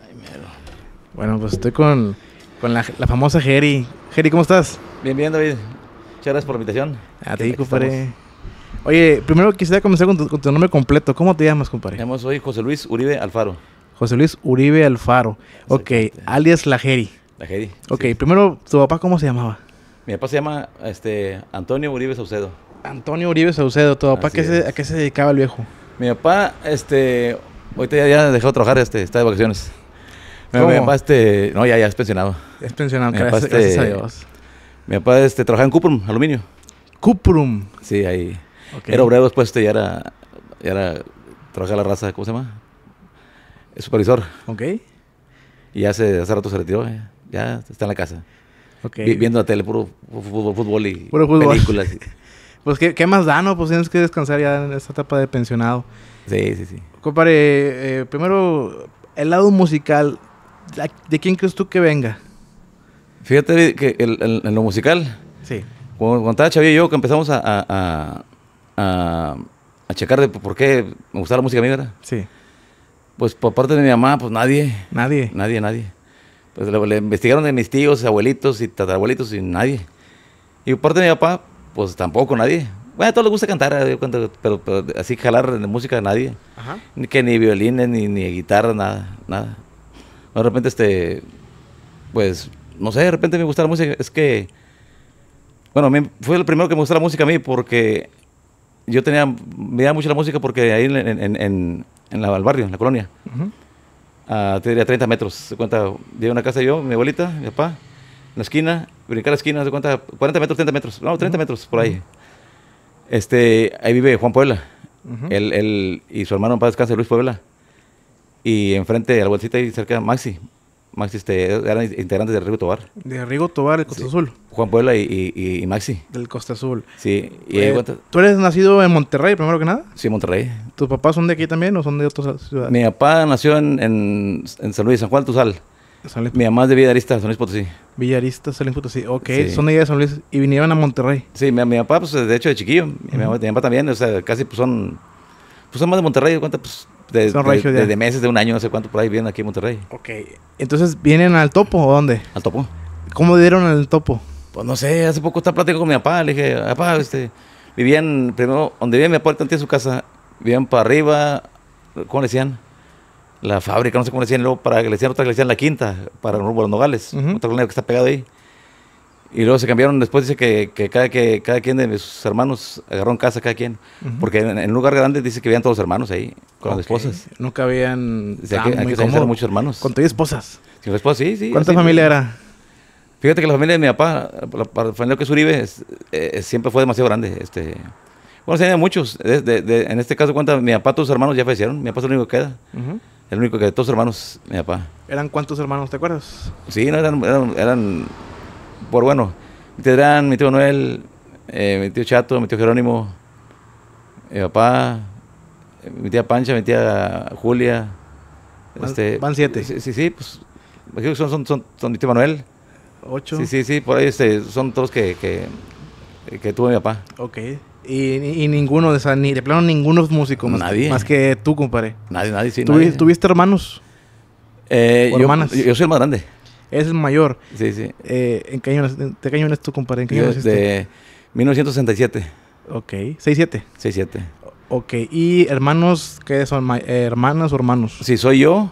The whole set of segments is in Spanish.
Bueno, pues estoy con la famosa Geri. Geri, ¿cómo estás? Bien, bien, David. Muchas gracias por la invitación. A ti, compadre. Oye, primero quisiera comenzar con tu nombre completo. ¿Cómo te llamas, compadre? Soy José Luis Uribe Alfaro. José Luis Uribe Alfaro. Ok, alias la Geri. La Geri. Ok, Sí. primero, ¿tu papá cómo se llamaba? Mi papá se llama Antonio Uribe Saucedo. Antonio Uribe Saucedo. ¿Tu papá a qué se dedicaba el viejo? Mi papá, ahorita ya dejó de trabajar, está de vacaciones. Mi papá, no, ya es pensionado. Es pensionado, Mi papá, gracias a Dios. Mi papá, trabajaba en Cuprum, aluminio. Cuprum. Sí, ahí. Okay. Era obrero, después ya era, trabajaba la raza, ¿cómo se llama? Es supervisor. Ok. Y ya hace rato se retiró, ya está en la casa. Okay. Viendo la tele, puro fútbol y puro fútbol. Películas. Pues, ¿qué más da, no? Pues tienes que descansar ya en esta etapa de pensionado. Sí. Compadre, primero, el lado musical, ¿de quién crees tú que venga? Fíjate que en lo musical, sí, cuando estaba chavillo yo, que empezamos a checar de por qué me gustaba la música a mí, ¿verdad? Sí. Pues por parte de mi mamá, pues nadie. Nadie. Pues le investigaron de mis tíos, abuelitos y tatarabuelitos y nadie. Y por parte de mi papá, pues tampoco nadie. Bueno, a todos les gusta cantar, pero así jalar de música nadie. Ajá. Ni violines, ni guitarra, nada. De repente, pues, no sé, de repente me gusta la música. Es que, bueno, fue el primero que me gustó la música a mí porque yo me daba mucho la música porque ahí en el barrio, en la colonia, te diría 30 metros, se cuenta, llegué a una casa yo, mi abuelita, mi papá, en la esquina, brincar la esquina, se cuenta, 40 metros, 30 metros, no, 30 metros, por ahí. Ahí vive Juan Puebla, él y su hermano en paz descanse, Luis Puebla, y enfrente, a la bolsita ahí cerca, Maxi, eran integrantes de Rigo Tobar. De Rigo Tobar, el Costa Azul. Juan Puebla y Maxi. Del Costa Azul. Sí. ¿Tú eres nacido en Monterrey, primero que nada? Sí, Monterrey. ¿Tus papás son de aquí también o son de otras ciudades? Mi papá nació en San Luis, San Juan Tuzal. Mi mamá es de Villarista, San Luis Potosí. Villarista, San Luis Potosí. Ok, sí. Son de allá de San Luis y vinieron a Monterrey. Sí, mi papá, pues de hecho de chiquillo. Mi papá también, o sea, casi son más de Monterrey, ¿cuánto? Pues de meses, de un año, no sé cuánto por ahí vienen aquí en Monterrey. Ok, entonces, ¿vienen al Topo o dónde? Al Topo. ¿Cómo dieron al Topo? Pues no sé, hace poco estaba platicando con mi papá, le dije, papá, vivían, primero, donde vivía mi papá, en su casa, vivían para arriba, ¿cómo le decían? La fábrica, no sé cómo le decían, luego para que le decían otra que le decían la quinta, para rumbo a los Nogales, otra colonia que está pegada ahí. Y luego se cambiaron, después dice que cada quien de sus hermanos agarró en casa, cada quien. Porque en un lugar grande dice que vivían todos los hermanos ahí, con las esposas. Nunca habían... Aquí eran muchos hermanos. ¿Con tu esposas? Sin esposas, sí. ¿Cuánta familia era? Fíjate que la familia de mi papá, la familia que es Uribe, siempre fue demasiado grande. Bueno, se tenían muchos. En este caso, cuenta, mi papá, todos sus hermanos ya fallecieron. Mi papá es el único que queda. El único que de todos sus hermanos, mi papá. ¿Eran cuántos hermanos, te acuerdas? Sí, no, eran bueno, mi tío Noel, mi tío Chato, mi tío Jerónimo, mi papá, mi tía Pancha, mi tía Julia. Van 7. Sí, pues son mi tío Manuel. 8. Sí, por ahí son todos que tuvo mi papá. Ok. Y ninguno, ni de plano ninguno es músico. Nadie. Más que tú, compadre. Nadie, sí. ¿Tuviste hermanos? Hermanas. Yo soy el más grande. Es el mayor. Sí. ¿De qué año eres tú, compadre? ¿En qué año naciste? De 1967. Ok. 6-7. 6-7. Ok. ¿Y hermanos qué son? ¿Hermanas o hermanos? Sí, soy yo.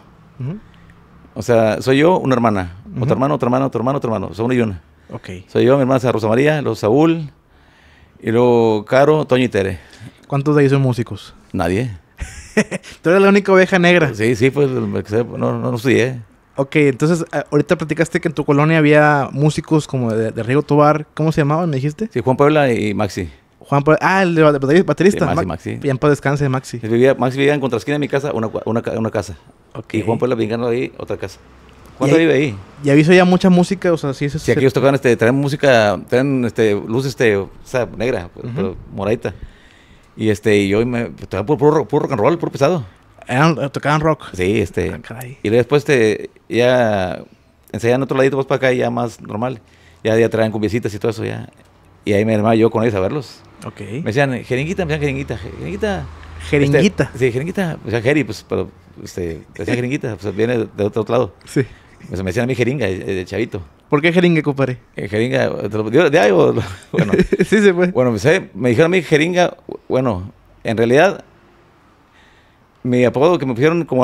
O sea, soy yo, una hermana. Otro hermano, otro hermano. Son una y una. Ok. Soy yo, mi hermana es Rosa María, luego Saúl, y luego Caro, Toño y Tere. ¿Cuántos de ahí son músicos? Nadie. Tú eres la única oveja negra. Sí, pues no estudié. Ok, entonces ahorita platicaste que en tu colonia había músicos como de Rigo Tobar. ¿Cómo se llamaban, me dijiste? Sí, Juan Puebla y Maxi. Juan Puebla, el baterista. Sí, Maxi. Bien, para descanse, Maxi. Maxi vivía en contraesquina de mi casa, una casa. Okay. Y Juan Puebla vivía ahí, otra casa. ¿Cuánto vive ahí? ¿Y aviso ya mucha música? O sea, sí, sí, aquí ellos tocaban, traen música, traen luz, o sea, negra, pero moradita. Y yo me tocaba puro rock and roll, puro pesado. ¿Tocaban rock? Sí, y después ya enseñan otro ladito más para acá, ya más normal. Ya traen cumbiecitas y todo eso ya. Y ahí me hermano yo con ellos a verlos. Ok. Me decían, jeringuita, jeringuita. Jeringuita. Sí, jeringuita. O sea, jeri, pues, pero, decía jeringuita, pues viene de otro lado. Sí. Pues me decían a mí jeringa, de chavito. ¿Por qué jeringa, compadre? Jeringa, de ahí o, bueno. Sí, se fue. Bueno, me dijeron a mí jeringa, bueno, en realidad, mi apodo que me pusieron como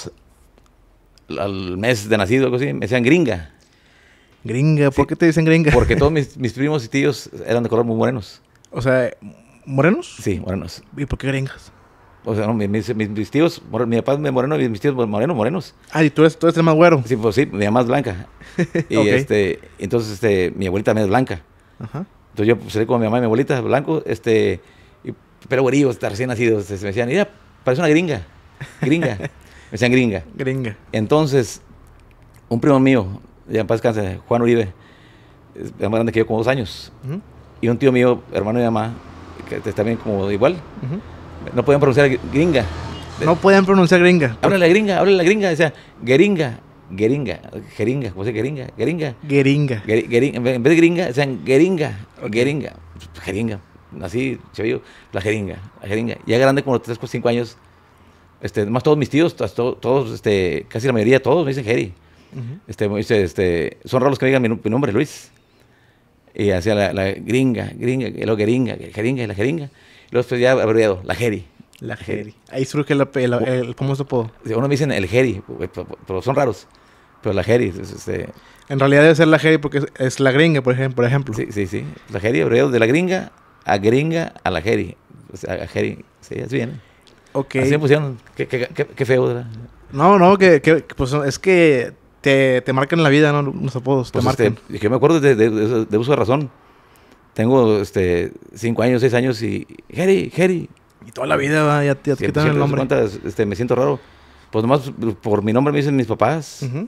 al mes de nacido, algo así, me decían gringa. Gringa, ¿por Sí, qué te dicen gringa? Porque todos mis primos y tíos eran de color muy morenos. O sea, ¿morenos? Sí, morenos. ¿Y por qué gringas? O sea, no, mis tíos, mi papá es moreno y mis tíos morenos. Ah, y tú eres el más güero. Sí, pues sí, mi mamá es blanca. Y Ok. entonces mi abuelita también es blanca. Ajá. Entonces yo pues, salí con mi mamá y mi abuelita, blanco, y, pero güerillos, recién nacidos, me decían, mira, parece una gringa, gringa. Me decían gringa. Gringa. Entonces, un primo mío, ya en paz descanse, Juan Uribe, es más grande que yo, como 2 años. Ujú, Y un tío mío, hermano de mi mamá, que también como igual, ujú. no podían pronunciar gringa. No pueden pronunciar gringa. Háblale la gringa, decía, geringa, jeringa, ¿cómo se dice geringa? Geringa. Geringa. En vez de gringa, decían geringa, Ok. jeringa. Así, chavillo, la jeringa. Ya grande, como 3 o 5 años, más todos mis tíos, todos, casi la mayoría, todos me dicen Jeri. Ujú. Me dice, son raros que me digan mi nombre, Luis. Y hacía la gringa, y luego jeringa, y la jeringa. Y luego después ya abreviado, la Jeri. La Jeri. Ahí surge el famoso apodo. Uno me dicen el Jeri, pero son raros. Pero la Jeri, En realidad debe ser la Jeri porque es la gringa, por ejemplo. sí. La Jeri, abreviado de la gringa a la Jeri. O sea, a Jeri, sí, así viene. Ok. Así me pusieron, qué feo, ¿verdad? No, pues es que te marcan la vida, ¿no? Los apodos, te Pues marcan. yo me acuerdo de uso de razón. Tengo 5 años, 6 años y Jeri. Y toda la vida ya te Sí, quitan el nombre. me siento raro. Pues nomás por mi nombre me dicen mis papás. Ujú.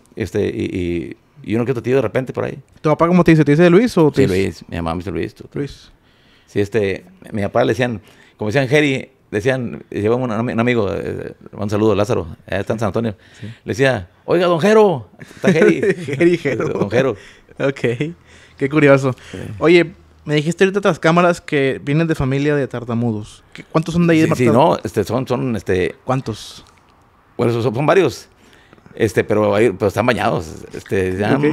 Y uno que otro tío de repente por ahí. ¿Tu papá cómo te dice? ¿Te dice Luis o te Sí, dice Luis, mi mamá me dice Luis. Luis? Sí, mi papá le decían, como decían Jeri, llevaba un amigo, un saludo, Lázaro, allá está en San Antonio. Sí. Le decía, oiga, don Jero, está Jeri. Jero. Don Jero. Ok, qué curioso. Sí. Oye, me dijiste ahorita tras cámaras que vienes de familia de tartamudos. ¿Cuántos son de ahí? Sí, no, ¿Cuántos? bueno, son varios. Pero están bañados. Ya, Ok.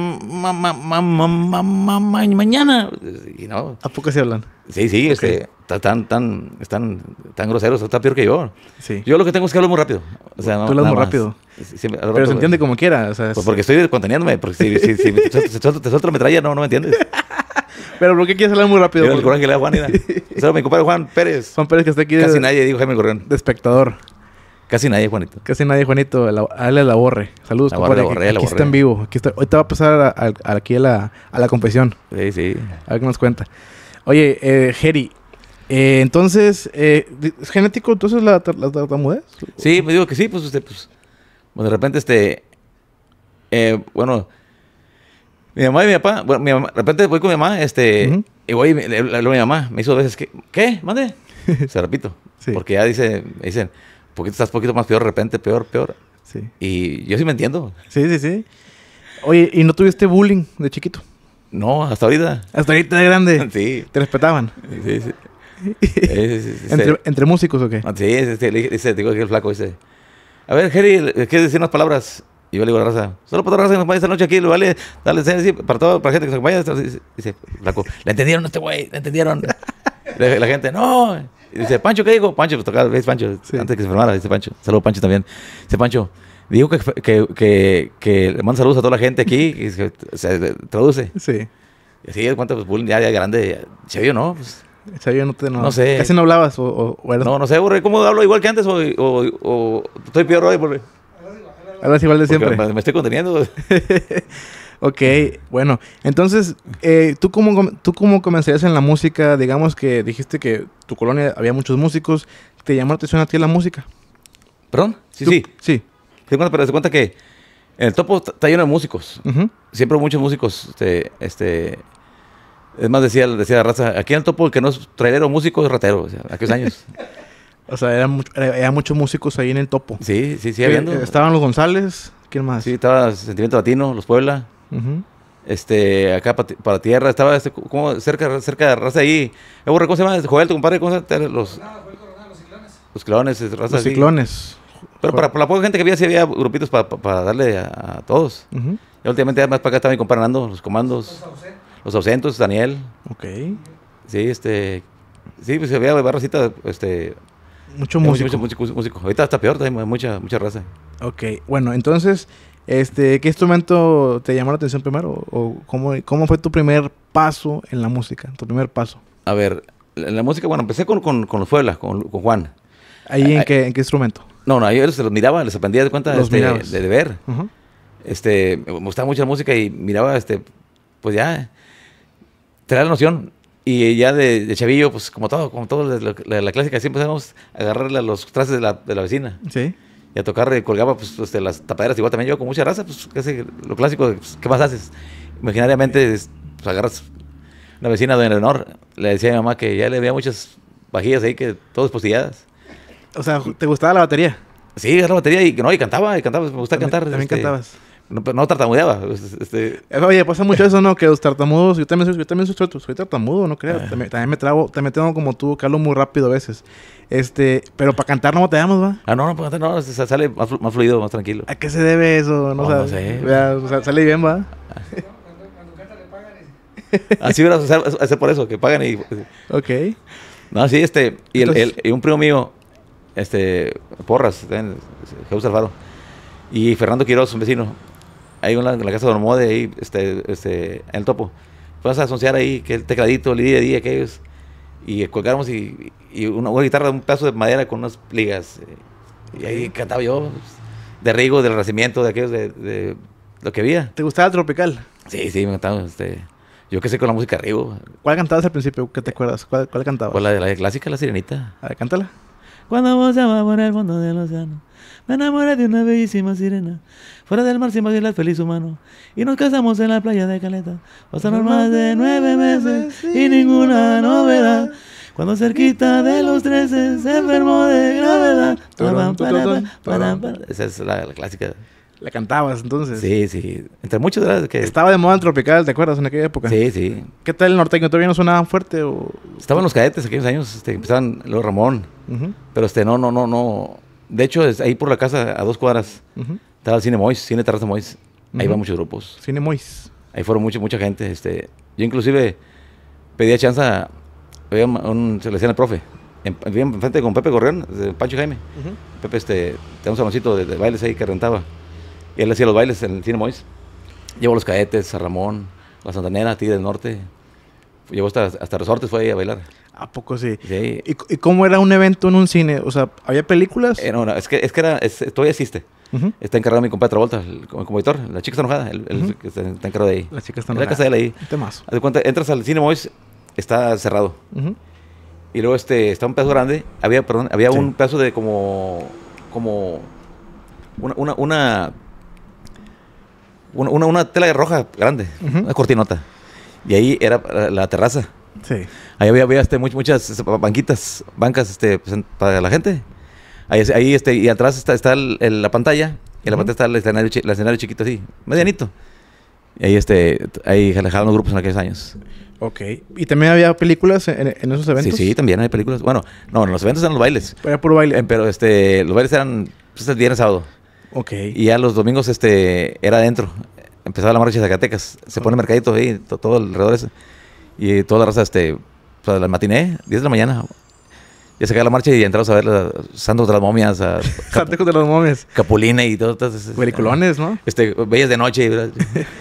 mañana. Y no. ¿A poco se hablan? Sí, Ok. están tan groseros, está peor que yo. Sí. Yo lo que tengo es que hablo muy rápido. O sea, Tú hablas nada muy más. rápido. Siempre Pero hablo se rápido. entiende como quiera. O sea, Pues porque estoy conteniéndome, porque si te suelto metralla, no me entiendes. Pero ¿por qué quieres hablar muy rápido? Mira el coraje que le da Juan, mira. Solo mi compadre Juan Pérez. Juan Pérez que está aquí Casi nadie dijo Jaime Correón. de espectador. Casi nadie, Juanito. Casi nadie, Juanito. A él la borre. Saludos, La compadre. borré, Aquí la está borré. en vivo. Ahorita va a pasar aquí a la confesión. Sí. A ver qué nos cuenta. Oye, Jeri. Entonces, ¿es genético entonces la tartamudez? Sí, me digo que sí, pues de repente, bueno, mi mamá y mi papá, bueno, de repente voy con mi mamá, Ujú. y voy, le hablo a mi mamá, me hizo a veces, ¿qué? ¿Mande? Se repito, Sí. porque ya me dicen, estás poquito más peor, de repente, peor. Sí. Y yo sí me entiendo. Sí. Oye, ¿y no tuviste bullying de chiquito? No, hasta ahorita. Hasta ahorita de grande. Sí. ¿Te respetaban? Sí. ¿Entre músicos o qué? Le digo que el flaco dice, a ver, Jerry, ¿quieres decir unas palabras? Y yo le digo a la raza, solo para toda la raza que nos acompaña esta noche aquí, vale, dale, sí, para la gente que nos acompaña. Dice, flaco, ¿le entendieron a este güey? ¿Le entendieron? La gente, no. Y dice, Pancho, ¿qué digo? Pancho, pues tocaba, ¿ves, Pancho? Sí. Antes que se enfermara, dice Pancho. Saludos, Pancho, también. Dice, Pancho, digo que le mando saludos a toda la gente aquí, y se traduce. Sí. Y así, ¿cuánto? Pues, bullying ya grande, se vio, ¿no? Pues, O sea, yo No sé. Casi no hablabas o eras... no sé, burre, ¿cómo hablo igual que antes o estoy peor hoy? Burre? Hablas igual de Porque siempre. me estoy conteniendo. Ok, bueno. Entonces, ¿tú cómo comenzarías en la música? Digamos que dijiste que tu colonia había muchos músicos. ¿Te llamó la atención a ti la música? ¿Perdón? Sí. Sí. Pero se cuenta que en el topo está lleno de músicos. Ujú. Siempre hay muchos músicos. Es más, decía la raza, aquí en el topo el que no es trailero músico es ratero. O sea, aquellos años. O sea, eran muchos músicos ahí en el topo. Sí, habiendo. Estaban los González. ¿Quién más? Sí, estaba Sentimiento Latino, Los Puebla. Ujú. Acá para tierra, estaba como cerca de raza ahí. ¿Cómo se llama? Joel, tu compadre, ¿cómo se llama? Los clones, Los ciclones. Pero para la poca gente que había, sí había grupitos para darle a todos. Y últimamente, más para acá estaba mi compadre Nando, los comandos. Los ausentos, Daniel. Ok. Sí, sí, pues había barracita, Mucho músico. Mucho músico. Ahorita está peor, hay mucha raza. Ok, bueno, entonces, ¿qué instrumento te llamó la atención primero? ¿O cómo fue tu primer paso en la música? Tu primer paso. A ver, en la música, bueno, empecé con los Puebla, con Juan. ¿Ahí en qué instrumento? No, yo los miraba, les aprendía de cuenta de ver. Me gustaba mucho la música y miraba, pues ya, tenía la noción. Y ya de chavillo, pues como todo la clásica, siempre empezamos a agarrarle a los trastes de la vecina. Sí. Y a tocar, colgaba pues, las tapaderas, igual también yo con mucha raza, pues casi lo clásico, pues, ¿qué más haces? Imaginariamente, pues agarras una vecina, doña Leonor, le decía a mi mamá que ya le veía muchas vajillas ahí, que todas postilladas. O sea, ¿te gustaba la batería? Sí, agarraba la batería y cantaba, me gustaba cantar. También cantabas. No tartamudeaba. Oye, pasa mucho eso, ¿no? Que los tartamudos, yo también soy tartamudo, no creo. También me trabo, también tengo como tú, que hablo muy rápido a veces. Pero para cantar no batallamos, ¿va? No, para cantar no, sale más fluido, más tranquilo. ¿A qué se debe eso? No sé. O sea, sale bien, ¿va? Cuando canta le pagan. Así hubiera hacer por eso, que pagan y... Ok. No, sí, y Entonces, y un primo mío, Porras, Jesús Alfaro, y Fernando Quiroz, un vecino, ahí en la casa de Don Mode, ahí, en el Topo. Fuimos a soncear ahí, que el tecladito, el día aquellos, y colgáramos y una guitarra, un pedazo de madera con unas ligas. Y ahí cantaba yo, de Rigo, del Renacimiento, de aquellos, de lo que había. ¿Te gustaba el tropical? Sí, me encantaba, yo qué sé con la música de Rigo. ¿Cuál cantabas al principio? ¿Qué te acuerdas? ¿Cuál cantabas? Pues la clásica, La Sirenita. A ver, cántala. Cuando vos llamas por el fondo del océano, me enamoré de una bellísima sirena. Fuera del mar sin vacilar feliz humano. Y nos casamos en la playa de Caleta. Pasaron más de 9 meses y ninguna novedad. Cuando cerquita de los 13 se enfermó de gravedad. Esa es la clásica. La cantabas entonces. Sí. Entre muchos de las que... Estaba de moda el tropical, ¿te acuerdas? En aquella época. Sí. ¿Qué tal el norteño? ¿Todavía no sonaban fuerte o...? Estaban los Cadetes aquellos años, empezaban los Ramón. Pero no. De hecho, ahí por la casa, a 2 cuadras, estaba el Cine Mois, Cine Terraza Mois. Ahí van muchos grupos. Cine Mois. Ahí fueron mucha gente. Yo inclusive pedía chance se le decía al profe, enfrente con Pepe Gorrión, Pancho Jaime. Pepe, tenía un saloncito de bailes ahí que rentaba. Y él hacía los bailes en el Cine Mois. Llevó los Cadetes, a Ramón, la Santanera, Tigre del Norte. Llevó hasta Resortes, fue ahí a bailar. ¿A poco sí? Sí. ¿Y cómo era un evento en un cine? O sea, ¿había películas? No, es que todavía existe. Está encargado mi compadre Travolta, como editor. La chica está enojada, él que está encargado de ahí. La chica está en enojada. la casa de él ahí. Temazo. Haz de cuenta, entras al Cine Mois, está cerrado. Y luego está un pedazo grande. Había Sí. un pedazo de como una tela roja grande, una cortinota. Y ahí era la terraza. Sí. Ahí había muchas bancas para la gente. Ahí y atrás está la pantalla, y en la pantalla está el escenario chiquito así, medianito. Y ahí alejaban los grupos en aquellos años. Ok. ¿Y también había películas en esos eventos? Sí, también hay películas. Bueno, no, en los eventos eran los bailes. Era puro baile. Pero los bailes eran el viernes, sábado. Ok. Y ya los domingos era adentro. Empezaba la marcha de Zacatecas. Se pone mercadito ahí, todo alrededor ese. Y toda la raza, pues la matiné, 10 de la mañana. Ya se acaba la marcha y entramos a ver Santos de las Momias, Santos de los Momias. Capulina y todo. Peliculones, ¿no? Bellas de Noche.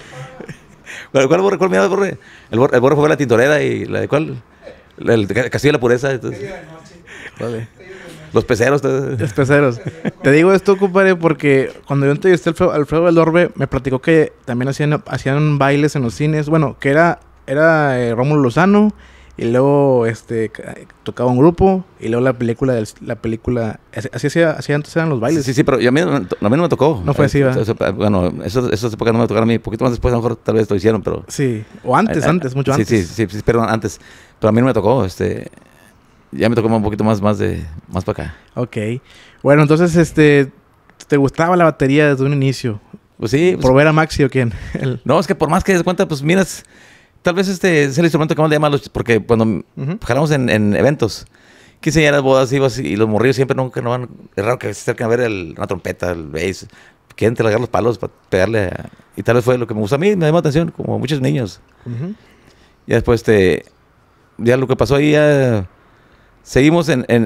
¿Cuál miraba, Borre? El Borre fue a ver La Tintorera y la de ¿cuál? El Castillo de la Pureza. Vale. Los Peceros. Los Peceros. Te digo esto, compadre, porque cuando yo entrevisté a Alfredo del Orbe, me platicó que también hacían bailes en los cines. Bueno, que era Rómulo Lozano, y luego tocaba un grupo, y luego la película así antes eran los bailes. Sí, pero a mí no me tocó. No fue así, ¿verdad? Bueno, esas épocas no me tocaron a mí. Un poquito más después, a lo mejor tal vez lo hicieron, pero... Sí, o antes, mucho antes. Sí, perdón, antes. Pero a mí no me tocó, ya me tocó un poquito más para acá. Ok. Bueno, entonces, ¿te gustaba la batería desde un inicio? Pues sí. ¿Por ver a Maxi o quién? No, es que por más que des cuenta, pues miras... Tal vez es el instrumento que más le llama porque cuando jalamos en eventos quinceañeras, bodas, y los morrillos siempre nunca no van. Es raro que se acerquen a ver una trompeta, el bass. Quieren tragar los palos para pegarle. Y tal vez fue lo que me gustó a mí, me llamó la atención, como muchos niños. Ya después, ya lo que pasó ahí, ya seguimos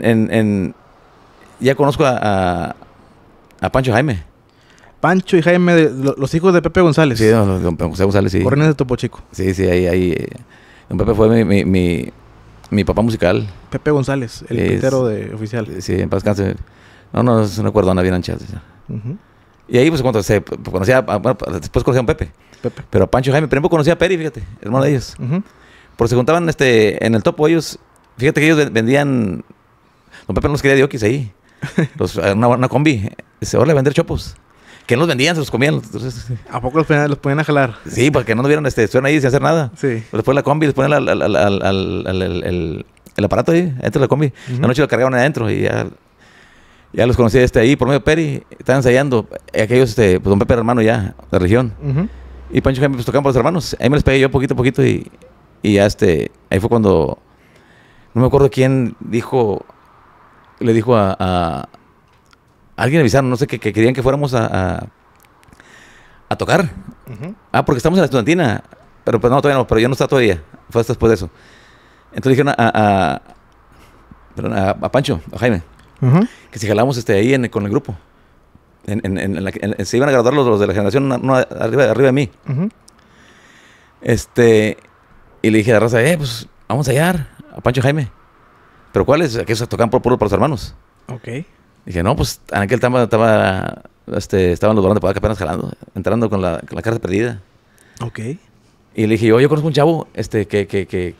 ya conozco a Pancho Jaime. Pancho y Jaime, los hijos de Pepe González. Sí, don José González, sí. Correnes de Topo Chico. Sí, ahí. Don Pepe fue mi papá musical. Pepe González, el pitero de oficial. Sí, en paz descanse. No, es una cuerdona bien ancha. Y ahí, pues, cuando conocía, bueno, después conocí a don Pepe. Pero a Pancho Jaime, primero conocí a Peri, fíjate, hermano de ellos. Porque se juntaban en el Topo ellos, fíjate que ellos vendían, don Pepe no los quería de oquis ahí. Una combi, se iba a vender chopos. Que no los vendían, se los comían. Entonces, ¿A poco los ponían a jalar? Sí, para que no vieran, estuvieran ahí sin hacer nada. Sí. Después la combi, les ponían el aparato ahí, dentro de la combi. La noche lo cargaban adentro y ya los conocí ahí por medio de Peri. Estaban ensayando. Aquellos, pues don Pepe era hermano ya, de región. Y Pancho Jaime, pues tocaban por los hermanos. Ahí me les pegué yo poquito a poquito y ya ahí fue cuando, no me acuerdo quién le dijo a alguien, avisaron, no sé, que querían que fuéramos a tocar. Porque estamos en la estudiantina. Pero pues no, todavía no, pero yo no estaba todavía. Fue hasta después de eso. Entonces dijeron a Pancho, a Jaime, que si jalamos ahí con el grupo. Se iban a graduar los de la generación arriba de mí. Y le dije a la raza, pues vamos a hallar a Pancho y Jaime. ¿Pero cuáles? Que se tocan por los hermanos. Ok. Dije, no, pues en aquel estaban los Barón de Podaca apenas jalando, entrando con la carta perdida. Ok. Y le dije, yo conozco un chavo que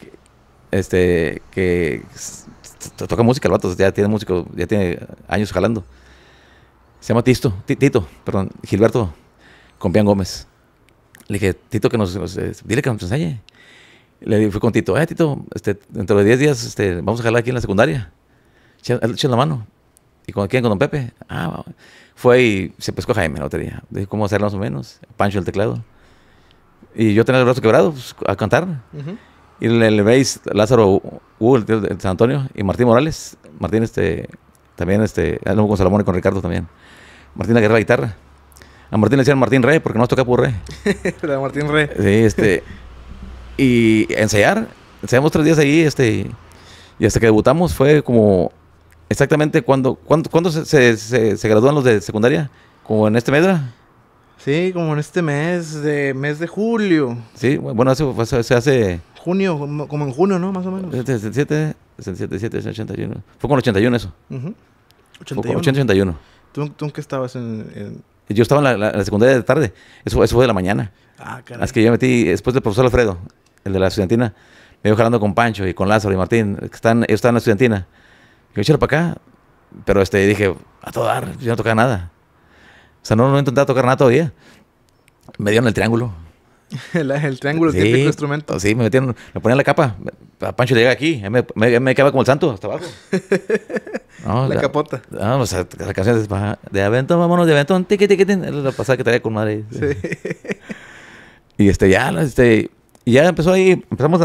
toca música, el vato ya tiene músico, ya tiene años jalando. Se llama Gilberto Compián Gómez. Le dije, Tito, dile que nos enseñe. Fui con Tito, Tito, dentro de 10 días vamos a jalar aquí en la secundaria. Echen la mano. ¿Y con quién? Con don Pepe. Fue y se pescó a Jaime la lotería. Dije, ¿cómo hacerlo más o menos? Pancho el teclado. Y yo tenía el brazo quebrado, pues, a cantar. Y el bass, Lázaro Hugo, el tío de San Antonio, y Martín Morales. Martín, también, con Salomón y con Ricardo también. Martín agarraba la guitarra. A Martín le decían Martín Re, porque no toca por Re. Era Martín Re. Sí, y ensayamos 3 días ahí, y hasta que debutamos fue como exactamente cuando se gradúan los de secundaria, como en este mes, ¿verdad? Sí, como en este mes de julio. Sí, bueno, eso se hace... Junio, como en junio, ¿no? Más o menos. 77, 81. Fue con el 81 eso. 81. 81. ¿Tú en qué estabas Yo estaba en la secundaria de tarde. Eso fue de la mañana. Caray. Es que yo metí, después del profesor Alfredo, el de la estudiantina, me iba jalando con Pancho y con Lázaro y Martín, ellos estaban en la estudiantina. Yo échale para acá. Pero dije, a todo dar, yo no tocaba nada. O sea, no intentaba tocar nada todavía. Me dieron el triángulo. el triángulo, el típico instrumento. Sí, me ponían la capa. A Pancho le llega aquí. Me quedaba como el santo hasta abajo. No, la capota. No, o sea, la canción es de Aventón, vámonos de Aventón, tiqui. La pasada que traía con madre. Sí. Y ya empezó ahí, empezamos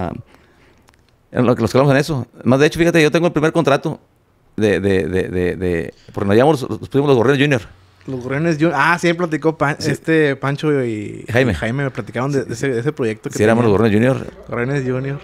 los quedamos en eso. Más de hecho, fíjate, yo tengo el primer contrato porque nos llamamos, los pusimos los Gorriones Junior. Los Gorriones Junior. Sí, platicó Pancho y Jaime me platicaron de ese proyecto que éramos los Gorriones Junior. Gorriones Junior.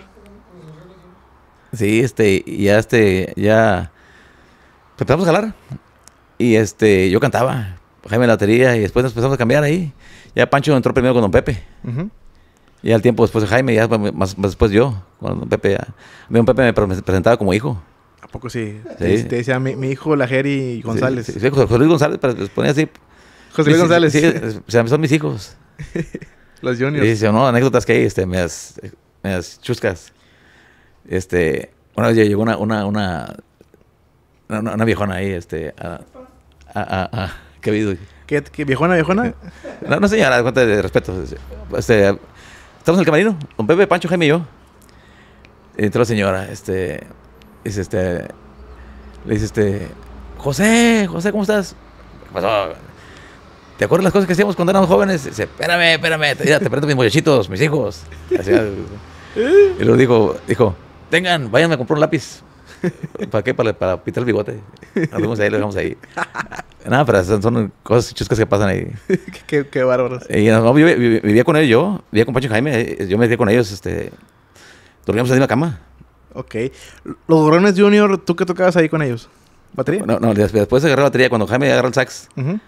Sí, ya empezamos a jalar. Y yo cantaba, Jaime la batería, y después nos empezamos a cambiar ahí. Ya Pancho entró primero con don Pepe. Y al tiempo después de Jaime, ya más después yo, con don Pepe. Don Pepe me presentaba como hijo. ¿A poco sí? Te decía mi hijo Lajeri González. Sí, José Luis González, pero les ponía así. José Luis González. Sí, son mis hijos. Los juniors. Y dice, no, anécdotas que hay, medias chuscas. Una vez llegó una viejona ahí, ¿qué ha habido? ¿Qué viejona? No, señora, cuenta de respeto. Estamos en el camerino, don Pepe, Pancho, Jaime y yo. Y entró la señora, le dice, José, ¿cómo estás? ¿Qué pasó? ¿Te acuerdas las cosas que hacíamos cuando éramos jóvenes? Dice, espérame, mira, te presento mis muchachitos, mis hijos. Y luego dijo, vayan a comprar un lápiz. ¿Para qué? Para pintar el bigote. Lo dejamos ahí. Nada, pero son cosas chuscas que pasan ahí. Qué bárbaros. Y no, yo vivía con ellos, vivía con Pancho y Jaime. Yo me metía con ellos, dormíamos en la misma cama. Ok. Los Gorriones Junior, ¿tú qué tocabas ahí con ellos? ¿Batería? No, después agarré batería. Cuando Jaime agarró el sax, Ujú.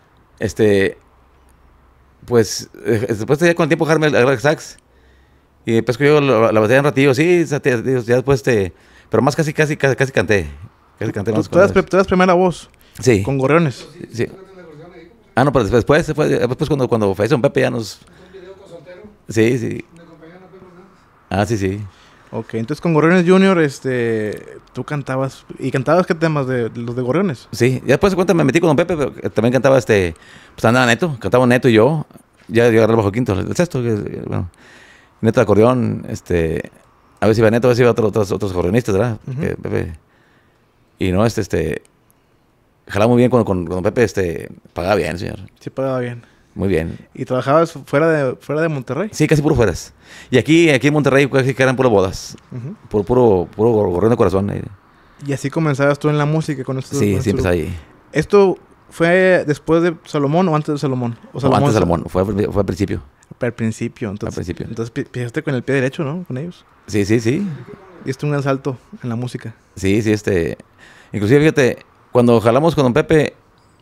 pues después con el tiempo Jaime agarró el sax. Y después que yo la batería un ratillo, sí, ya después pero más casi canté. Casi canté más ¿Tú eras primera voz? Sí. Con Gorriones. Sí. Ah, no, pero después cuando falleció Don Pepe ya nos... Un video con Soltero, Sí. me acompañaron a Pepe Hernández. Ah, sí. Ok, entonces con Gorriones Junior, tú cantabas. ¿Y cantabas qué temas de los de Gorriones? Sí, ya después de cuenta me metí con Don Pepe, pero también cantaba pues andaba Neto, cantaba Neto y yo agarré el bajo quinto, el sexto, bueno, Neto de acordeón, a veces iba Neto, a veces iba otros acordeonistas, ¿verdad? Ujú. Pepe, y no, jalaba muy bien con Don Pepe, pagaba bien, señor, Sí, pagaba bien. muy bien. ¿Y trabajabas fuera de Monterrey? Sí, casi puro fueras. Y aquí en Monterrey casi que eran puras bodas, Ujú. puro gorrión de corazón. Y así comenzabas tú en la música con estos. Sí, empecé ahí. ¿Esto fue después de Salomón o antes de Salomón? No, antes de Salomón, fue al principio. Al principio. Entonces, Al principio. Entonces empezaste con el pie derecho, ¿no? Con ellos. Sí. Diste un gran salto en la música. Sí, inclusive, fíjate, cuando jalamos con Don Pepe,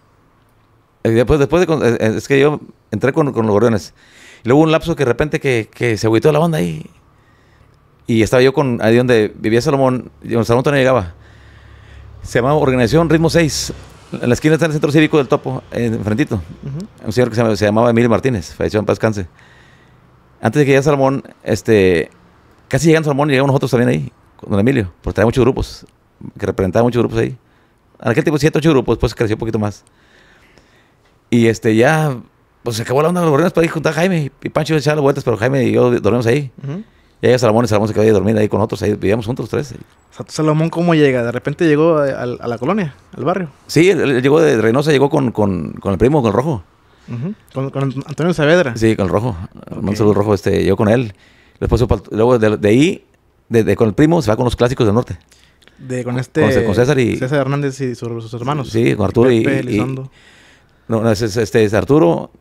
es que yo entré con los gorriones. Y luego hubo un lapso que de repente que se agüitó la banda ahí. Y estaba yo ahí donde vivía Salomón, y donde Salomón todavía llegaba. Se llamaba Organización Ritmo 6. En la esquina está el Centro Cívico del Topo, enfrentito. Ujú. Un señor que se llamaba Emilio Martínez, falleció en paz descanse. Antes de que llegara Salomón, casi llegando Salomón, llegamos nosotros también ahí, con don Emilio, porque traía muchos grupos, que representaba muchos grupos ahí. En aquel tiempo 7, 8 grupos, después creció un poquito más. Y ya, pues se acabó la onda de los gorriones para ir juntar a Jaime y Pancho echaba las vueltas, pero Jaime y yo dormimos ahí. Ujú. Y llega Salomón y Salomón se quedó ahí a dormir ahí con otros, ahí vivíamos juntos los tres. Salomón, ¿cómo llega? ¿De repente llegó a la colonia, al barrio? Sí, él llegó de Reynosa, llegó con el primo, con el Rojo. Ujú. Con Antonio Saavedra. Sí, con el Rojo. Ok. Un saludo Rojo, llegó con él. Después, luego de ahí, con el primo, se va con los clásicos del norte. Con César y... César Hernández y sus hermanos. Sí, con Arturo Pepe, y Elizondo. No, es Arturo,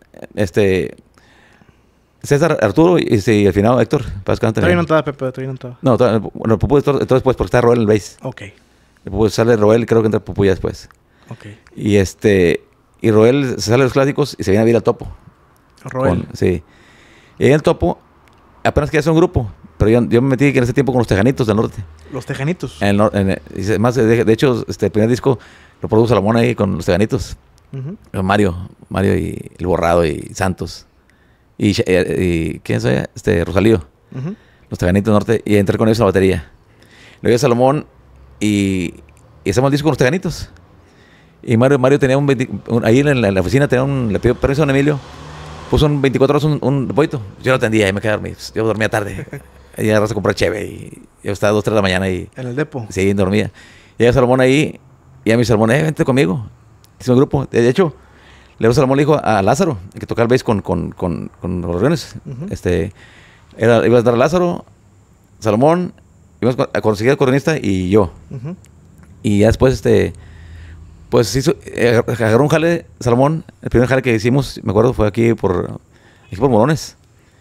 César, Arturo y al final Héctor. Todavía no estaba Pepe, todavía no estaba. No, bueno, el Pupu entonces después, porque está Roel en el bass. Ok, El Pupu sale Roel, creo que entra Pupu ya después. ok. Y Roel se sale de los clásicos y se viene a vivir al Topo. Roel. Sí. Y en el Topo, apenas que hace un grupo, pero yo me metí en ese tiempo con los Tejanitos del Norte. Los Tejanitos. Y más, de hecho, el primer disco lo produjo Salomón ahí con los Tejanitos. Ujú. Con Mario y El Borrado y Santos. Y ¿quién soy? Rosalío. Ujú. Los Tejanitos del Norte. Y entré con ellos en la batería. Luego Salomón y hacemos el disco con los Tejanitos. Y Mario tenía ahí en la oficina le pidió permiso a don Emilio. Puso un 24 horas un depósito. Yo lo atendía y me quedé dormido. Yo dormía tarde. Y ya a comprar cheve y yo estaba a 2, 3 de la mañana y En el depo. sí, dormía. Y llega Salomón ahí y a mi Salomón, vente conmigo. Hizo un grupo. De hecho, luego Salomón le dijo a Lázaro, que tocaba el bass con los gorriones. Ujú. Iba a dar a Lázaro, Salomón, íbamos a conseguir al corionista y yo. Ujú. Y ya después, pues agarró un jale, Salomón, el primer jale que hicimos, me acuerdo, fue aquí por Morones.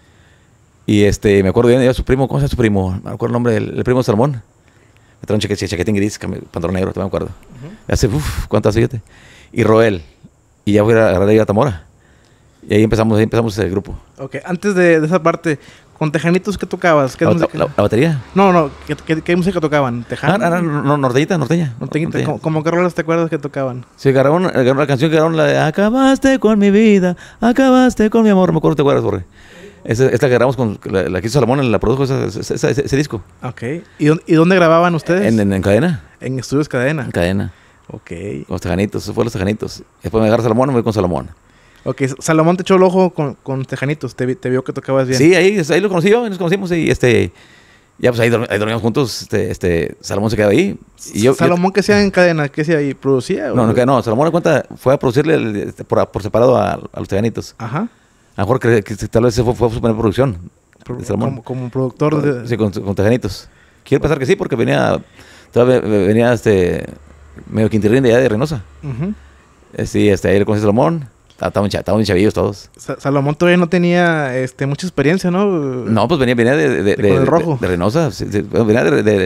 Y me acuerdo bien, su primo, ¿cómo se llama su primo? Me acuerdo el nombre del primo de Salomón. Me trajo un chaquetín gris, pantalón negro, te me acuerdo. Hace, ¿cuántas, fíjate? Y Roel. Y ya fui a agarrar ahí a Tamora. Y ahí empezamos el grupo. Ok, antes de esa parte, con Tejanitos, ¿qué tocabas? ¿Qué ¿La música? batería? No, ¿qué música tocaban? ¿Tejano? No, norteñita. Norteñita. ¿Cómo qué rolas te acuerdas que tocaban? Sí, agarraron la canción que agarraron la de Acabaste con mi vida, acabaste con mi amor. Me acuerdo, ¿te acuerdas, Jorge? Esta que grabamos con la que hizo Salomón, la produjo ese disco. Ok. ¿Y dónde grababan ustedes? En Cadena. En Estudios Cadena. En Cadena. Ok. Con los Tejanitos, eso fue los Tejanitos. Después me agarra Salomón y me voy con Salomón. Ok, Salomón te echó el ojo con Tejanitos. Te vio que tocabas bien. Sí, ahí lo conocí yo, nos conocimos y ya pues ahí dormimos juntos. Salomón se quedó ahí. Y Salomón, ¿qué hacía en Cadena? ¿Qué hacía ahí? ¿Producía? No, Salomón de cuenta fue a producirle por separado a los Tejanitos. Ajá. A lo mejor que tal vez fue su primera producción. de Salomón. Como productor de... Sí, con Tejanitos. Quiero pensar que sí, porque venía Todavía venía medio Quintirrín de allá de Reynosa. Ujú. Sí, ahí le conocí a Salomón. Estaban bien chavillos todos. Salomón todavía no tenía mucha experiencia, ¿no? No, pues venía con el rojo. de Reynosa. Venía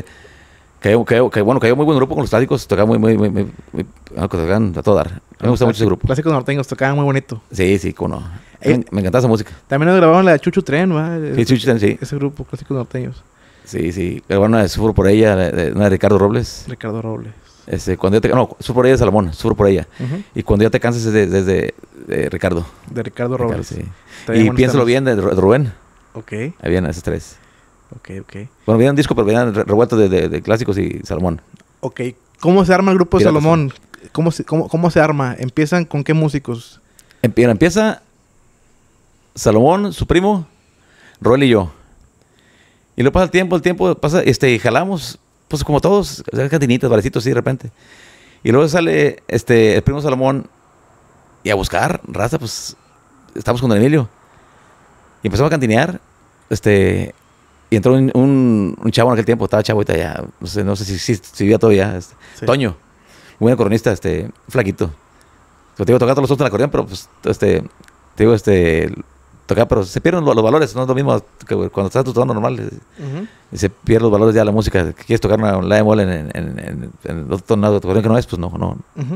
cayó muy buen grupo con los clásicos. Tocaban tocaban a todo dar. A mí me gusta mucho ese grupo. Clásicos norteños, tocaban muy bonito. Sí, cómo no. Me encantaba esa música. También nos grabaron la de Chuchu Tren, ¿va? Sí, Chuchu Tren, sí. Ese grupo, Clásicos Norteños. Sí. Bueno, Sufro por ella, una de Ricardo Robles. Ricardo Robles. Sufro por ella de Salomón, Sufro por ella. Ujú. Y cuando ya te cansas es de Ricardo. De Ricardo Robles. Sí. Traía Y buenos Piénsalo temas. bien de Rubén. Ok, Ahí vienen esos tres. ok. Bueno, vienen un disco, pero vienen revueltos de clásicos y Salomón. Ok. ¿Cómo se arma el grupo de Piratas. Salomón? ¿Cómo se arma? ¿Empiezan con qué músicos? Empieza Salomón, su primo, Roel y yo. Y luego pasa el tiempo pasa, jalamos, pues como todos, cantinitas, barecitos así de repente. Y luego sale el primo Salomón y a buscar raza, pues estamos con Don Emilio. Y empezamos a cantinear, y entró un chavo en aquel tiempo, estaba chavo ahorita ya, no sé si vivía todavía, Sí. Toño, muy buen acordeonista, flaquito. Pues, te digo, tocaba todos los otros en el acordeón, pero pues, te digo, tocaba, pero se pierden los valores, no es lo mismo que cuando estás a tu tono normal, Ujú. y se pierden los valores ya de la música, que quieres tocar una la bemol en otro tono de acordeón que no es, pues no. Ujú.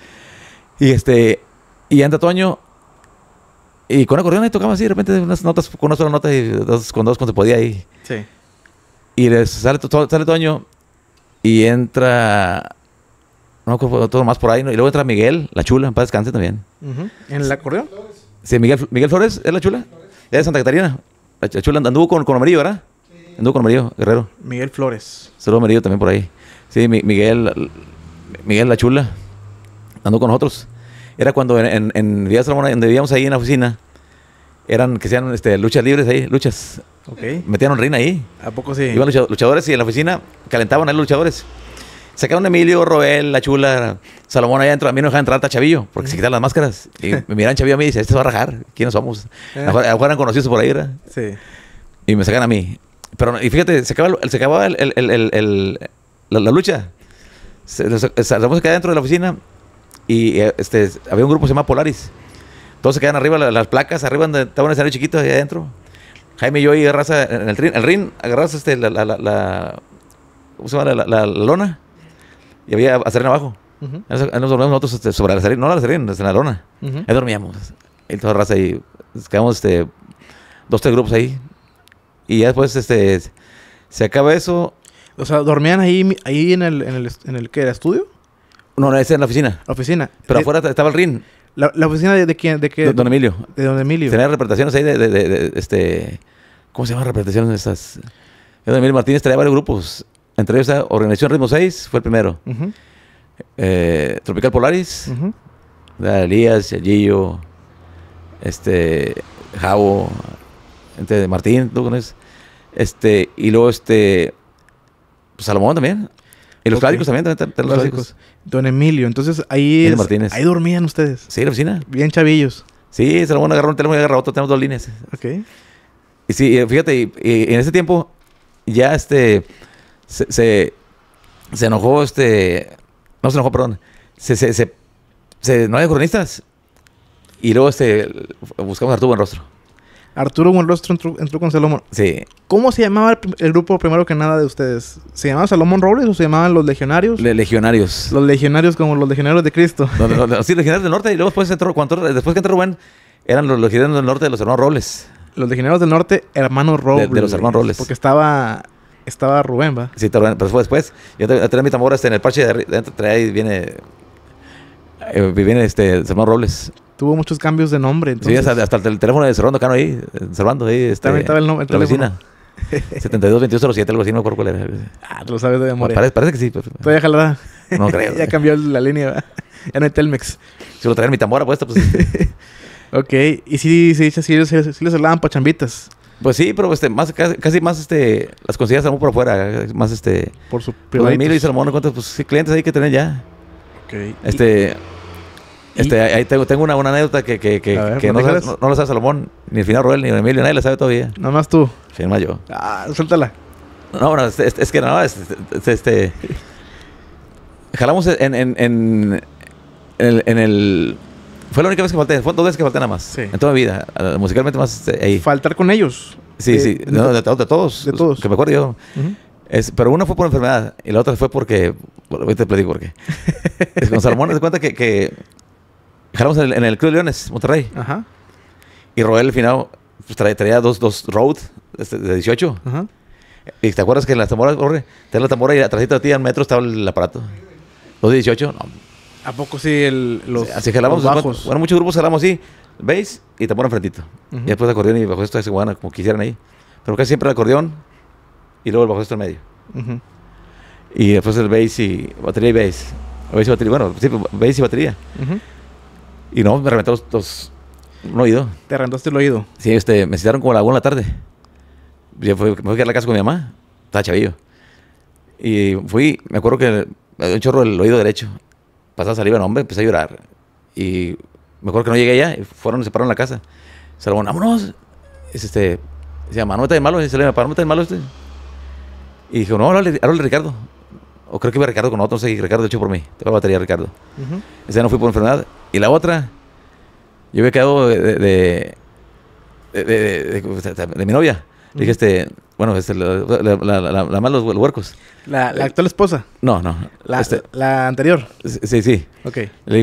Y entra Toño, y con acordeón ahí tocaba así, de repente unas notas, con una sola nota y con dos cuando se podía ahí. Sí. Y sale Toño y entra, no me acuerdo todo más por ahí, ¿no? Y luego entra Miguel, la chula, en paz descanse también. Ujú. ¿En el acordeón? Sí, Miguel Flores, ¿es la chula? Es de Santa Catarina. La chula anduvo con Amarillo, ¿verdad? Anduvo con Amarillo, Guerrero. Miguel Flores. Saludos Amarillo también por ahí. Sí, Miguel la chula, anduvo con nosotros. Era cuando en Villa Salomón, donde vivíamos ahí en la oficina, eran que sean luchas libres ahí, luchas. Ok. Metían un ring ahí. ¿A poco sí? Iban luchadores y en la oficina calentaban a los luchadores. Sacaron a Emilio, Roel, la chula, Salomón allá adentro. A mí no me dejaban entrar hasta Chavillo, porque se quitan las máscaras. Y me miran Chavillo a mí y dicen, este se va a rajar. ¿Quiénes somos? A lo mejor eran conocidos por ahí, ¿verdad? Sí. Y me sacan a mí. Pero, y fíjate, se acababa la lucha. Salomón se queda dentro de la oficina y había un grupo que se llama Polaris. Todos se quedan arriba, las placas, arriba donde estaba un escenario chiquito, ahí adentro. Jaime y yo y agarras en el ring, agarras ¿cómo se llama? La lona. Y había acerrín abajo. Ujú. Ahí nos dormíamos nosotros sobre la acerrín, no la acerrín, en la lona. Ujú. Ahí dormíamos. Y toda raza ahí. Quedamos 2, 3 grupos ahí. Y ya después se acaba eso. O sea, ¿dormían ahí en el ¿qué era? ¿Estudio? No, ese en la oficina. ¿La oficina? Pero afuera estaba el ring. ¿La oficina de quién? ¿De qué? Don Emilio. De Don Emilio. Tenía representaciones ahí ¿cómo se llaman representaciones estas? Don Emilio Martínez traía varios grupos. Entre ellos Organización Ritmo 6, fue el primero. Ujú. Tropical Polaris. Ujú. Elías, el Gillo, Javo, Martín, ¿tú conoces? Y luego Salomón también. Y los Ok. clásicos también, los clásicos. Don Emilio. Entonces ahí Emilio Martínez. ahí dormían ustedes. Sí, la oficina. Bien chavillos. Sí, Salomón agarró un teléfono y agarró otro, tenemos 2 líneas. Ok. Y sí, fíjate, y en ese tiempo ya se enojó, no se enojó, perdón. No hay cronistas. Y luego buscamos a Arturo Buenrostro. Arturo Buenrostro entró con Salomón. Sí. ¿Cómo se llamaba el grupo primero que nada de ustedes? ¿Se llamaba Salomón Robles o se llamaban Los Legionarios? Legionarios. Los Legionarios como los Legionarios de Cristo. No, sí, Legionarios del Norte. Y luego después que entró Rubén, eran los Legionarios del Norte de los hermanos Robles. Los Legionarios del Norte, hermanos Robles. De los hermanos Robles. Porque estaba Rubén, ¿va? Sí, pero fue después. Yo tenía mi tambora en el parche de adentro, trae ahí, viene los hermanos Robles. Tuvo muchos cambios de nombre. Sí, Entonces, hasta el teléfono de Servando Cano ahí, Servando ahí. También estaba el nombre, el la vecina. 72-2207, algo así, no me acuerdo cuál era. tú lo sabes de memoria. Parece que sí, pero Todavía jalará. no creo. Ya cambió la línea, ¿va? Ya no hay Telmex. Si lo traían mi tambora puesta, pues. Ok. Y sí les hablaban pachambitas. Pues sí, pero casi más las conseguías por afuera, más Por su Pues privadito. Emilio y Salomón, ¿cuántos pues, sí, clientes ahí que tienen ya? Ok. Ahí tengo una anécdota que A ver, no platícales. lo sabe Salomón, ni el final Roel, ni Emilio, nadie la sabe todavía. Nada más tú. Sí, más yo. Suéltala. No, bueno, es que no, jalamos en el... Fue la única vez que falté, fue 2 veces que falté nada más. Sí. En toda mi vida, musicalmente más ahí. Faltar con ellos. Sí, sí, no, de todos. De todos. Que me acuerdo yo. Ujú. Pero una fue por enfermedad y la otra fue porque... Bueno, ahorita te platico por qué. Con Salomón, se cuenta que jalamos en el Club de Leones, Monterrey. Ajá. Y Roel, al final, pues, traía dos Road de 18. Ajá. Y te acuerdas que en las tamboras, te la tambora y atrásito de ti al metro estaba el aparato. 218, no. ¿A poco sí los, Así jalamos. los bajos? Bueno, muchos grupos jalamos así, bass y tambora enfrentito. Ujú. Y después acordeón y bajo esto se guana, como quisieran ahí. Pero casi siempre el acordeón y luego el bajo esto en medio. Ujú. Y después el bass y batería y bass. O bass y batería, bueno, sí, bass y batería. Ujú. Y no, me reventó un oído. Te rentaste el oído. Sí, me citaron como a la 1 de la tarde. Yo me fui a quedar a la casa con mi mamá. Estaba chavillo. Y fui, me acuerdo que me dio un chorro el oído derecho. Pasaba saliva, no, hombre, empecé a llorar. Y me acuerdo que no llegué allá. Y fueron, se pararon en la casa. Salomón, vámonos. Se llama, no me está bien malo. Y se le llama, no me está bien malo este. Y dijo, no, háblale Ricardo. O creo que iba Ricardo con otro, no sé, y Ricardo hecho por mí. Tengo la batería, Ricardo. Ujú. Ese no fui por enfermedad. Y la otra, yo había quedado de mi novia. Le dije, bueno, la más los huercos. La actual esposa. No, no. La anterior. Sí, sí. Ok. Le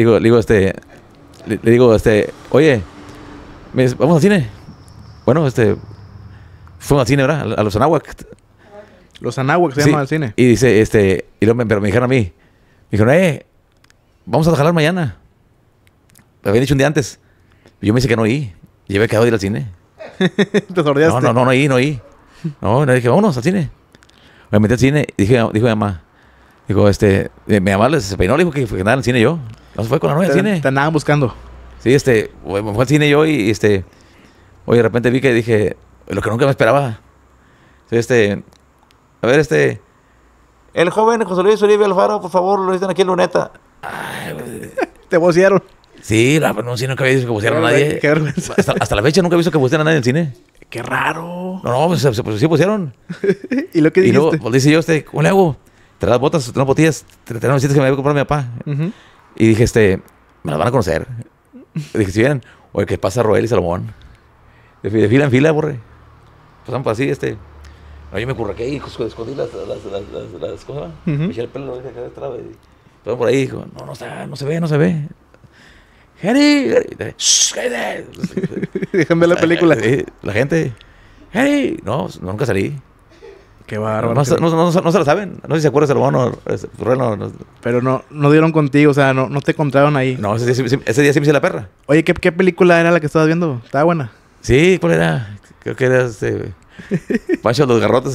digo, oye, vamos al cine. Bueno, fuimos al cine, ¿verdad? A los Anáhuac. Los Anáhuac se Sí. llaman al cine. Y dice, pero me dijeron a mí, me dijeron, vamos a jalar mañana. Me habían dicho un día antes. Y yo me dice que no oí. Y yo había quedado de ir al cine. Te sordeaste. No oí. No, le dije, vámonos al cine. Me metí al cine y dijo mi mamá, mi mamá se peinó, le dijo que andaba al cine yo. No se fue con la novia al cine. Te andaban buscando. Sí, me fue al cine yo y oye, de repente vi que dije, lo que nunca me esperaba. Sí, a ver, el joven José Luis Uribe Alfaro, por favor, lo necesitan aquí en Luneta. Ay, güey. Te vocearon. Sí, no, sí, nunca había visto que pusieran a nadie. Qué vergüenza. Hasta la fecha nunca he visto que pusieran a nadie en el cine. Qué raro. No, pues sí pusieron. ¿Y lo que Y dijiste? luego, pues dice yo, ¿cómo le hago? Trae las botas, unas botellas, trae unos que me había comprado mi papá. Ujú. Y dije, me las van a conocer. Y dije, si vienen, oye, ¿qué pasa Roel y Salomón? De fila en fila, borre. Pasan por así, no, yo me curraqué y escondí las ¿cómo se llama? Ujú. Me eché el pelo, lo dejé acá detrás, y pasan por ahí, dijo, no se ve. Harry, shh, cállate. Déjame ver la película. La gente, Harry, no, nunca salí. Qué bárbaro. No se la saben. No sé si se acuerda Salomón o Roel, no. Pero no dieron contigo, o sea, no te encontraron ahí. No, ese día sí me hice la perra. Oye, ¿qué película era la que estabas viendo? ¿Estaba buena? Sí, ¿cuál era? Creo que era Pancho de los Garrotes.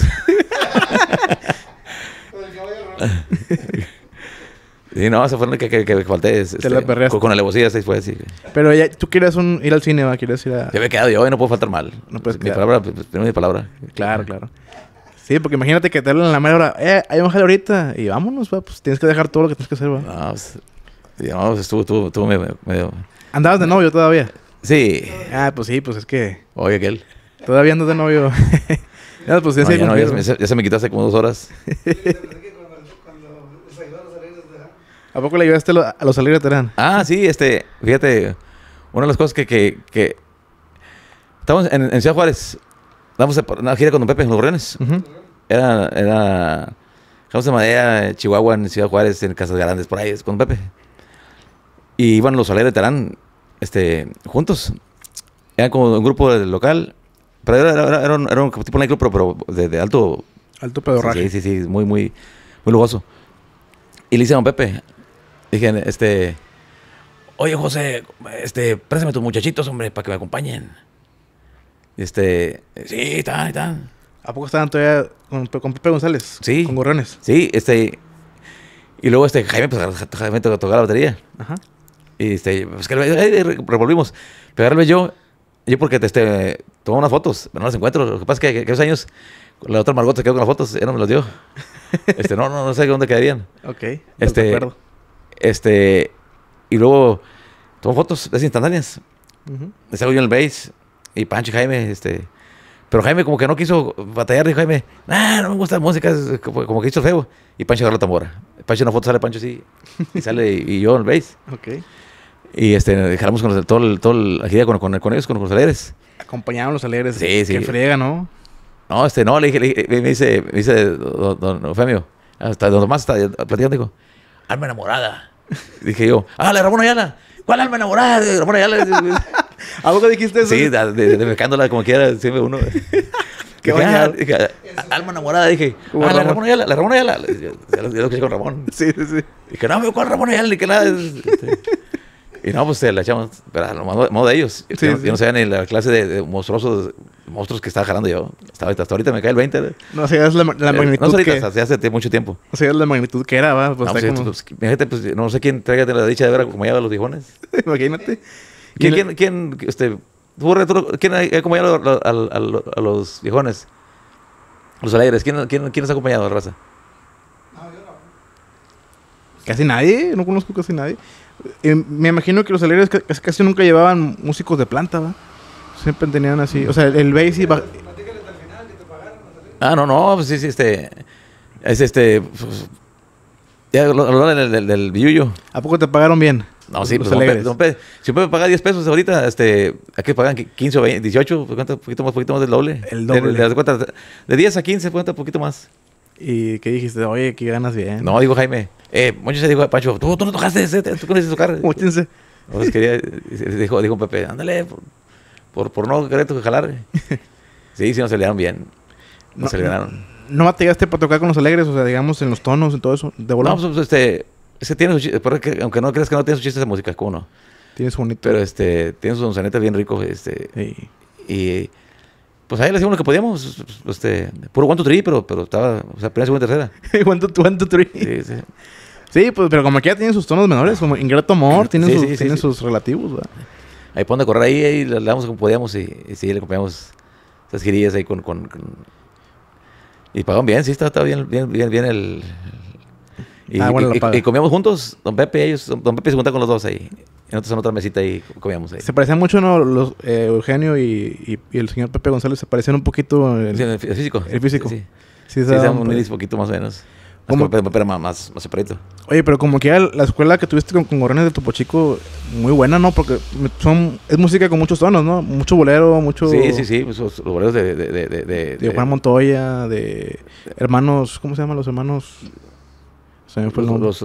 Con el caballo rojo. Sí, no, esa fue la que falté. Te la perreaste. Con alevosía, sí fue así. Pero ya, tú quieres ir al cine, ¿va? ¿Quieres ir a...? Yo me he quedado yo y no puedo faltar mal. No puedes Mi quedar. palabra, pues, tengo mi palabra. Claro, claro. Sí, porque imagínate que te hablan a la mera hora. Hay un jale ahorita. Y vámonos, va. Pues tienes que dejar todo lo que tienes que hacer, va. No, pues, sí, no, pues, estuvo medio... ¿Andabas de novio todavía? Sí. Ah, pues sí, pues es que... Oye, aquel. Todavía andas de novio. Ya, pues ya No, se ya, no, cumplieron. ya se me quitó hace como 2 horas. Cuando les ayudaron a salir desde ¿A poco le ayudaste a los salir de Terán? Ah, sí, fíjate, una de las cosas que estamos en Ciudad Juárez, damos una gira con Don Pepe en Los Gorriones. Ujú. Era Jamos de Madera, Chihuahua, en Ciudad Juárez, en Casas Grandes, por ahí, es con Pepe. Y iban los Soler de Terán, juntos. Eran como un grupo local, pero era un tipo de club, pero de alto... Alto pedorraje. Sí, muy, muy, muy lujoso. Y le hice a Don Pepe, dije, oye, José, préstame a tus muchachitos, hombre, para que me acompañen. Sí, están. ¿A poco estaban todavía con Pepe González? Sí. Con gorrones. Sí, y luego Jaime, pues Jaime tocaba la batería. Ajá. Y pues que revolvimos. Pegarle yo porque tomaba unas fotos, pero no las encuentro. Lo que pasa es que esos años, la otra Margot se quedó con las fotos, ella no me las dio. No sé dónde quedarían. Ok. No te acuerdo. Y luego tomó fotos de esas instantáneas. Ujú. Estaba yo en el bass y Pancho y Jaime, pero Jaime como que no quiso batallar, dijo Jaime, no me gusta la música, es como que hizo el feo. Y Pancho agarró la tambora. Pancho en una foto sale Pancho así, y sale, y yo en el bass. Ok. Y jalamos con la gira con ellos, con los alegres. Acompañaban los alegres. Sí, sí. Qué friega, ¿no? No, no, le dije, me dice don Eufemio, hasta don Tomás está platicando, dijo, alma enamorada. Dije yo, la Ramón Ayala. ¿Cuál alma enamorada de Ramón Ayala? ¿A poco dijiste eso? Sí, de becándola como quiera, siempre uno. Qué dije, bañado. dije, alma enamorada, dije, Como la Ramón. Ramón Ayala, la Ramón Ayala. Ya lo escuché con Ramón. Sí, sí, sí. Dije, no, ¿cuál Ramón Ayala? Ni que nada. Y no, pues la echamos, pero a lo modo de ellos. Sí, yo sí. no sabía ni la clase de monstruos que estaba jalando yo. Hasta ahorita me cae el 20. No sabías la No magnitud sé ahorita, que... hasta hace mucho tiempo. No sabías la magnitud que era, ¿va? Pues No, está pues, como... pues, imagínate, pues, no sé quién traiga la dicha de ver como a los viejones. Imagínate. ¿Quién, ha acompañado a los viejones? Los alegres. ¿Quién les ha acompañado, raza? Casi nadie. No conozco casi nadie. Me imagino que los alegres casi nunca llevaban músicos de planta, ¿va? Siempre tenían así... O sea, el bass y... Platícales al final que te pagaron. No, pues sí, pues, ya lo del billuyo. ¿A poco te pagaron bien? No, sí, los pues, alegres. si usted me paga 10 pesos ahorita, hay que pagar 15 o 20, 18, pues, ¿cuánto? Poquito más del doble. El doble. De 10 a 15, cuenta un poquito más. ¿Y qué dijiste? Oye, aquí ganas bien. No, digo Jaime. Mucho se dijo a Pancho, tú no tocaste ese, tú conoces tocar. Múchense. Pues dijo Pepe, ándale, por no querer jalar. Sí, nos salieron bien. Nos salieron. ¿No batallaste para tocar con los alegres? O sea, digamos, en los tonos y todo eso. ¿De volar? No, pues ese tiene su chiste, aunque no creas que no tiene sus chistes de música, ¿cómo no? Tienes bonito. Pero tiene sus sonetas bien ricos, Sí. y pues ahí le hacíamos lo que podíamos, puro one, two, three, pero estaba, o sea, primera, segunda, tercera. One, two, three. Sí. Sí, pues, pero como aquí ya tienen sus tonos menores, como Ingrato Amor, tienen, Sí. sus relativos, ¿verdad? Ahí ponte a correr ahí le damos como podíamos y sí, le acompañamos esas girillas ahí con y pagaban bien, sí, estaba bien el... Bueno, la paga. Y comíamos juntos, don Pepe se juntaba con los dos ahí. Y nosotros en otra mesita ahí comíamos ahí. Se parecían mucho, ¿no? Eugenio y el señor Pepe González se parecían un poquito... Sí, el físico. El físico. Sí, Sí, se un iris poquito más o menos. ¿Cómo? Pero era más separadito. Oye, pero como que ya la escuela que tuviste con Gorriones de Topo Chico, muy buena, ¿no? Porque es música con muchos tonos, ¿no? Mucho bolero, mucho... Sí. Pues los boleros De Juan Montoya, de hermanos... ¿Cómo se llaman los hermanos? Se me fue el nombre.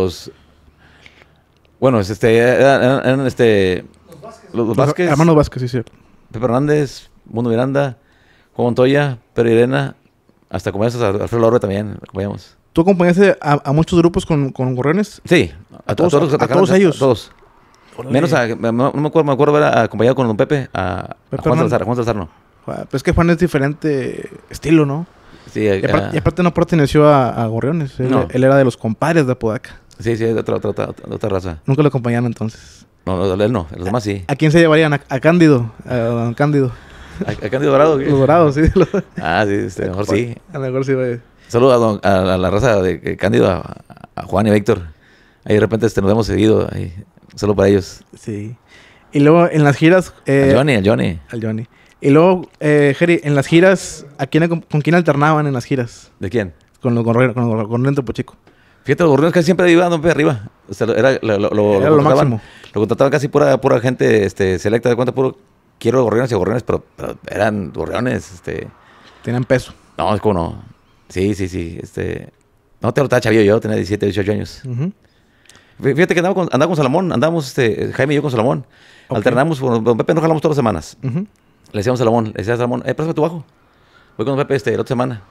Bueno, eran los Vázquez, Hermanos Vázquez, sí, sí. Pepe Hernández, Mundo Miranda, Juan Montoya, Pedro Irena, hasta como a Alfredo Lorbe también acompañamos. ¿Tú acompañaste a muchos grupos con Gorriones? Sí, a todos ellos. Todos. Menos no me acuerdo haber acompañado con don Pepe, a Juan Salazar, no. Pues es que Juan es diferente estilo, ¿no? Sí, Y aparte no perteneció a Gorriones. No. Él era de los compadres de Apodaca. Sí, de otra raza. Nunca lo acompañaron entonces. No, él no, los demás sí. ¿A quién se llevarían? ¿A Cándido? ¿A don Cándido? ¿A Cándido Dorado? ¿Qué? Los Dorados, sí. Sí, mejor sí. A lo mejor sí, güey. Saludos a la raza de Cándido, a Juan y Víctor. Ahí de repente nos vemos seguido, ahí, solo para ellos. Sí. Y luego en las giras... Al Johnny. Al Johnny. Y luego, Jerry, en las giras, ¿con quién alternaban en las giras? ¿De quién? Con los Gorriones de Topo Chico. Fíjate, los gorriones casi siempre iban don Pepe arriba. O sea, era lo máximo. Lo contrataban casi pura gente selecta, de cuenta, puro quiero gorriones y gorriones, pero eran gorriones, Tenían peso. No, es como no. Sí. No, te lo estaba chavillo yo, tenía 17, 18 años. Uh-huh. Fíjate que andaba con Salomón, andábamos Jaime y yo con Salomón. Okay. Alternamos, don Pepe nos jalamos todas las semanas. Uh-huh. Le decíamos a Salomón, préstame tu bajo. Voy con don Pepe la otra semana.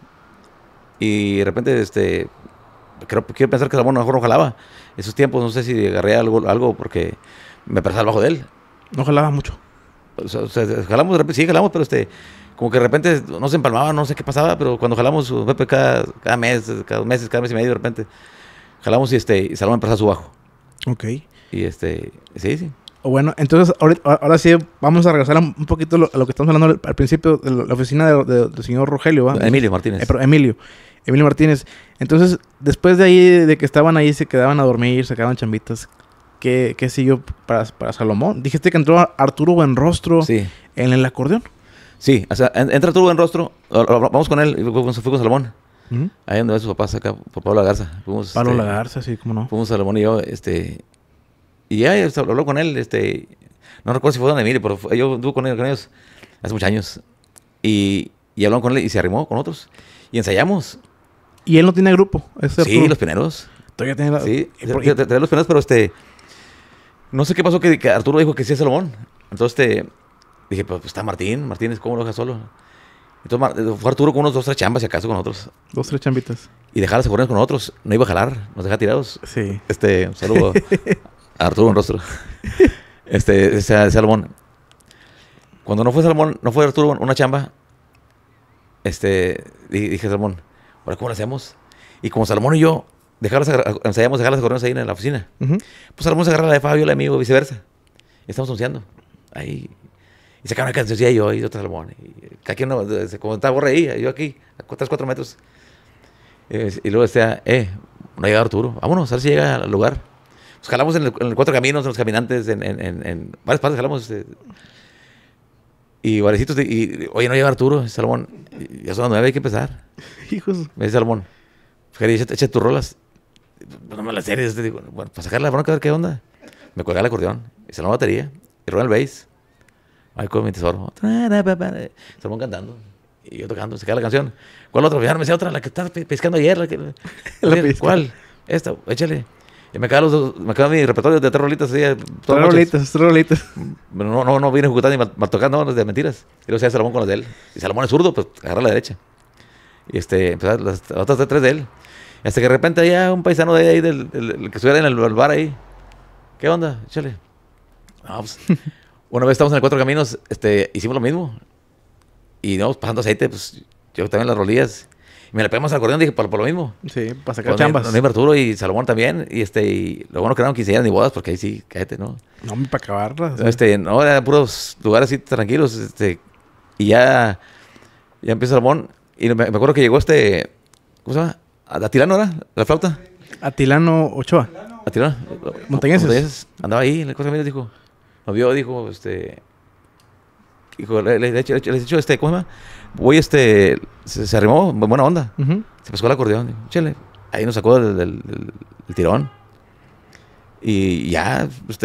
Y de repente, quiero pensar que Salomón a lo mejor no jalaba. Esos tiempos, no sé si agarré algo porque me prestaba el bajo de él. No jalaba mucho. O sea, jalamos de repente, sí jalamos, pero como que de repente no se empalmaba, no sé qué pasaba, pero cuando jalamos Pepe cada mes, cada 2 meses, cada mes y medio de repente, jalamos y Salomón me prestaba su bajo. Ok. Y sí. Bueno, entonces ahora sí vamos a regresar un poquito a lo que estamos hablando al principio de la oficina del señor Rogelio, ¿va? Emilio Martínez. Emilio Martínez. Entonces, después de ahí, de que estaban ahí, se quedaban a dormir, sacaban chambitas. ¿Qué siguió para Salomón? Dijiste que entró Arturo Buenrostro en el acordeón. Sí, o sea, entra Arturo Buenrostro, vamos con él, fui con Salomón. Ujú. Ahí donde ven sus papás acá, por Pablo Lagarza. Fuimos, Pablo Lagarza, sí, cómo no. fuimos Salomón y yo, y ya habló con él, no recuerdo si fue Don Emilio, pero yo anduve con ellos hace muchos años. Y hablamos con él y se arrimó con otros. Y ensayamos. Y él no tiene grupo. Sí, los pioneros. Todavía tiene la... Sí, ¿Y por- tenía los pioneros, pero no sé qué pasó que Arturo dijo que sí es Salomón. Entonces dije, pues está Martín, ¿cómo lo deja solo? Entonces fue Arturo con unos 2 o 3 chambas, si acaso, con otros. 2, 3 chambitas. Y dejar las acordeones con otros. No iba a jalar, nos dejaba tirados. Sí. Un saludo a Arturo en rostro. Salomón. Cuando no fue Arturo una chamba, dije Salomón, ¿ahora cómo lo hacemos? Y como Salomón y yo ensayamos dejar las acordeones ahí en la oficina, Ujú. pues Salomón se agarra la de Fabio, la de amigo, viceversa. Y estamos anunciando. Ahí. Y sacaron una canción yo y otra Salomón. Y cada quien, como estaba Borre ahí, yo aquí, a 3, 4 metros. Y luego no ha llegado Arturo. Vámonos, a ver si llega al lugar. Pues jalamos en el 4 Caminos, en los caminantes, en varias partes jalamos. Y varecitos, oye, no llega Arturo, Salomón. Y ya son las 9, hay que empezar. Hijos. Me dice Salomón, Jerry, echa tus rolas. Pues no me las series. Digo, bueno, para sacar la bronca, a ver qué onda. Me colgaba el acordeón, y Salomón batería, y Ronald bass. Ay, con mi tesoro. Salomón cantando, y yo tocando, se queda la canción. ¿Cuál otra? Ya no me decía otra, la que estás pescando ayer. ¿Cuál? Esta, échale. Y me queda mi repertorio de 3 rolitas. 3 rolitas. No viene ejecutando ni mal tocando, no, de mentiras. Y luego se da Salomón con las de él. Y Salomón es zurdo, pues agarra la derecha. Y empezar las otras 3 de él. Y hasta que de repente había un paisano de ahí, del que estuviera en el bar ahí. ¿Qué onda? Échale. No, pues, una vez estamos en el 4 Caminos, hicimos lo mismo. Y íbamos pasando aceite, pues yo también las rolillas. Y me la pegamos al acordeón, dije, por lo mismo. Sí, para sacar chambas. No iba Arturo y Salomón también. Y lo bueno que eran quinceañeras ni bodas, porque ahí sí, cállate, ¿no? No, para acabarlas. No, eran puros lugares así tranquilos. Y ya empieza Salomón. Y me acuerdo que llegó ¿cómo se llama? Atilano, ¿era? ¿La flauta? Atilano Ochoa. Atilano. Montañeses. Andaba ahí en el cosa, dijo. Nos vio, dijo, Dijo, le he dicho, ¿cómo se llama? Voy, se arrimó, buena onda. Ujú. Se pescó el acordeón, dijo, échale. Ahí nos sacó del tirón. Y ya,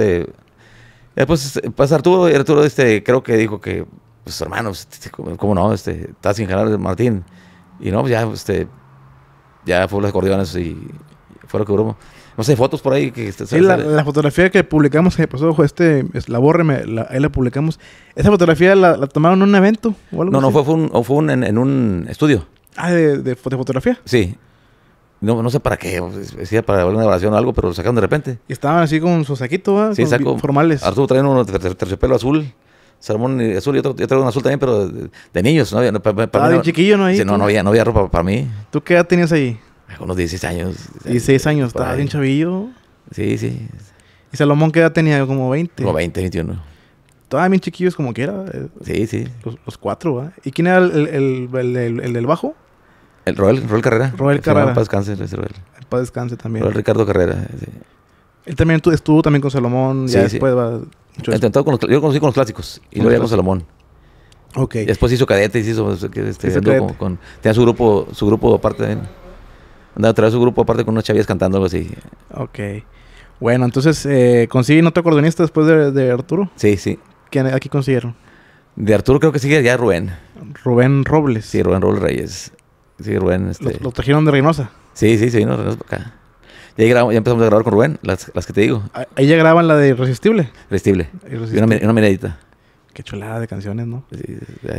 después pasa Arturo, y Arturo, creo que dijo que, pues, hermanos, ¿cómo no? Está sin ganar Martín. Y no, pues ya, ya fue los acordeones y fue lo que duró. No sé, fotos por ahí que... Sí, la fotografía que publicamos, que pasó, la borre, ahí la publicamos. ¿Esa fotografía la tomaron en un evento o algo No, así? fue en un estudio. Ah, ¿de fotografía? Sí. No sé para qué, decía para una grabación o algo, pero lo sacaron de repente. Y estaban así con su saquito, ¿verdad? Sí, Con saco. formales. Arturo traía uno de terciopelo azul, Salomón azul y yo traigo un azul también, pero de niños. No había, Estaba bien chiquillo, ¿no? Ahí, sí, no había ropa para mí. ¿Tú qué edad tenías ahí? Unos 16 años. 16 años, por estaba ahí. bien chavillo. Sí, sí. ¿Y Salomón qué edad tenía? Como 20. Como 20, 21. Estaban bien chiquillos como quiera. Sí, sí. Los 4, ¿verdad? ¿Y quién era el del bajo? El Roel Carrera. Roel Carrera. Para descanse, ese Roel. Para descanse también. Roel Ricardo Carrera. Sí. Él también estuvo también con Salomón. Ya Sí, sí. después va... Yo conocí con los clásicos y luego ya con Salomón. Ok. Y después hizo cadete y hizo Hizo andó cadete. tenía su grupo aparte también. Andaba a traer su grupo aparte con unas chavillas cantando algo así. Ok. Bueno, entonces, ¿consiguen otro acordeonista después de Arturo? Sí, sí. ¿Quién aquí consiguieron? De Arturo creo que sigue ya Rubén. Rubén Robles. Sí, Rubén Robles Reyes. Sí, Rubén. Los trajeron de Reynosa. Sí, se vino Reynosa para acá. Ya empezamos a grabar con Rubén, las que te digo. Ahí ya graban la de Irresistible. Irresistible. Y una miradita. Qué chulada de canciones, ¿no? Sí,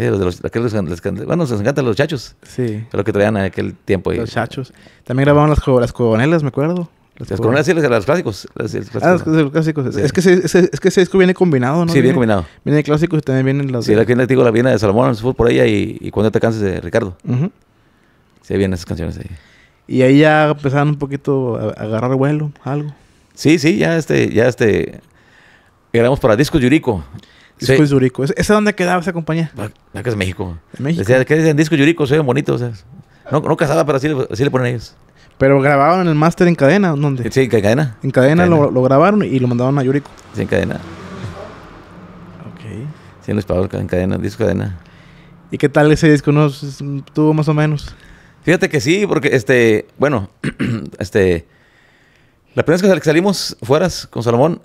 bueno, nos encantan los chachos. Sí. Lo que traían en aquel tiempo. Los chachos. También grababan las coronelas, me acuerdo. Las coronas, sí, los clásicos. Los clásicos. Sí. Es que ese disco viene combinado, ¿no? Sí, bien combinado. Viene de clásicos y también vienen las Sí, la que te digo, la viene de Salomón, fue por ella y Cuando te canses de Ricardo. Ujú. Sí, vienen esas canciones ahí. Y ahí ya empezaron un poquito a agarrar vuelo, algo. Sí, ya grabamos para Discos Yurico. Disco de Zurico. ¿Esa dónde quedaba esa compañía? Acá es México. En México. Decía que dicen Discos Yurico, soy bonito, o sea. No casaba, pero así le ponen ellos. Pero grababan el máster en cadena, ¿dónde? Sí, en cadena. En cadena lo grabaron y lo mandaron a Yurico. Sí, en cadena. Ok. Sí, en los pagos en cadena, disco cadena. ¿Y qué tal ese disco? ¿No? ¿Tuvo más o menos? Fíjate que sí, porque bueno, la primera vez que salimos fueras con Salomón,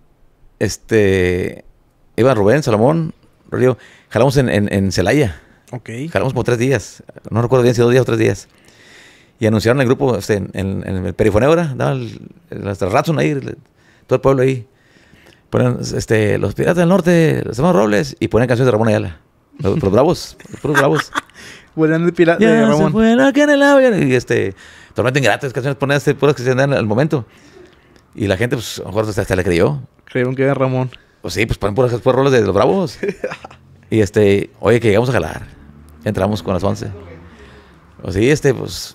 iba Rubén, Salomón, Rodrigo, jalamos en Celaya. Ok. Jalamos como 3 días. No recuerdo bien si 2 días o 3 días. Y anunciaron el grupo en el perifoneo, ¿verdad? Daban las Ratson ahí, todo el pueblo ahí. Ponen los Piratas del Norte, los hermanos Robles, y ponen canciones de Ramón Ayala. Los bravos, los puros bravos. Buenas de pirata de Ya se Ramón. fue la que en el agua. Y Tormenta Ingrata, canciones ponen puras que se dan al momento. Y la gente, pues, a lo mejor hasta le creyó. Creyeron que era Ramón. Pues sí, pues ponen puras rolas de los bravos. Y oye, que llegamos a jalar. Entramos con las 11. O sí, pues,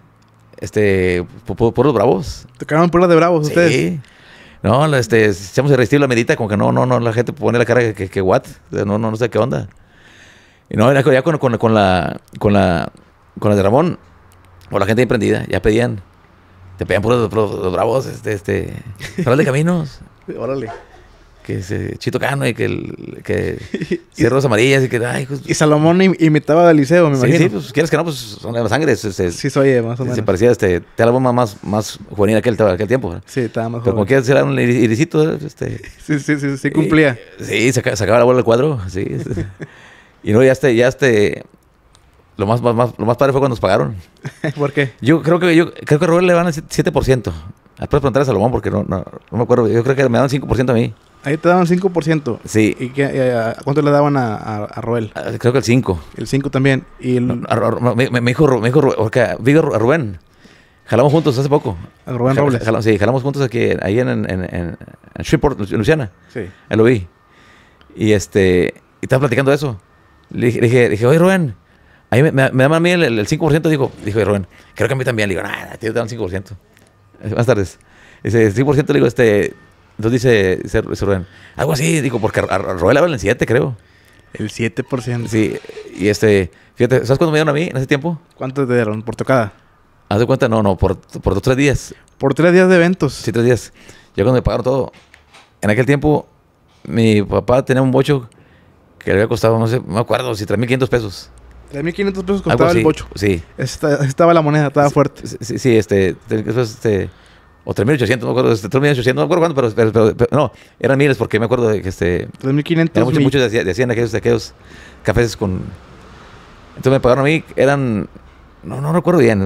puros bravos. Tocaron puras de bravos ustedes. Sí. No, echamos irresistible la medita, como que no, la gente pone la cara que what, no sé qué onda. Y no, ya con la de Ramón, o la gente ahí prendida, ya te pedían puros bravos, Feral de Caminos, Órale. que Chito Cano y que Cierros Amarillas y que, ay, pues, Y Salomón imitaba a Eliseo, me imagino. sí, pues quieres que no, pues son de la sangre. Sí, soy más o menos. Se parecía, te da la bomba más juvenil aquel tiempo. ¿Verdad? Sí, estaba más Pero como joven. quieres ser un irisito, Sí, cumplía. Sí, sacaba la bola del cuadro, sí. Y no, lo más padre fue cuando nos pagaron. ¿Por qué? Yo creo que a Robert le van al 7%. Puedes preguntar a Salomón porque no me acuerdo. Yo creo que me daban 5% a mí. Ahí te daban 5%. Sí. ¿Y cuánto le daban a Roel? Creo que el 5. El 5 también. Y Me dijo porque vi a Rubén. Jalamos juntos hace poco. a Rubén Robles. Jalamos juntos ahí en Shreveport, Luisiana. Sí. Ahí lo vi. Y estaba platicando eso. Le dije, oye, Rubén, ahí me daban a mí el 5%. Dijo, Rubén, creo que a mí también. Le digo, nada, tío, te dan 5%. Buenas tardes. Dice, 5%, le digo, entonces dice Rubén, algo así, digo, porque a Roel hablan el 7, creo. El 7%. Sí, y fíjate, ¿sabes cuándo me dieron a mí en ese tiempo? ¿Cuánto te dieron? ¿Por tocada? Haz de cuenta, no, por 2 3 días. Por 3 días de eventos. Sí, 3 días. Ya cuando me pagaron todo, en aquel tiempo, mi papá tenía un bocho que le había costado, no sé, no me acuerdo, si 3,500 pesos. 3,500 pesos Algo costaba así, el bocho. Sí. Estaba la moneda, estaba fuerte. Sí, después, o 3,800, no me acuerdo, 3,800, no me acuerdo cuánto, pero no, eran miles porque me acuerdo de que 3,500. muchos decían aquellos cafés con. Entonces me pagaron a mí, no recuerdo bien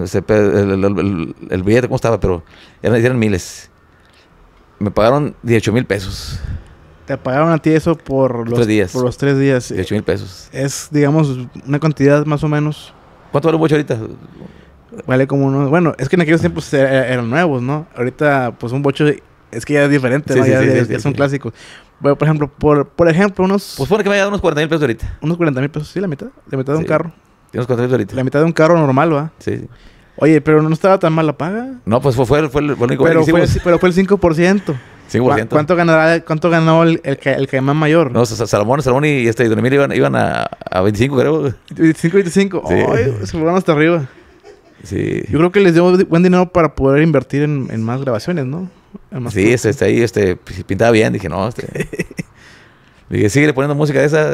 el billete cómo estaba, pero eran miles. Me pagaron 18,000 pesos. Te pagaron a ti eso por los 3 días. Por los 3 días. 18,000 pesos. Es, digamos, una cantidad más o menos. ¿Cuánto vale un bocho ahorita? Vale como unos... Bueno, es que en aquellos tiempos eran nuevos, ¿no? Ahorita, pues un bocho es que ya es diferente, ¿no? Ya son clásicos. Bueno, por ejemplo, por ejemplo, unos... Pues pone que me haya dado unos 40,000 pesos ahorita. Unos 40,000 pesos, sí, la mitad. La mitad de un Sí. carro. Unos 40,000 pesos ahorita. La mitad de un carro normal, ¿va? Sí. Oye, pero no estaba tan mal la paga. No, pues fue el único Pero que hicimos. fue el 5%. 5%. ¿Cuánto ganó el caimán mayor? No, Salomón y Don Emilio iban a 25, creo. 25. Sí. Ay, se fueron hasta arriba. Sí. Yo creo que les dio buen dinero para poder invertir en más grabaciones, ¿no? En más Sí, productos. ahí pintaba bien. Dije, no, Dije, sigue poniendo música de esa.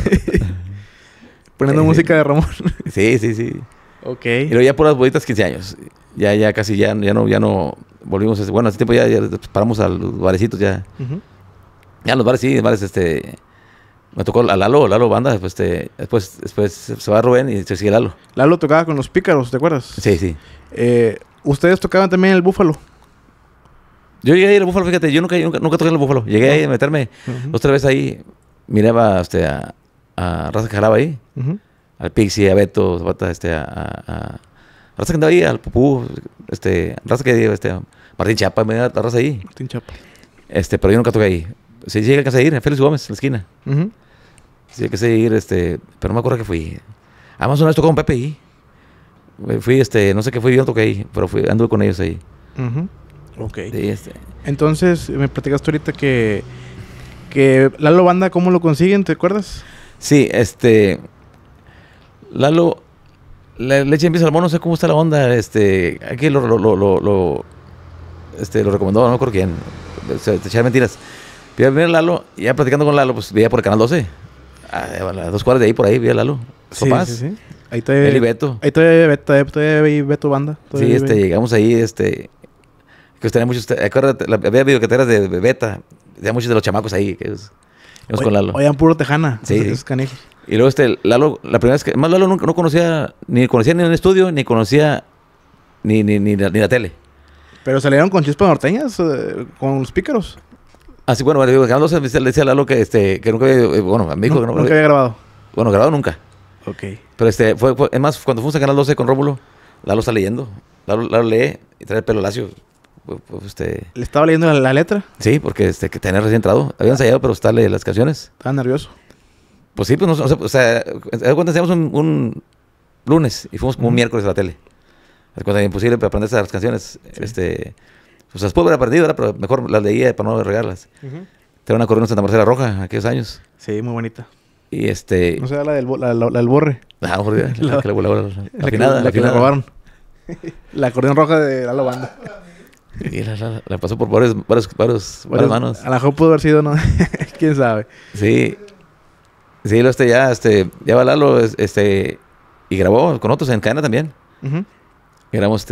Poniendo música de Ramón. Sí. Ok. Y luego ya por las bonitas 15 años. Ya casi ya no volvimos. Bueno, hace tiempo ya paramos a los barecitos ya. Ujú. Ya los bares, sí, bares, me tocó a Lalo Banda, después se va Rubén y se sigue Lalo. Lalo tocaba con los Pícaros, ¿te acuerdas? Sí. Ustedes tocaban también el Búfalo. Yo llegué ahí al Búfalo, fíjate, yo nunca toqué en el Búfalo. Llegué ahí a meterme Ujú. 2 3 veces ahí, miraba a raza que jalaba ahí, Ujú. al Pixie, a Beto, a raza que andaba ahí, al Pupú, raza que Martín Chapa, me da la raza ahí. Martín Chapa. Pero yo nunca toqué ahí. Sí, llegué a casa de ir, a Félix Gómez, en la esquina. Ujú. Sí, que sé ir, pero no me acuerdo que fui. Además, una vez tocó con Pepe ahí. Fui, no sé qué fui, yo no toqué ahí, pero anduve con ellos ahí. Ujú. Ok. Sí, Entonces, me platicaste ahorita que Lalo Banda, ¿cómo lo consiguen? ¿Te acuerdas? Sí, Lalo, la leche empieza al mono, no sé cómo está la onda, aquí lo recomendó, no me acuerdo quién, te echaba mentiras. Vi a Lalo, y ya platicando con Lalo, pues veía por el canal 12, a las 2 cuadras de ahí, por ahí, vi a Lalo, Sí, papás. sí, sí. Ahí todavía... Él y Beto. Ahí todavía vi Beto Banda. Sí, todavía vi. llegamos ahí, que tenía muchos, acuérdate, había videocateras de Beta, había muchos de los chamacos ahí, íbamos con Lalo. Oigan, puro tejana. Sí, sí. Esos canijos. Y luego Lalo, la primera vez que, más Lalo nunca, no conocía ni un estudio, ni conocía ni la tele. Pero salieron con chispas norteñas, con los pícaros. Así, bueno, le decía a Lalo que nunca había, bueno, a mí dijo que no, nunca había grabado. Bueno, grabado nunca. Ok. Pero es más, cuando fuimos a Canal 12 con Rómulo, Lalo está leyendo. Lalo lee y trae el pelo lacio. ¿Le estaba leyendo la letra? Sí, porque que tenía recién entrado. Había ensayado, pero está leyendo las canciones. Estaba nervioso. Pues sí, pues no, o sea, cuando hacíamos un lunes y fuimos como un miércoles a la tele. Es cuando era imposible para aprenderse las canciones. Sí. Pues las puedo haber aprendido, ¿verdad? Pero mejor las leía para no regarlas. Tenía una corona en Santa Marcela Roja aquellos años. Sí, muy bonita. Y No sé, la del borre. La que le robaron. La acordeón roja de Lalo Banda. Y la pasó por varias manos. A lo mejor pudo haber sido, ¿no? ¿Quién sabe? Sí. Sí, ya va Lalo, y grabó con otros en cadena también. Grabamos,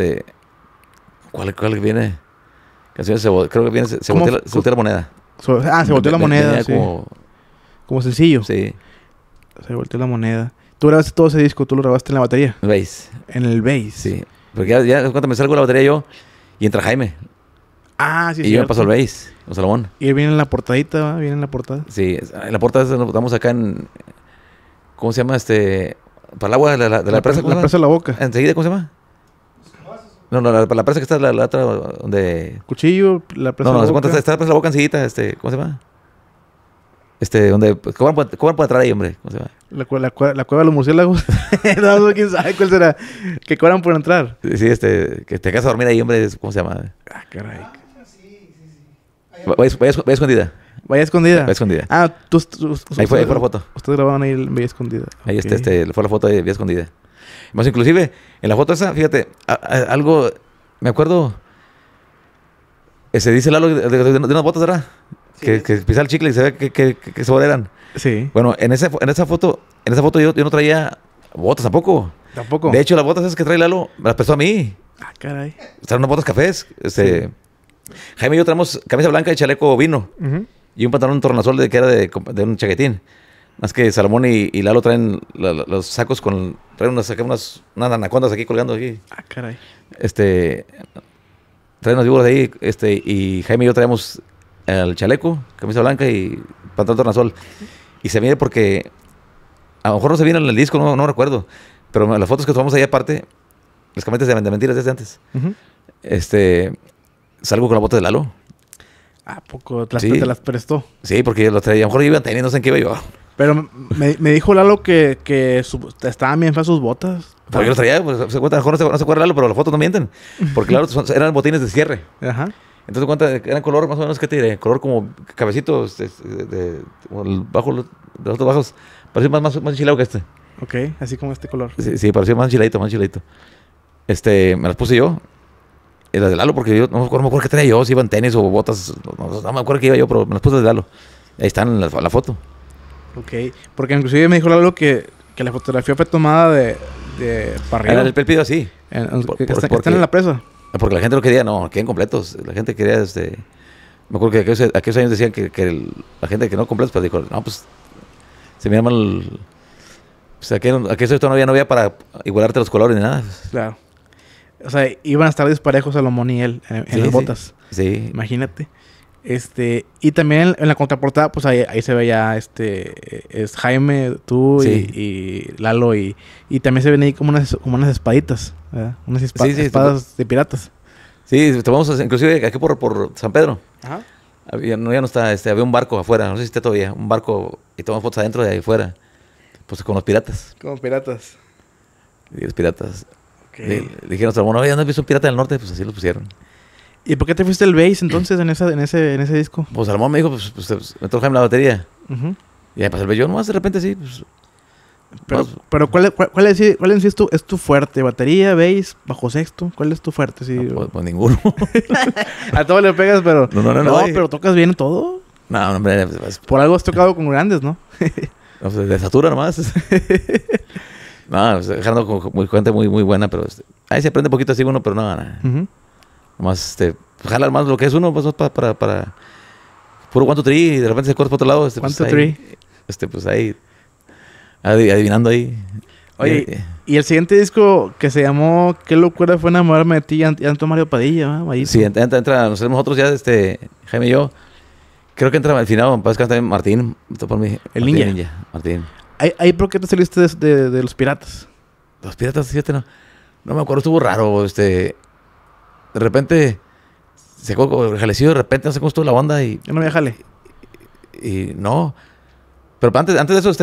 ¿cuál viene? Canciones, creo que viene, se volteó la moneda. Se volteó la moneda, sí. Como sencillo. Sí. Se volteó la moneda. ¿Tú grabaste todo ese disco? ¿Tú lo grabaste en la batería? Bass. En el bass. Sí. Porque ya cuando me salgo de la batería yo, y entra Jaime. Ah, sí, y yo me paso al bass, con Salomón. Y él viene en la portadita, ¿va? Viene en la portada. Sí, en la portada nos estamos acá en... ¿Cómo se llama? Para el agua de la presa. La presa de la Boca. Enseguida, ¿cómo se llama? No, la presa que está la otra donde... Cuchillo, la presa de la Boca. Está la presa de la Boca enseguida, ¿cómo se llama? Donde cobran por entrar ahí, hombre. ¿Cómo se llama? La cueva de los murciélagos. No, quién sabe cuál será. Que cobran por entrar. Sí, que te quedas a dormir ahí, hombre. ¿Cómo se llama? Ah, caray. Vaya escondida. Vaya escondida. Vaya escondida. Ah, ahí fue la foto. Ustedes grababan ahí en Villa Escondida. Ahí fue la foto de Villa Escondida. Más inclusive, en la foto esa, fíjate, algo, me acuerdo, se dice Lalo de unas botas, ¿verdad? Sí. Que pisaba el chicle y se ve que sabor eran. Sí. Bueno, en esa foto yo no traía botas tampoco. Tampoco. De hecho, las botas esas que trae Lalo me las prestó a mí. Ah, caray. Traen unas botas cafés. Sí. Jaime y yo traemos camisa blanca y chaleco vino. Y un pantalón tornasol que era de un chaquetín. Más que Salomón y Lalo traen los sacos traen unas anacondas aquí colgando aquí. Ah, caray. Traen unas víboras ahí, y Jaime y yo traemos el chaleco, camisa blanca y pantalón tornasol. Y se mide porque a lo mejor no se vino en el disco, no recuerdo. Pero las fotos que tomamos ahí aparte, las camisetas de mentiras desde antes. Salgo con la bota de Lalo. ¿A poco te las prestó? Sí, porque yo las traía. A lo mejor iban teniendo, no sé en qué iba yo. Pero me dijo Lalo que estaban bien feas sus botas. Pero yo las traía, pues, a lo mejor no se acuerda Lalo, pero las fotos no mienten. Porque Lalo eran botines de cierre. Ajá. Entonces, cuenta, eran color más o menos, ¿qué te diré? Color como cabecito, bajo, de los otros bajos. Parecía más enchilado que este. Ok, así como este color. Sí, parecía más enchiladito. Me las puse yo. Y las de Lalo, porque yo no me acuerdo qué traía yo, si iban tenis o botas. No me acuerdo qué iba yo, pero me las puse de Lalo. Ahí están en la foto. Ok, porque inclusive me dijo Lalo que la fotografía fue tomada de para arriba. El pidió así. Están en la presa. Porque la gente no quería, quedan completos. La gente quería, me acuerdo que aquellos años decían que la gente que no completos, pero dijo, no, pues, se mira mal. Pues aquellos años no había para igualarte los colores ni nada. Claro. O sea, iban a estar disparejos Salomón y él en las botas. Sí. Imagínate. Y también en la contraportada, pues ahí se veía, es Jaime, tú y Lalo, y también se ven ahí como unas espaditas, ¿verdad? Unas espadas de piratas. Sí, tomamos inclusive aquí por San Pedro. Ajá. Ya no está, había un barco afuera, no sé si está todavía, un barco, y tomamos fotos adentro de ahí afuera, pues con los piratas. Como piratas. Y los piratas. Okay. Dijeron, bueno, ¿no has visto un pirata del norte? Pues así lo pusieron. ¿Y por qué te fuiste el bass entonces en ese disco? Pues Salomón me dijo, pues me tocó Jaime la batería. Y ahí pasé el bass. Yo nomás de repente sí, pues... Pero ¿cuál es tu fuerte? ¿Batería, bass, bajo sexto? ¿Cuál es tu fuerte? Sí, pues ninguno. A todo le pegas, pero... No, pero tocas bien todo. No, hombre. Por algo has tocado con grandes, ¿no? De estatura nomás. No, o sea, jalando con gente muy buena, pero ahí se aprende un poquito así uno, pero no. Ujú. Nomás, jala más lo que es uno, pues para puro one, two, three, y de repente se corta para otro lado. One, two, three. Pues ahí, adivinando ahí. Oye, y el siguiente disco que se llamó ¿Qué locura fue enamorarme de ti? Ya entró Mario Padilla, ¿va? Ahí. Sí, entra, nosotros ya, Jaime y yo, creo que entra al final, para también Martín, por mí. El Martín, Ninja. Martín. ¿Ahí por qué te saliste de los piratas? Los piratas, fíjate, no me acuerdo, estuvo raro, de repente, se quedó jalecido, de repente, no sé cómo estuvo la onda y Yo no me jale. no, pero antes de eso,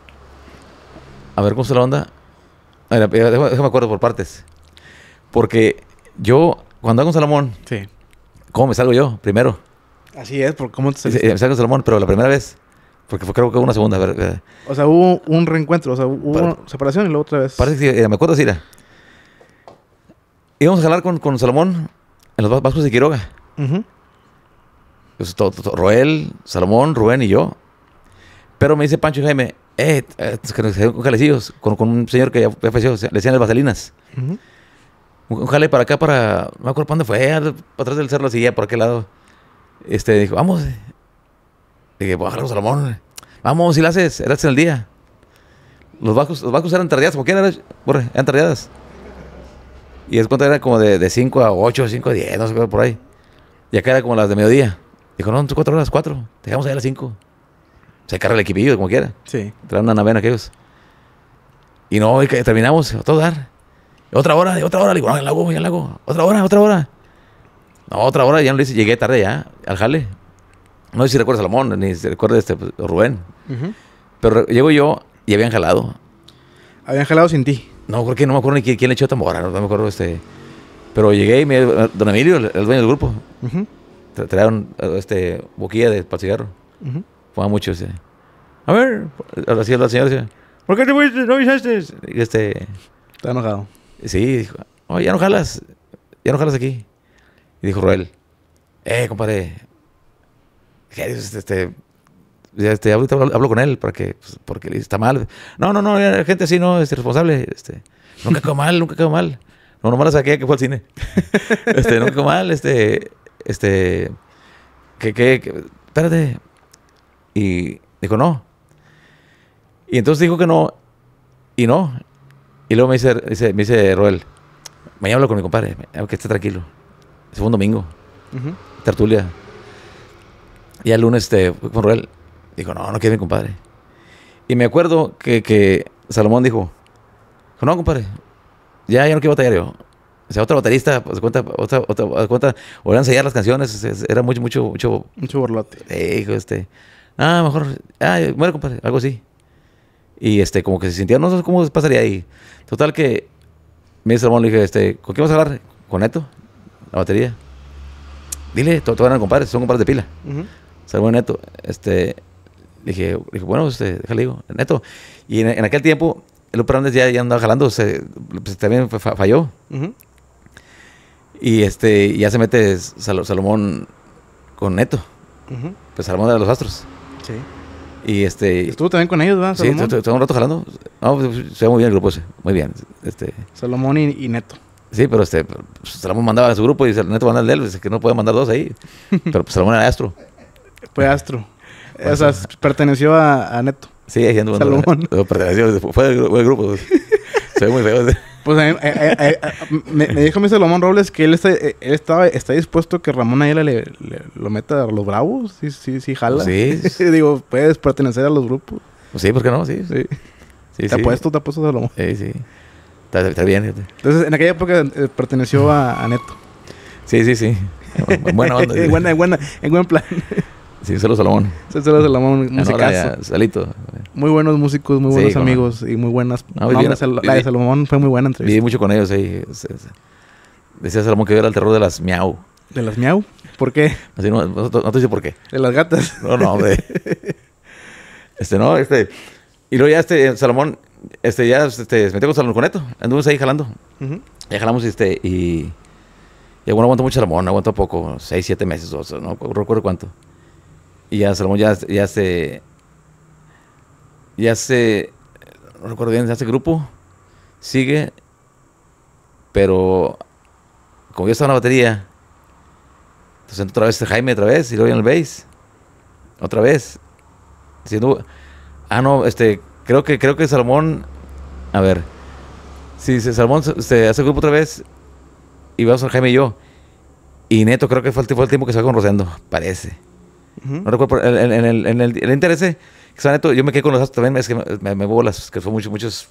a ver cómo está la onda. A ver, déjame acuerdo por partes. Porque yo, cuando hago un Salomón, Sí. ¿cómo me salgo yo? Primero. Así es, ¿por cómo te Sí, saliste? me salgo en Salomón, pero la primera vez. Porque creo que hubo una segunda. A ver, O sea, hubo un reencuentro, o sea, hubo separación y luego otra vez. parece que me acuerdo así, era. Íbamos a jalar con Salomón en los Vascos de Quiroga. Ujú. Pues, Roel, Salomón, Rubén y yo. Pero me dice Pancho y Jaime, que nos quedó con jalecillos, con un señor que ya falleció, le decían el Vaselinas. Ujú. Un jale para acá, no me acuerdo para dónde fue, para atrás del cerro, seguía por aquel lado. Dijo, vamos. Dije, voy a jalar con Salomón. Vamos, si la haces, eras en el día. Los bajos eran tardeadas, como quiera, eran tardeadas. Y es cuenta era como de 5 a 8, 5 a 10, no sé qué, por ahí. Y acá era como las de mediodía. Dijo, no, son 4 horas, 4. Te dejamos ahí a las 5. Se carga el equipillo, como quiera. Sí. Traen una navena aquellos. Y no, y que terminamos, a todo dar. Otra hora. Le digo, no, ya la hago. Otra hora. No, otra hora, ya no le hice, llegué tarde ya, al jale. No sé si recuerda Salomón, ni si recuerda Rubén. Ujú. Pero llego yo y habían jalado. Habían jalado sin ti. No, creo que no me acuerdo ni quién le echó tambora, no me acuerdo Pero llegué y don Emilio, el dueño del grupo, Ujú. trajeron boquilla para el cigarro. Ujú. Fuma mucho, A ver, ahora sí la señora decía, ¿por qué te fuiste? ¿No avisaste? Y Está enojado. sí, dijo, oye, ya no jalas aquí. Y dijo Roel, compadre, ahorita hablo con él porque está mal. No, la gente así no es responsable. Nunca quedó mal. No, nomás la saqué que fue al cine. Nunca quedó mal, espérate. Y dijo, no. Y entonces dijo que no. Y no. Y luego me dice Roel, mañana hablo con mi compadre, que esté tranquilo. Ese fue un domingo, Ujú. tertulia. Y el lunes fue con Roel. Dijo, no quiere mi compadre. Y me acuerdo que Salomón dijo, no, compadre, ya no quiero batallar yo. O sea, otro baterista, pues cuenta, o a ensayar las canciones, era mucho. Mucho borlote. Dijo, mejor, bueno, compadre, algo así. Y como que se sintía, no sé cómo pasaría ahí. Total que me dice Salomón, le dije, ¿con quién vas a hablar? ¿Con Neto? La batería. Dile, todos eran compadres, son compadres de pila. Ujú. Salomón y Neto, dije, bueno, déjale digo, Neto. Y en aquel tiempo, el Fernández ya andaba jalando, pues, también falló. Ujú. Y ya se mete Salomón con Neto. Ujú. Pues Salomón de los Astros. Sí. Y Estuvo también con ellos, ¿verdad? sí, Salomón. estuvo un rato jalando. No, pues, se ve muy bien el grupo ese, muy bien. Salomón y Neto. Sí, pero pues, Salomón mandaba a su grupo y Neto mandaba al de él, pues, que no puede mandar dos ahí. Pero pues Salomón era Astro. Fue Astro. O sea, perteneció a Neto. Sí, ahí ando. Salomón. Fue del grupo. Se ve muy feo. Pues me dijo mi Salomón Robles que él está dispuesto que Ramón Ayala lo meta a los Bravos. Sí, jala. Sí. Digo, puedes pertenecer a los grupos. Pues sí, ¿por qué no? Sí. Sí. Sí, Te apuesto Salomón. Sí. Está bien, fíjate. Entonces, en aquella época perteneció a Neto. Sí. Buena onda. Sí. En buen plan. Sí, solo Salomón. Solo Salomón, musicazo. Ahora ya, Salito. Muy buenos músicos, muy buenos Sí, amigos y muy buenas. No, la bien, de Salomón fue muy buena entrevista. Viví mucho con ellos ahí. Decía Salomón que yo era el terror de las miau. ¿De las miau? ¿Por qué? Así no te dice por qué. De las gatas. No, hombre. Y luego ya Salomón, ya se metió con Salomón con Neto. Anduvimos ahí jalando. Ujú. Ya jalamos y bueno, aguantó mucho Salomón, aguantó poco, 6, 7 meses, no recuerdo cuánto. Y ya Salomón ya se no recuerdo bien, se hace grupo. sigue, pero como yo estaba en la batería, entonces otra vez Jaime otra vez, y luego en el bass, otra vez. Diciendo, no, creo que Salomón, a ver, sí, Salomón se hace el grupo otra vez, y vamos a Jaime y yo. Y Neto creo que fue el tiempo que se va con Rosendo, parece. No recuerdo, en el interés que se va Neto, yo me quedé con los Astros también, es que me bolas, que fue muchos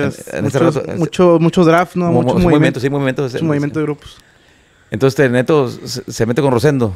draft, ¿no? Mucho movimiento, sí, movimiento de grupos. Entonces Neto se mete con Rosendo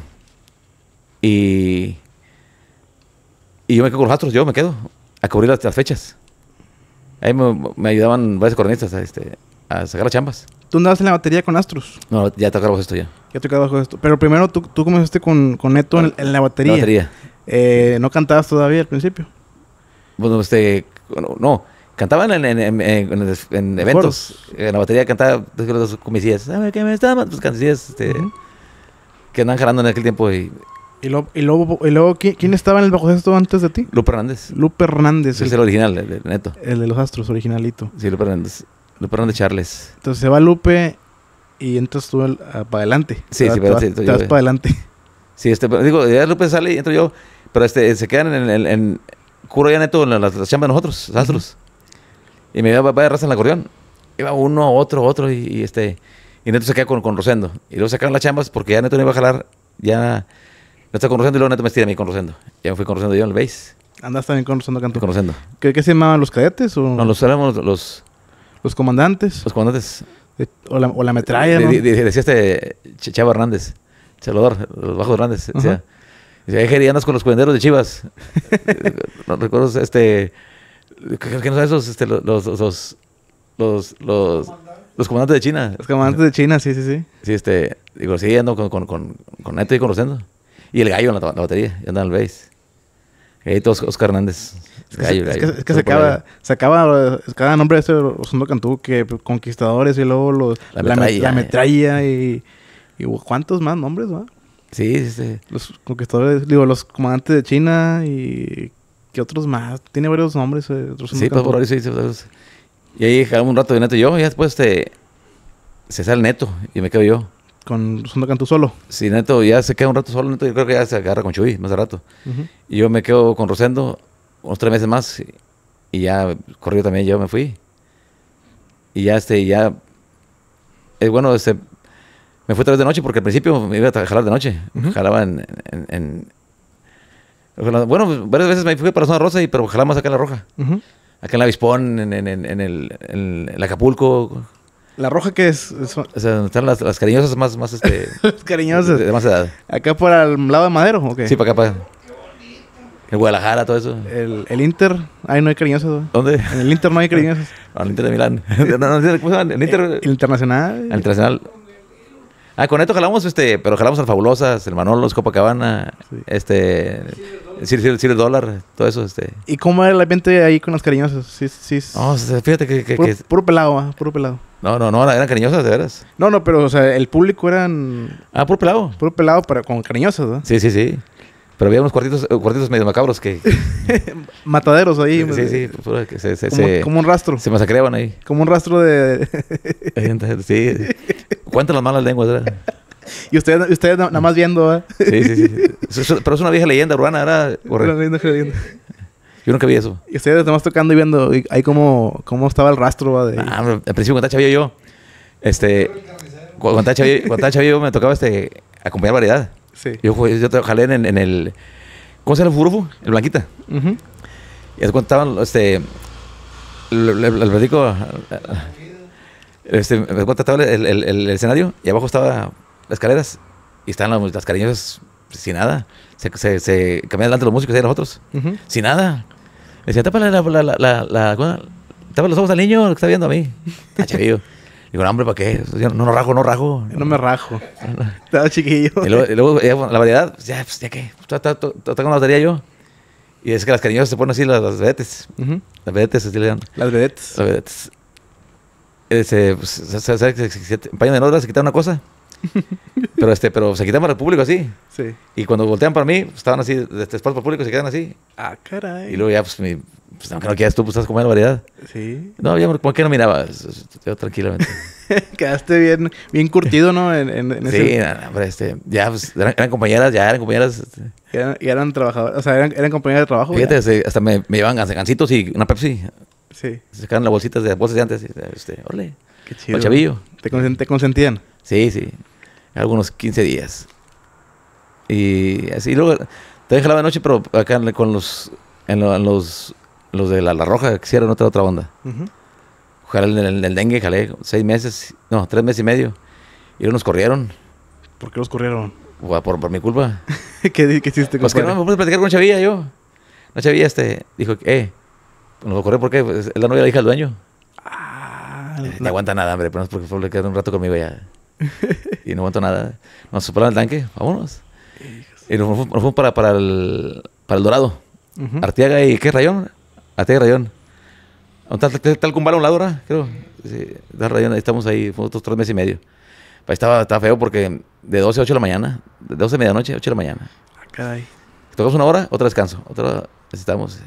y yo me quedo con los Astros, yo me quedo a cubrir las fechas. Ahí me ayudaban varios cornistas a sacar las chambas. ¿Tú andabas en la batería con Astros? No, ya tocaba esto ya. Ya tocaba bajo esto. Pero primero tú comenzaste con Neto en la batería. La batería. ¿No cantabas todavía al principio? Bueno, no. Cantaban en eventos. Coros. En la batería cantaba los comisías. ¿Sabe qué me estaban? Pues canciones que andaban jalando en aquel tiempo. Y luego ¿quién estaba en el bajo sexto antes de ti? Lupe Hernández. Lupe Hernández. Es el original, el Neto. El de los Astros, originalito. Sí, Lupe Hernández. Lupe Hernández Charles. Entonces se va Lupe y entras tú para adelante. Sí, te vas para adelante. Sí, digo, ya Lupe sale y entro yo. Pero se quedan en curo ya Neto en las chambas de nosotros, los Astros. Y me iba a raza en el acordeón. Iba uno, otro, y Neto se queda con Rosendo. Y luego sacaron las chambas porque ya Neto no iba a jalar. Ya Neto está con Rosendo y luego Neto me estira a mí con Rosendo. Ya me fui con Rosendo yo en el bass. ¿Andas también con Rosendo Cantú? Con Rosendo. ¿Qué se llamaban, los cadetes? O? No, éramos los comandantes. Los comandantes. O la metralla, ¿no? Decía Chavo Hernández. Salvador, los bajos Hernández. Decía, Jerry, andas con los cuenderos de Chivas. No recuerdo, ¿qué no son esos? Los comandantes de China. Los comandantes de China, sí. Sí, digo, sí, ando con Neto y con Rosendo. Y el gallo en la batería, y andan en el bass. Y ahí todos Oscar Hernández. Es que se acaba cada nombre de ese Rosendo Cantú, que Conquistadores y luego la metralla y ¿cuántos más nombres, va? Sí. Los Conquistadores, digo, los comandantes de China y ¿qué otros más? Tiene varios nombres. Sí, por ahí sí. Y ahí jalamos un rato de Neto y yo, y después se sale Neto y me quedo yo. ¿Con Rosendo Cantú solo? Sí, Neto ya se queda un rato solo, Neto, yo creo que ya se agarra con Chuy más de rato. Y yo me quedo con Rosendo unos 3 meses más y ya corrió también, yo me fui. Y ya bueno, me fui otra vez de noche porque al principio me iba a jalar de noche. Jalaba bueno, varias veces me fui para la zona rosa, pero jalaba más acá en la roja. Acá en la Avispón, en el Acapulco. ¿La roja qué es? O sea, están las cariñosas más Las cariñosas. de más edad. ¿Acá por el lado de Madero o qué? Sí, para acá, el Guadalajara, todo eso. El Inter, ahí no hay cariñosas, ¿no? ¿Dónde? En el Inter no hay cariñosas. El Inter de Milán. ¿Cómo se llama? El Inter. El Internacional. El Internacional. Con Neto jalamos, pero jalamos al Fabulosas, el Manolos, Copacabana, Ciro Dólar, todo eso, ¿Y cómo era el ambiente ahí con las cariñosas? Sí. No, fíjate que puro pelado, puro pelado. No, eran cariñosas, de veras. No, pero, o sea, el público eran... Puro pelado. Puro pelado, pero con cariñosas, ¿no? Sí. Pero había unos cuartitos medio macabros que... Mataderos ahí. Sí, que como un rastro. Se masacreaban ahí. Como un rastro de... Sí. Cuentan las malas lenguas, ¿verdad? Y ustedes nada más viendo, ¿verdad? Sí. Pero es una vieja leyenda urbana, ¿verdad? Leyenda. Yo nunca vi eso. Y ustedes nada más tocando y viendo ahí cómo estaba el rastro, ¿verdad? Al principio cuando estaba chavillo yo, cuando estaba chavillo me tocaba acompañar variedad. Sí. Yo jalé en el... ¿Cómo se llama el furufo? El Blanquita. Y es cuando estaban, el platico... me cuenta, estaba el escenario y abajo estaban las escaleras y estaban las cariñosas sin nada. Se cambiaban delante los músicos y nosotros. Sin nada. Me decían, tápale tápale los ojos al niño que está viendo a mí. Chavillo. Digo, no, hombre, ¿para qué? Yo no rajo. No me rajo. Estaba chiquillo. Y luego la variedad, ya qué. Toco una batería yo. Y es que las cariñosas se ponen así, las vedetes. Las vedetes, así le dan. Las vedetes. Las vedetes. Se empañan de notas, se quitan una cosa. pero se quitan para el público así. Sí. Y cuando voltean para mí, estaban así, espaldas para el público, se quedan así. Caray. Y luego ya, pues, Pues no, que no quieras tú, pues estás comiendo variedad. Sí. No, ya, ¿por qué no mirabas? Yo tranquilamente. Quedaste bien curtido, ¿no? En Sí, ese... no, hombre, ya, pues, eran compañeras, ya eran compañeras. Y eran trabajadores, o sea, eran compañeros de trabajo. Fíjate, ya. hasta me llevaban gancitos y una Pepsi. Sí. Se sacaban las bolsitas de antes. Ole, Qué chido. o chavillo. Te consentían. Sí, sí. Algunos 15 días. Y así, luego, te jalaba de noche, pero acá con los de la Roja que hicieron otra onda. Ujú. Jalé en el dengue, jalé 6 meses, no, 3 meses y medio. Y luego nos corrieron, ¿Por qué los corrieron? por mi culpa. ¿Qué hiciste, Pues que no compadre? me pude platicar con una chavilla yo. Una chavilla dijo, nos corrió porque pues, es la novia de la hija del dueño. Ah, No aguanta nada, hombre, pero no es porque fue quedar un rato conmigo ya. Y no aguanto nada. Nos superaron el tanque, vámonos. Y nos fuimos para el Dorado. Ujú. Arteaga y ¿qué? Rayón. Arteaga y Rayón. Tal Cumbala a un lado ahora, creo. Sí, da Rayón, ahí estamos ahí, fue otros 3 meses y medio. Ahí estaba feo porque de 12 a 8 de la mañana, de 12 de medianoche a 8 de la mañana. Ah, caray. Tocamos una hora, otra descanso. Otra necesitamos.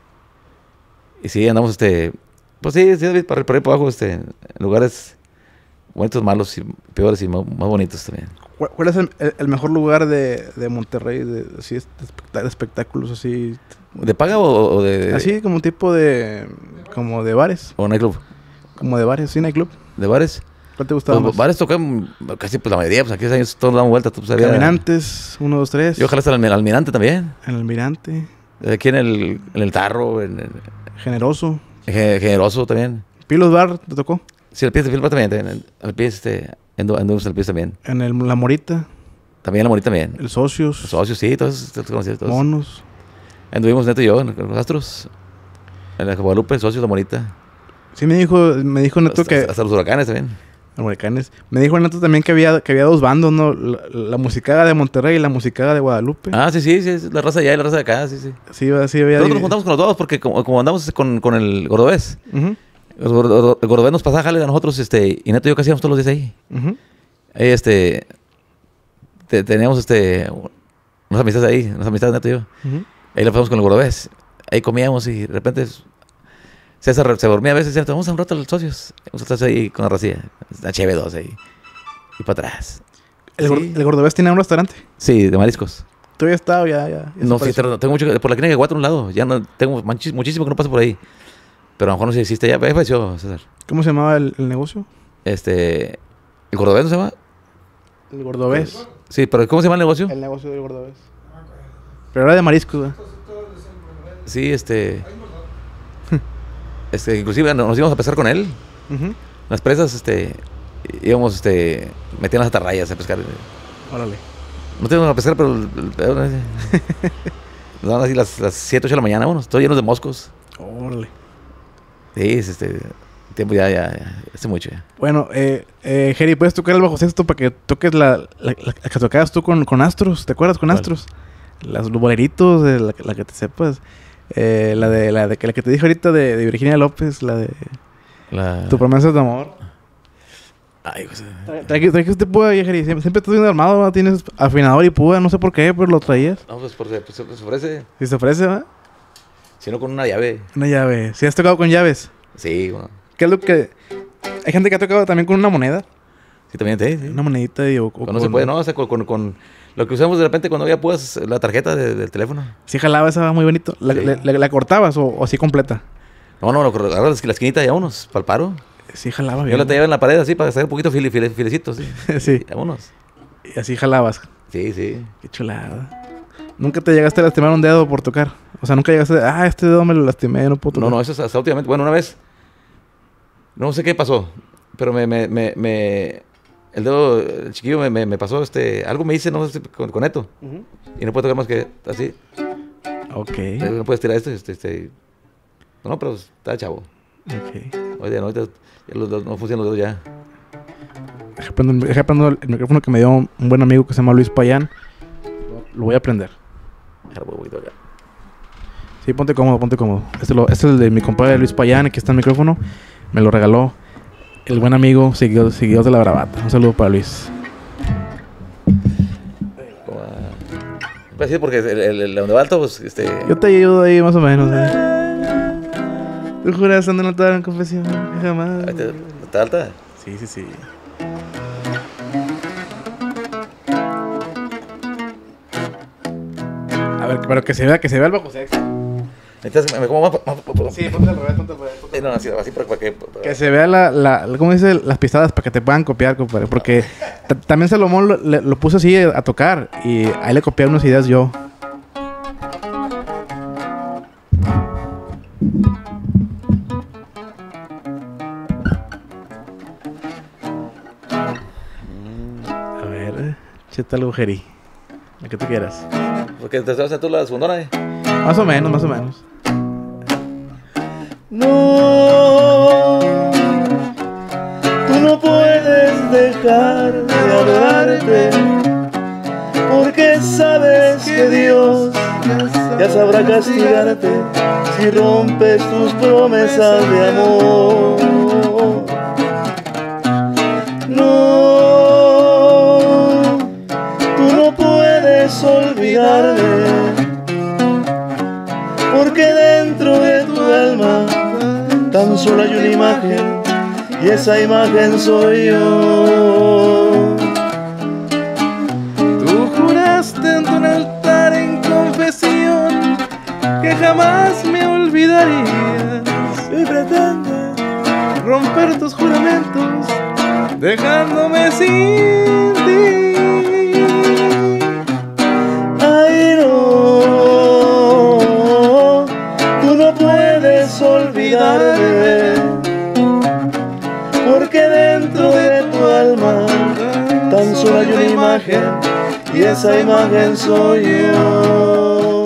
Y sí, andamos, pues sí, para ahí por abajo, en lugares bonitos, malos, y peores y más bonitos también. ¿Cuál es el mejor lugar de Monterrey así, de espectáculos así? ¿De paga o de...? Así como un tipo de... como de bares. ¿O nightclub? Como de bares, sí, nightclub. ¿De bares? ¿Cuál te gustaba Pues, más? bares tocan casi pues la mayoría, pues aquí años todos damos vueltas. Tú sabías. Caminantes, 1, 2, 3. Yo ojalá hasta el Almirante también. El Almirante. Aquí en el Tarro, Generoso. Generoso también. Pilos Bar, ¿te tocó? Sí, el pie de Filpa también. El pie, anduvimos en el pie también. La Morita. También la Morita también. El Socios. Los socios, sí, todos conocidos. Todos. Monos. Anduvimos Neto y yo en los Astros. En la Guadalupe, socios, la Morita. Sí, me dijo Neto que... Hasta los huracanes también. Los huracanes. Me dijo Neto también que había 2 bandos, ¿no? La musicada de Monterrey y la musicada de Guadalupe. Ah, sí, es la raza de allá y la raza de acá, sí. Sí, había... Nosotros nos juntamos con los dos porque como andamos con el Gordobés. Ujú, El Gordobés nos pasaba jale a nosotros, y Neto y yo casi íbamos todos los días ahí. ujú. Ahí, teníamos, unas amistades Neto y yo. Ujú. Ahí la pasamos con el Gordobés. Ahí comíamos y de repente César se dormía a veces. Decía, vamos a un rato a los socios. Vamos a estar ahí con la racía. La HB2 ahí. Y para atrás. Sí. El Gordobés tiene un restaurante. Sí, de mariscos. ¿Tú habías estado ya No, desapareció? fíjate, no tengo mucho por la clínica de 4 a un lado. Ya no tengo muchísimo que no paso por ahí. Pero a lo mejor no sé si existe ya. Falleció, César. ¿Cómo se llamaba el negocio? ¿El Gordobés no se llama? El Gordobés. Sí, pero ¿cómo se llama el negocio? El negocio del Gordobés. Pero era de mariscos, ¿verdad? Sí, inclusive nos íbamos a pescar con él. Ujú. Las presas, íbamos, metían las atarrayas a pescar. Órale. No teníamos a pescar, pero nos daban así las 7, 8 de la mañana, bueno, todos llenos de moscos. Órale. Sí, el tiempo ya, hace mucho ya. Bueno, Jerry, ¿puedes tocar el bajo sexto para que toques la que tocabas tú con Astros? ¿Te acuerdas con ¿Cuál? Astros? Los boleritos, de la que te sepas. La que te dije ahorita de Virginia López, la de Tu promesa de amor. Ay, pues, Traes este púa, Jerry. Siempre estás bien armado, ¿va? Tienes afinador y púa, no sé por qué, pero lo traías. no, pues porque se ofrece. Si se ofrece, ¿va? Si no, con una llave. Una llave. Si has tocado con llaves. Sí, bueno. ¿Qué es lo que...? Hay gente que ha tocado también con una moneda. Sí, también sí. Una monedita y, Cuando se puede, ¿no? O sea, con lo que usamos de repente cuando ya puedas, la tarjeta del teléfono. Sí jalaba esa, muy bonito. Sí. ¿La cortabas o así completa? No, agarras la esquinita y vámonos, para el paro. Sí jalaba Yo bien. la te llevo en la pared así para hacer un poquito filecitos, sí. Sí. Y vámonos. Y así jalabas. Sí. Qué chulada. ¿Nunca te llegaste a lastimar un dedo por tocar? O sea, nunca llegaste a... este dedo me lo lastimé, no puedo tocar. No, eso es hasta últimamente. Bueno, una vez, no sé qué pasó, pero el dedo, el chiquillo me pasó, algo me hice, no sé, con Neto. Ujú. Y no puedo tocar más que así. Ok. No puedes tirar esto, No, pero está chavo. Ok. Ahorita ya no funcionan los dedos ya. Deja prendo el micrófono que me dio un buen amigo que se llama Luis Payán. Lo voy a aprender. Ya lo voy un poquito acá. Sí, ponte cómodo, ponte cómodo. Este es el de mi compadre Luis Payán. Aquí está el micrófono. Me lo regaló el buen amigo seguidor de la Bravata. Un saludo para Luis. Pues sí, porque el donde va alto, pues, Yo te ayudo ahí más o menos. ¿Tú juras en un altar en confesión? Que jamás. ¿Está alta? Sí, sí, sí. A ver, pero que se vea el bajo sexo. Entonces, me como más. Sí, ponte al revés, ponte al revés. No, así para que. Que se vea ¿cómo dice? Las pisadas para que te puedan copiar, compadre. Porque también Salomón lo puso así a tocar. Y ahí le copié unas ideas yo. A ver, cheta el agujerí. Lo que tú quieras. Porque te estás haciendo tú la segundona, Más o menos, más o menos. No, tú no puedes dejar de adorarte, porque sabes que Dios ya sabrá castigarte si rompes tus promesas de amor. No, tú no puedes olvidarme, porque dentro de tu alma tan solo hay una imagen, y esa imagen soy yo. Tú juraste en un altar en confesión que jamás me olvidarías. Y pretendes Romper tus juramentos dejándome sin ti. ay no, tú no puedes olvidarme, porque dentro de tu alma tan solo hay una imagen, y esa imagen soy yo.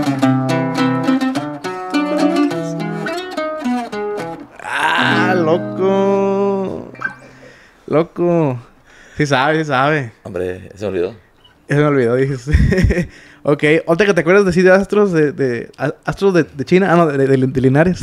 ¡Ah, loco! ¡Loco! Sí sabe, sí sabe. Hombre, se me olvidó. Eso me olvidó, dices. Ok, otra que te acuerdas de sí de Astros Astros de China, no, de Linares.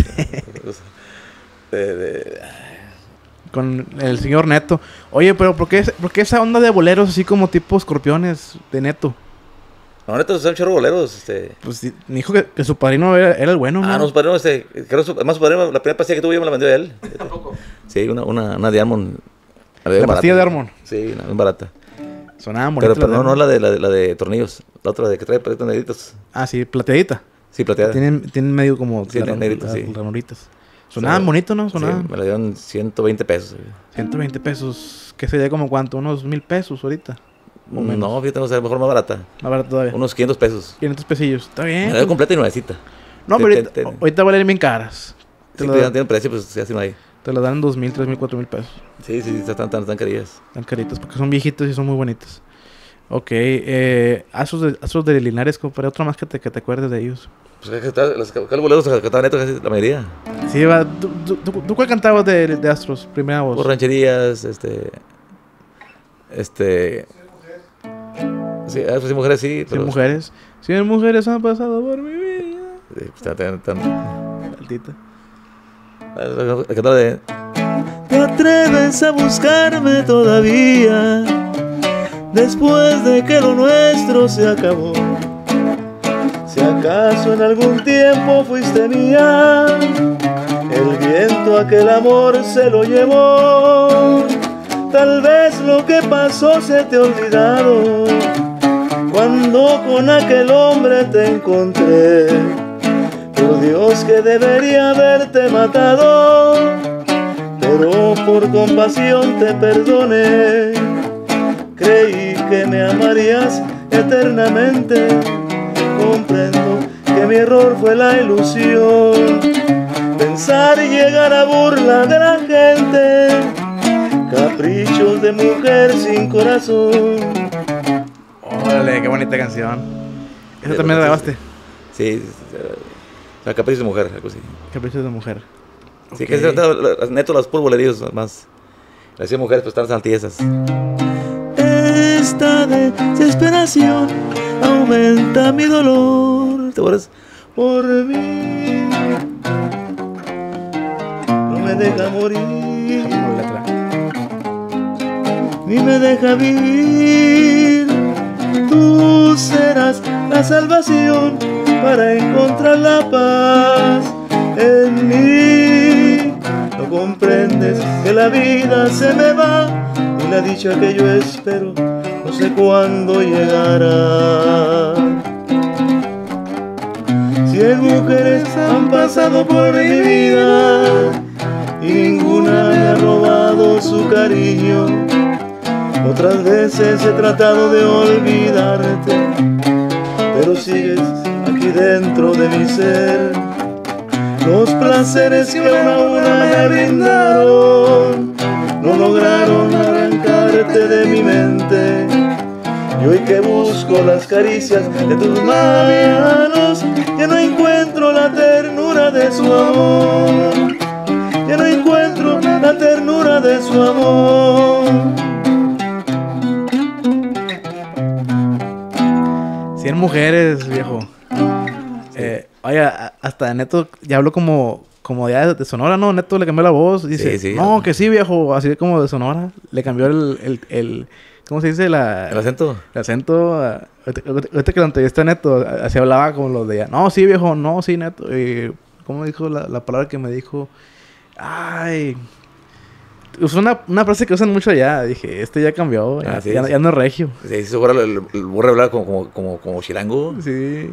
Con el señor Neto. Oye, pero ¿por qué esa onda de boleros así como tipo escorpiones de Neto? No, neta, son chorro boleros, Pues sí, me dijo que su padrino era el bueno, Ah, no, su padrino, creo además su padrino, la primera pastilla que tuve yo me la vendió a él. ¿Tampoco? Sí, una Diamond. La pastilla de Armon. Sí, muy barata. Sonaban bonitas. Pero no la de tornillos. La otra de que trae palitos negritos. Ah, sí, plateadita. Sí, plateada. Tienen medio como... Sí, negritos, sí. ranuritas. Sonaban bonito, ¿no? Sonaban. Sí, me la dieron 120 pesos. 120 pesos. ¿Qué sería como cuánto? ¿Unos 1,000 pesos ahorita? O menos. No, fíjate, no sé, mejor más barata. Más barato todavía. Unos 500 pesos. 500 pesillos. Está bien. Me la dio completa y nuevecita. No, pero ahorita valen bien caras. Sí, tienen precio, pues sí, así no hay. Te lo dan 2,000, 3,000, 4,000 pesos. Sí, están carillas. Están caritas porque son viejitos y son muy bonitos. Ok. Astros de Linares, compadre. Otra más que te acuerdes de ellos. Pues los boleros cantaban neto casi la mayoría. Sí, va. ¿Tú cuál cantabas de Astros? Primera voz. Por rancherías, sí, sí, mujeres sí. Pero... mujeres. 100 mujeres han pasado por mi vida. Sí, pues, tan altita. La cantada de... ¿Te atreves a buscarme todavía, después de que lo nuestro se acabó? Si acaso en algún tiempo fuiste mía, el viento aquel amor se lo llevó. Tal vez lo que pasó se te ha olvidado cuando con aquel hombre te encontré. Por Dios que debería haberte matado, pero por compasión te perdoné. Creí que me amarías eternamente. Comprendo que mi error fue la ilusión, pensar y llegar a burla de la gente, caprichos de mujer sin corazón. Órale, qué bonita canción. ¿Esa también la grabaste? Sí, la Caprichos de Mujer, algo así. Caprichos de Mujer. Sí, okay. Que neto las pulvolerías más. Las 100 mujeres pues están santiesas. Esta desesperación aumenta mi dolor. ¿Te acuerdas? Por mí no me deja morir, ni me deja vivir. Tú serás la salvación para encontrar la paz en mí. comprendes que la vida se me va y la dicha que yo espero no sé cuándo llegará. 100 mujeres han pasado por mi vida y ninguna me ha robado su cariño. Otras veces he tratado de olvidarte, pero sigues aquí dentro de mi ser. Los placeres que una a una me brindaron no lograron arrancarte de mi mente. Y hoy que busco las caricias de tus manos, ya no encuentro la ternura de su amor. Ya no encuentro la ternura de su amor. 100 mujeres, viejo. Oye, hasta Neto ya habló como ya de Sonora, ¿no? Neto le cambió la voz. Dice, Sí, sí. no, que sí, viejo. Así como de Sonora. Le cambió el ¿cómo se dice? ¿El acento? El acento. Ahorita que lo entrevisté a Neto, así hablaba como los de allá. No, sí, viejo. No, sí, Neto. ¿Cómo dijo la palabra que me dijo? Ay... Usó una frase que usan mucho allá. Dije, ya cambió. Ya, Sí, ya, sí. ya no es regio. Sí, seguro el burro hablaba como chilango. Sí.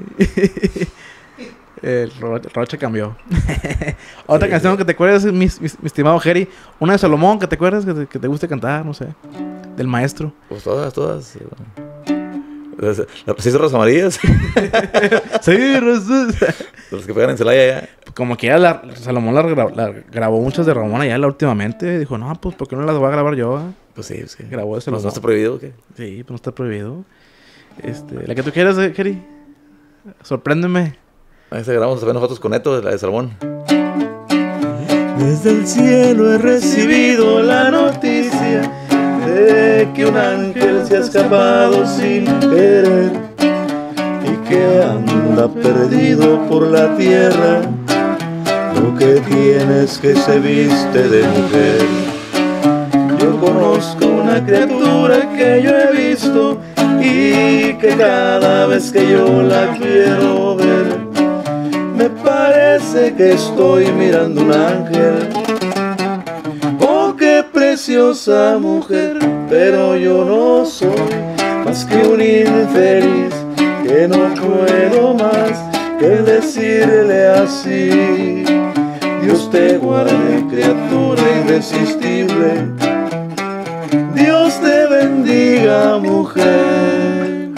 El Rocha cambió. Otra canción que te acuerdas, mi estimado Jerry. Una de Salomón que te acuerdas que te guste cantar, no sé. Del maestro. Pues todas. Las 6 horas amarillas. Sí, Los que pegan en Celaya ya. como quiera, Salomón la grabó muchas de Ramón allá últimamente. Dijo, no, pues, ¿por qué no las voy a grabar yo? Pues sí, sí. Grabó de ¿No Salomón. está prohibido o qué? Sí, pues no está prohibido. La que tú quieras, Jerry. Sorpréndeme. Ahí se grabamos también nosotros con Neto, la de Salomón. Desde el cielo he recibido la noticia de que un ángel se ha escapado sin querer y que anda perdido por la tierra. Lo que tiene es que se viste de mujer. Yo conozco una criatura que yo he visto y que cada vez que yo la quiero ver me parece que estoy mirando un ángel. Oh, qué preciosa mujer, pero yo no soy más que un infeliz que no puedo más que decirle así. Dios te guarde, criatura irresistible. Dios te bendiga, mujer.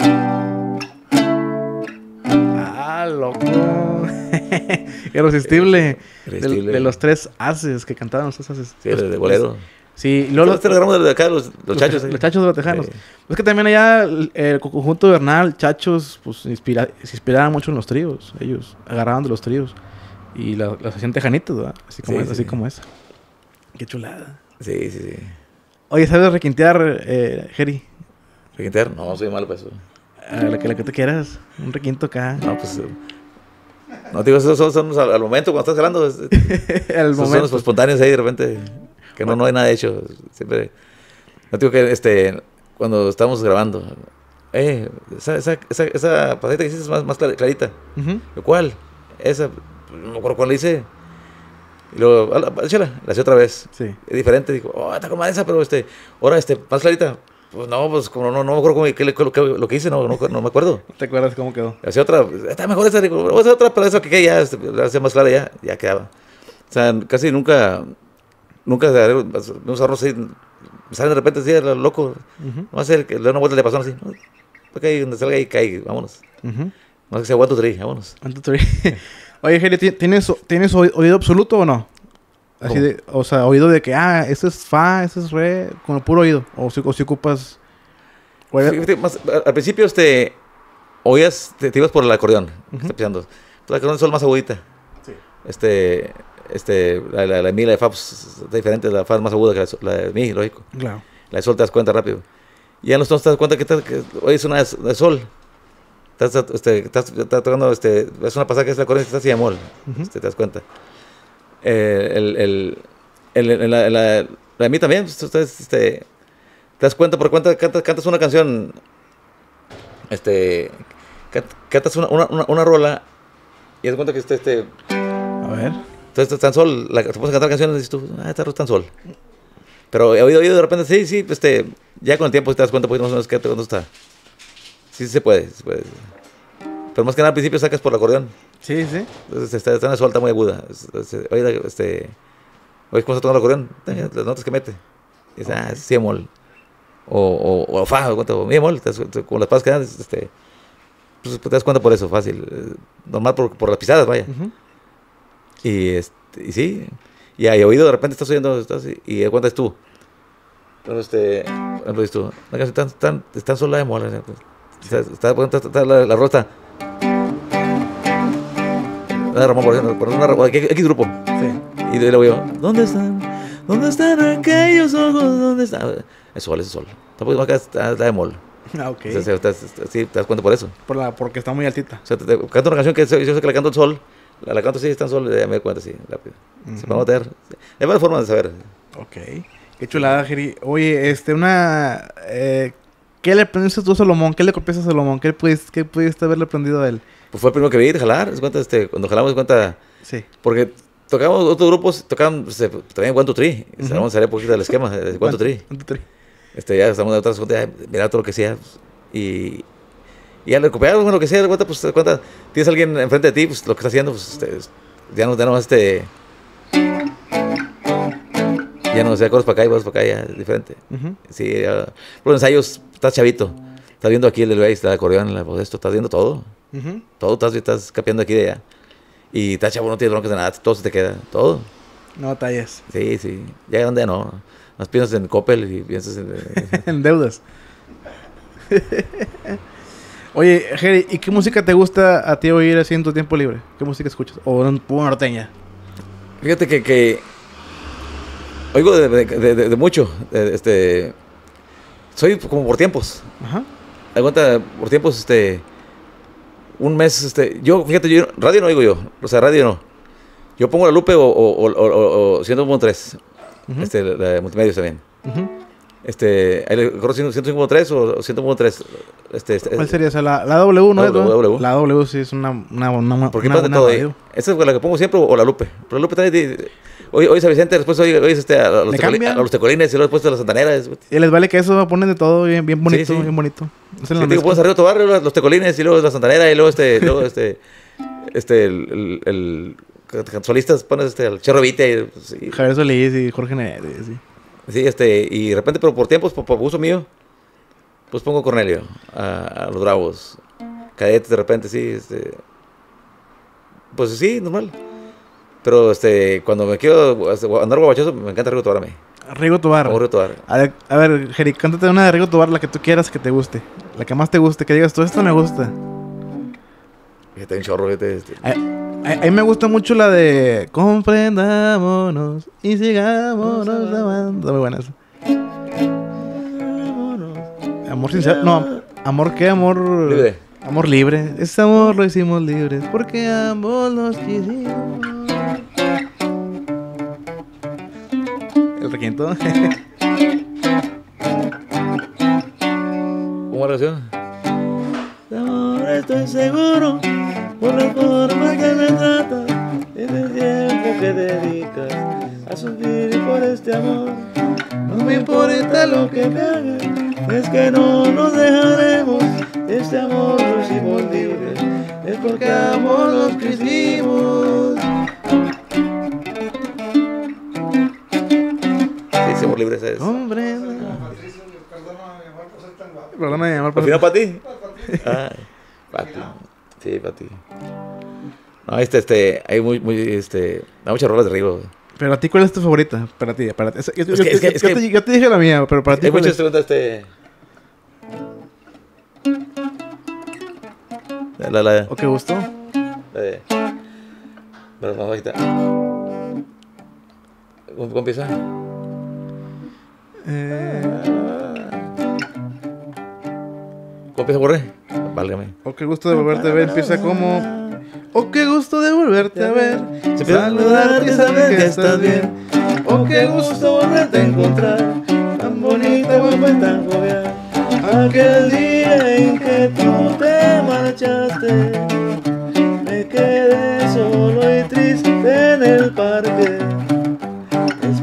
Ah, loco. Irresistible. Irresistible. De los 3 haces que cantaban los 3 haces. Sí, de bolero. Sí, y Luego luego este lo grabamos de acá, los chachos. Los chachos de Tejanos. Sí. Es que también allá el conjunto Bernal, chachos, pues se inspiraban mucho en los tríos. Ellos agarraban de los tríos. Y las hacían tejanitas, ¿verdad? Así como Sí, es, sí. así como es. Qué chulada. Sí, sí, sí. Oye, ¿sabes requintear, Jerry? ¿Requintear? No, soy malo para eso. La que tú quieras. Un requinto acá. No, pues... no, te digo, esos son al momento, cuando estás hablando. Al Son momento. los espontáneos ahí de repente. Que no hay nada hecho. Siempre... No te digo que cuando estábamos grabando... esa pasadita que hiciste es más clarita. Ujú. ¿Cuál? Esa... No me acuerdo cuál le hice. Y luego... échala. La hice otra vez. Sí. Es diferente. Digo, está como esa, pero ahora más clarita. Pues no, pues como no me acuerdo lo que hice, no me acuerdo. ¿Te acuerdas cómo quedó? Hacía otra, está mejor esa, digo, voy a hacer otra, pero eso que ya la hacía más clara, ya quedaba. O sea, casi nunca unos hornos así, salen de repente así, loco. Ujú. No va a ser que le da una vuelta y le pasó así. Ok, donde salga ahí, cae, vámonos. Ujú. No sé que sea one, two, three, vámonos. One, two, three. Oye, Jerry, ¿tienes oído absoluto o no? Así ¿Cómo? o sea, oído de que, este es fa, este es re, con el puro oído. O si ocupas... Fíjate, al principio, oías, te ibas por el acordeón, que está pisando. Pues el acordeón es más agudita. Sí. La de mi, la de fa, pues, está diferente, la fa es más aguda que la de mi, lógico. Claro. La de sol te das cuenta rápido. Y ya en los tonos te das cuenta que oyes una de sol. Estás tocando, es una pasada que es la corriente, está así de mol. Ujú. Te das cuenta. La de mí también, pues, te das cuenta por cuenta, cantas una canción, cantas una rola y das cuenta que A ver. Entonces, Tan Sol, te pones a cantar canciones y dices tú, esta rola Tan Sol. Pero he oído de repente, sí, ya con el tiempo te das cuenta, pues no sabes dónde está. Sí se puede. Pero más que nada al principio sacas por el acordeón. Sí. Entonces está una suelta muy aguda. Oye, ¿cómo está tocando el acordeón? Las notas que mete. Y dices, sí, mol. O fa, o mi mol. Con las pasas que dan, pues te das cuenta por eso, fácil. Normal por las pisadas, vaya. Y sí. Y hay oído, de repente estás oyendo, y de cuenta es tú. Bueno, por ejemplo, dices tú, la canción tan sola de mol. Está la rosta. Ramón, por ejemplo, X grupo. Sí. Y luego yo, ¿dónde están aquellos ojos? ¿Dónde están? Es sol. Está de mol. Ok. Sí, te das cuenta por eso. Porque está muy altita. O sea, te canto una canción que yo sé que la canto en sol. La canto así, está en sol, ya me doy cuenta, sí, rápido. Se va a meter. Hay varias formas de saber. Ok. Qué chulada, Jerry. Oye, ¿qué le aprendiste tú a Salomón? ¿Qué le copiaste a Salomón? ¿Qué pudiste haberle aprendido a él? Pues fue el primero que vi jalar, cuando jalamos, sí. Porque tocábamos otros grupos, tocaban también One Two Three, Salomón salía poquito del esquema de One Two Three. Ya estamos de otras cosas, mira todo lo que hacía, y ya le copiamos, bueno, lo que sea, pues te das cuenta, tienes a alguien enfrente de ti, pues lo que está haciendo, pues ya no ya no, coros para acá y coros para acá, ya es diferente. Sí, por los ensayos, estás chavito, estás viendo aquí el bass, el acordeón, estás viendo todo. Todo estás capeando aquí de allá. Y estás chavo, no tienes broncas de nada, todo se te queda, todo. No batallas. Sí, ya grande no. Más piensas en Coppel y piensas en... en deudas. Oye, Jerry, ¿y qué música te gusta a ti oír así en tu tiempo libre? ¿Qué música escuchas? ¿O norteña? Fíjate que oigo de mucho. Soy como por tiempos. Ajá. Da cuenta, por tiempos, un mes, fíjate, radio no oigo yo. O sea, radio no. Yo pongo la Lupe o 101.3. La de multimedios también. Ahí le corro 105.3 o 100.3. ¿Cuál sería esa? La W, ¿no? W. La W sí es una porque pasa de todo ahí. Esa es la que pongo siempre o la Lupe. Pero la Lupe también... Hoy es a Vicente, después hoy es a los tecolines y luego después a las santaneras. Y les vale que eso ponen de todo bien bonito, sí. bien bonito. Sí, digo, pones arriba tu barrio, los tecolines y luego la santanera y luego el solistas pones al Cherro Vite y Javier Solís y Jorge Neves, sí. Sí, y de repente, pero por tiempos, por gusto mío, pues pongo Cornelio, a los Bravos, Cadetes de repente, sí, pues sí, normal. Pero cuando me quiero andar guapachoso, me encanta Rigo Tobar a mí. Rigo Tobar. Rigo Tobar. A ver, Jerry, cántate una de Rigo Tobar, la que tú quieras que te guste. La que más te guste, que digas, todo esto me gusta. Fíjate, un chorro, fíjate. A mí me gusta mucho la de comprendámonos y sigámonos amando. Muy buena esa. Amor sincero. No, amor qué, amor libre. Amor libre. Ese amor lo hicimos libres porque ambos nos quisimos. El requinto. ¿Cómo va la canción? De amor estoy seguro por la forma que me tratas y del tiempo que dedicas a sufrir por este amor. No me importa lo que me hagan, es que no nos dejaremos. Este amor lo hicimos libres, es porque amor nos quisimos. Sí, somos libres, ¿sabes? Hombre. Perdóname de llamar ¿Al final para ti? Ay, para ti. Sí, para ti. No, hay hay muchas rolas de Rigo. Pero a ti, ¿cuál es tu favorita? Para ti. Yo te dije la mía, pero para ti, hay ¿cuál muchas es? preguntas, ¿O qué gustó? Pero más bajita. ¿Cómo empieza? ¿Cómo empieza, Borre? Válgame. Oh, qué gusto de volverte a ver. Empieza como... Oh, qué gusto de volverte a ver. Saludarte y saber que estás bien. Oh, qué gusto volverte a encontrar. Tan bonita, guapa y tan jovial. Aquel día en que tú te marchaste, me quedé solo y triste en el parque.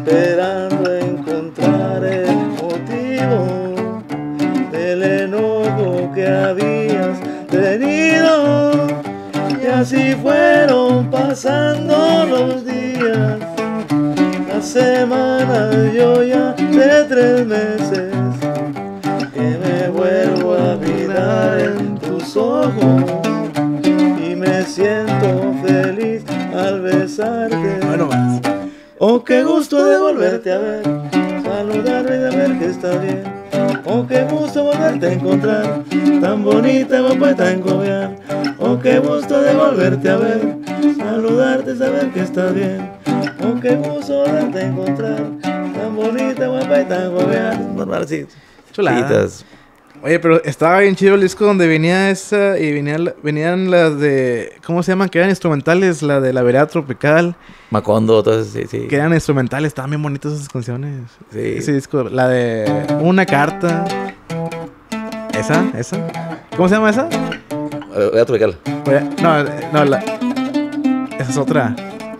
esperando encontrar el motivo del enojo que habías tenido. Y así fueron pasando los días, las semanas, yo ya de 3 meses, que me vuelvo a mirar en tus ojos y me siento feliz al besarte. Bueno, Oh, qué gusto de volverte a ver, saludarme y de ver que estás bien. Oh, qué gusto volverte a encontrar, tan bonita guapa y tan jovial. Oh, qué gusto de volverte a ver, saludarte y saber que estás bien. Oh, qué gusto volverte a encontrar, tan bonita guapa y tan jovial. Normal, sí. chulada. Chiquitas. Oye, pero estaba bien chido el disco donde venía esa y venían las de... ¿Cómo se llaman? Que eran instrumentales, la de La Vereda Tropical. Macondo, todo eso, sí, sí. Que eran instrumentales, estaban bien bonitas esas canciones. Sí. Ese disco, la de Una Carta. ¿Esa? ¿Cómo se llama esa? Voy a tropical. Oye, no, esa es otra.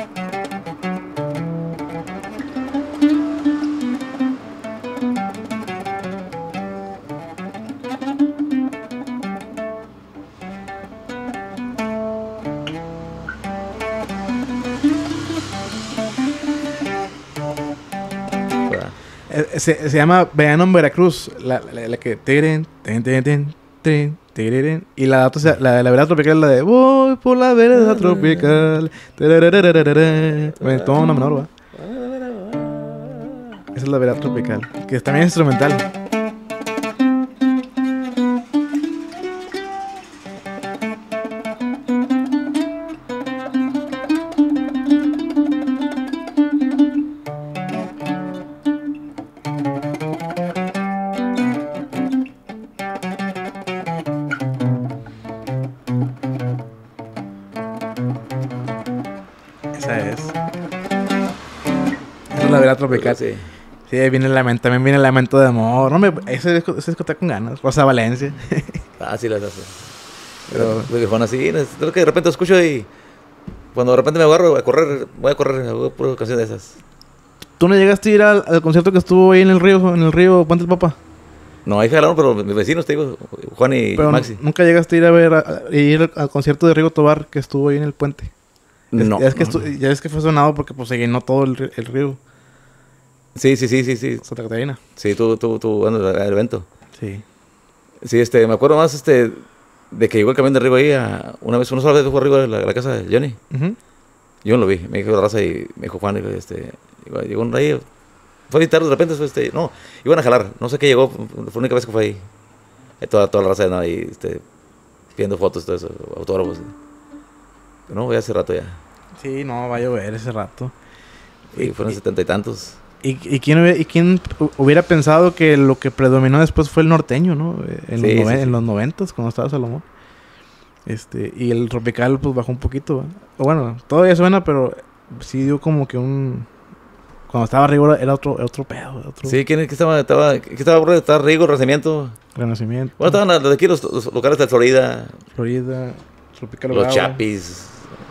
Se llama Verano en Veracruz. La que... Y la otra, la de La Vereda Tropical es la de Voy por la vereda tropical. Toda una menor, ¿va? Esa es La Vereda Tropical. Que también es instrumental. Esa es La Vereda Tropical. Sí. Sí, ahí viene el lamento, también viene el Lamento de Amor. No, ese disco está con ganas. Rosa Valencia. Ah, sí, las hace. Pero- Pero Juan así, es lo que de repente escucho y cuando de repente me agarro a correr, voy a correr por canciones de esas. ¿Tú no llegaste a ir al concierto que estuvo ahí en el río Puente del Papa? No, ahí jalaron, pero mis vecinos, te digo, Juan y Pero Maxi. nunca llegaste a ir a ver ir al concierto de Rigo Tobar que estuvo ahí en el puente. No. Ya es que fue sonado porque pues se llenó todo el río Sí. Santa Catarina. Sí, tú bueno, el evento. Sí. Sí, me acuerdo más, de que llegó el camión de Rigo ahí una sola vez fue arriba de la casa de Johnny. Ujú. Yo no lo vi, me dijo la raza y me dijo Juan, llegó un rey, fue a visitar de repente, no, iban a jalar, no sé qué llegó, fue la única vez que fue ahí. Toda la raza de nada ahí, pidiendo fotos, todo eso, autógrafos. No, voy hace rato ya. Sí, no, va a llover ese rato. Y fueron 70 y tantos. ¿Y quién hubiera pensado que lo que predominó después fue el norteño, ¿no? En los 90s, cuando estaba Salomón. Y el tropical, pues, bajó un poquito, ¿va? O bueno, todavía suena, pero sí dio como que un... Cuando estaba Rigo era otro pedo, otro Sí, ¿quién es que estaba? Estaba Rigo, Renacimiento. renacimiento. Bueno, estaban los de aquí, los locales de Florida, Florida, Tropical los Bravo. Chapis.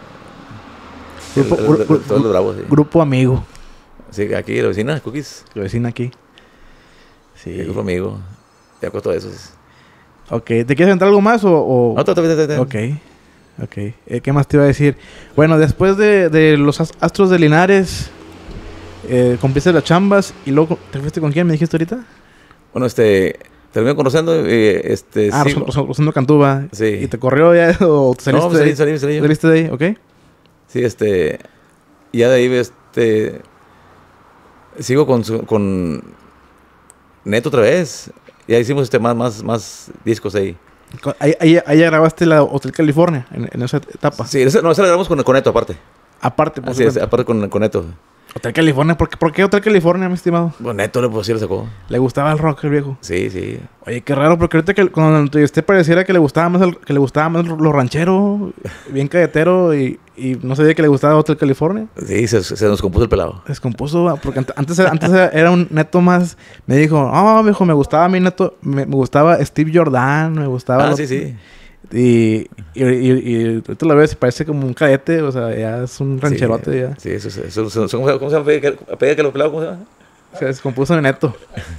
Grupo, Todos los bravos, sí. Grupo Amigo, Sí, aquí, la vecina, Cookies. que vecina aquí. Sí. El grupo amigo. Ya con todo eso. Ok, ¿te quieres entrar algo más o...? No, todo. Ok. ¿Qué más te iba a decir? Bueno, después de los Astros de Linares, cumpliste las chambas y luego, ¿te fuiste con quién? ¿Me dijiste ahorita? Bueno, terminé conociendo, sigo- Rosendo Cantúa. Sí. ¿Y te corrió ya o te saliste No, de ahí? salí. ¿Saliste de ahí? ¿Ok? Sí, ya de ahí, sigo con Neto otra vez. Ya hicimos más discos ahí. Ahí ya grabaste la Hotel California, en esa etapa. Sí, esa la grabamos con Neto aparte. Aparte, por Así es, supuesto. aparte con Neto. Hotel California, ¿por qué Hotel California, mi estimado? Bueno, Neto pues, sí lo sacó. ¿Le gustaba el rock, el viejo? Sí. Oye, qué raro, porque ahorita que cuando lo entrevisté pareciera que le gustaba más lo ranchero, bien cadetero, y no sabía que le gustaba Hotel California. Sí, se nos compuso el pelado. Descompuso, va, porque antes era un Neto más... Me dijo, viejo, me gustaba a mí Neto, me gustaba Steve Jordan, me gustaba... Sí. Y tú la ves y parece como un cadete, o sea, ya es un rancherote ya. Sí, ¿cómo se llama? ¿Apella que los pelados, cómo se llama? Se descompuso de neto.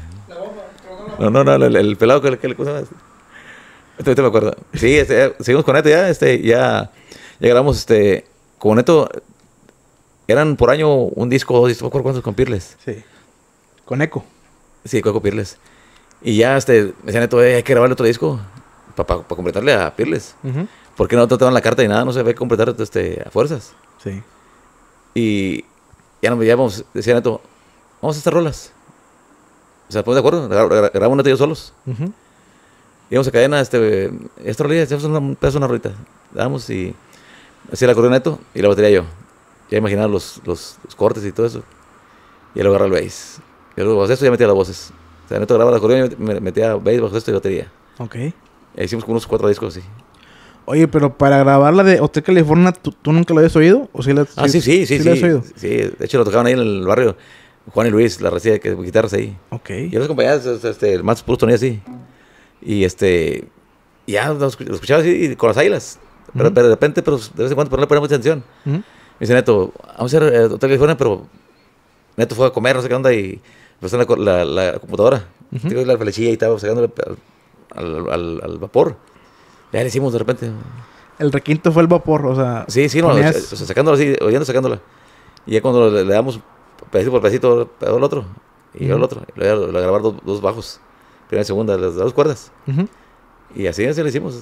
No, el pelado ¿cómo se llama? Este me acuerdo. Sí, seguimos con Neto ya, ya grabamos, con Neto, eran por año un disco, 2 discos, no me acuerdo cuántos con Pirles. Sí. Con Eco. Sí, con Pirles. Y ya, me decía Neto, hay que grabarle otro disco para completarle a Pirles. Porque no te dan la carta ni nada, no se ve completar a fuerzas. Sí. Y ya nos veíamos, decía Neto, vamos a hacer rolas. O sea, ¿ponemos de acuerdo? Grabamos Neto y yo solos. Íbamos a cadena, esta rolilla, hacíamos un pedazo de una rolita. Dábamos y hacía la acordeón Neto y la batería yo. Ya imaginaba los cortes y todo eso. Y luego agarraba el bass. Y luego bajo esto ya metía las voces. O sea, Neto grababa la acordeón y yo metía bass, bajo esto y batería. Ok. Y hicimos como unos 4 discos así. Oye, pero para grabar la de Hotel California, ¿tú nunca lo habías oído? ¿O sí la, Sí. ¿La has oído? Sí, de hecho lo tocaban ahí en el barrio. Juan y Luis, la recía que guitarras ahí. Ok. Y yo los acompañaba, el más puro tonía así. Y ya lo escuchaba así con las águilas. Pero de repente, de vez en cuando, no le ponía mucha atención. Me dice Neto, vamos a hacer Hotel California, pero Neto fue a comer, no sé qué onda, y empezó la computadora. Digo, la flechilla y estaba sacándole al vapor. Ya le hicimos de repente. El requinto fue el vapor, o sea... Sí, no, sacándola así, oyendo, sacándola. Y ya cuando le damos pedacito por pedacito, pegó el otro, y el otro. Y le voy a grabar 2 bajos. Primera y segunda, las 2 cuerdas. Y así lo hicimos.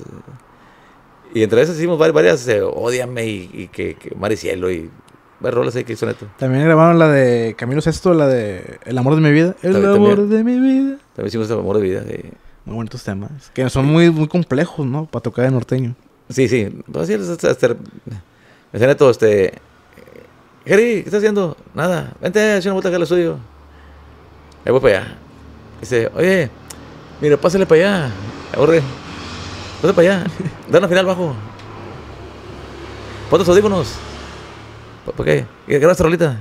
Y entre esas hicimos varias, Ódiame y que Mar y Cielo y varias rolas ahí que hizo Neto. También grabaron la de Camilo Sesto, la de El amor de mi vida. Amor de mi vida. También hicimos El amor de mi vida. Sí. Muy bonitos temas. Que son muy, muy complejos, ¿no? Para tocar de norteño. Sí. Pues así me decía Neto, Jerry, ¿qué estás haciendo? Nada. Vente, echa una vuelta acá al estudio. Ahí voy para allá. Dice, oye, mira, pásale para allá. Aburre. Pásale para allá. Da una final bajo. Ponte los audífonos. ¿Por qué? Graba esta rolita.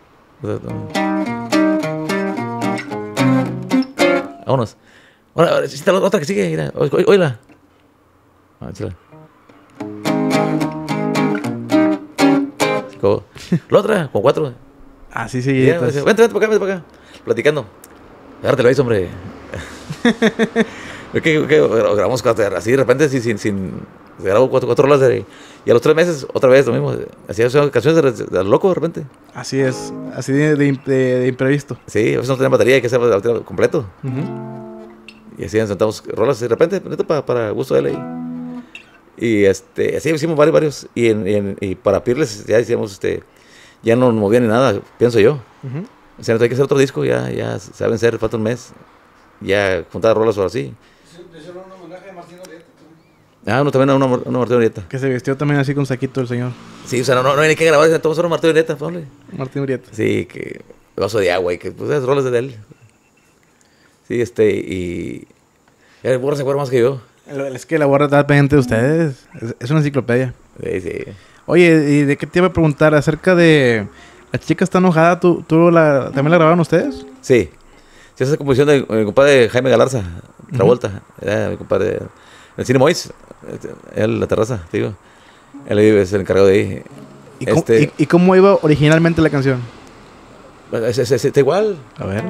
Vámonos. Ahora, la otra que sigue. Mira, oíla. Chila. La otra, con 4. Ah, sí. Vente para acá. Platicando. Agárrate el bass, hombre. que grabamos así de repente sin grabo 4 rolas y a los 3 meses otra vez lo mismo. Hacía canciones de loco de repente. Así es, así de imprevisto. Sí, a veces no tenía batería, hay que hacer completo. Y así sentamos rolas de repente, neto para gusto de él ahí. Y así hicimos varios. Y para Pirles ya hicimos ya no movía ni nada, pienso yo. O sea, hay que hacer otro disco, ya saben ser, falta un mes. Ya juntar rolas o así. Le hicieron un homenaje a Martín Orieta. Uno también a una Martín Urieta. Que se vistió también así con saquito el señor. Sí, o sea, no hay ni que grabar, todos son Martín Urieta, ponle. Martín Urieta. Sí, que vaso de agua y que pues esas rolas de él. Sí, y el Borra se acuerda más que yo. Es que la Borra está pendiente de ustedes. Es una enciclopedia. Sí. Oye, ¿y de qué te iba a preguntar? Acerca de... La chica está enojada, ¿también la grabaron ustedes? Sí. Sí, esa es la composición de mi compadre Jaime Galarza, Travolta. Era mi compadre en el Cine Mois, él la terraza, te digo. Él es el encargado de ahí. ¿Y cómo iba originalmente la canción? Está igual. A ver.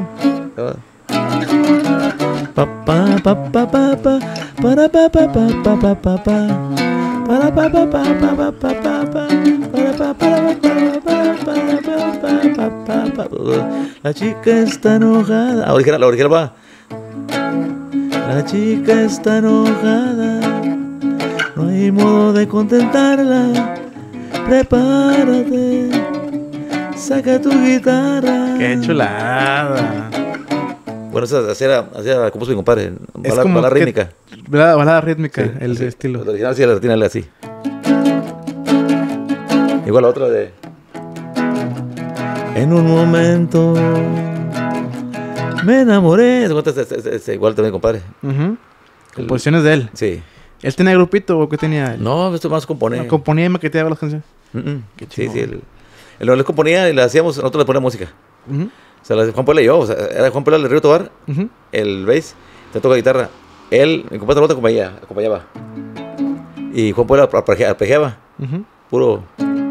La chica está enojada. La original va. La chica está enojada. No hay modo de contentarla. Prepárate. Saca tu guitarra. ¡Qué chulada! Bueno, así era compuso mi compadre. Es como balada rítmica. Balada rítmica, Sí, el sí. estilo. La original sí, la tiene así. Igual la otra de... En un momento me enamoré. Igual también, compadre. Composiciones de él. Sí. ¿Él tenía grupito o qué tenía él? No, esto más compone. Componía y maqueteaba las canciones. Qué Sí, chingón. sí. Él les componía y le hacíamos, nosotros le poníamos música. O sea, Juan Puebla y yo. O sea, era Juan Puebla del Río Tobar, el bass, te toca guitarra. Él, mi compadre Travolta acompañaba. Y Juan Puebla arpegiaba, Ujú. puro.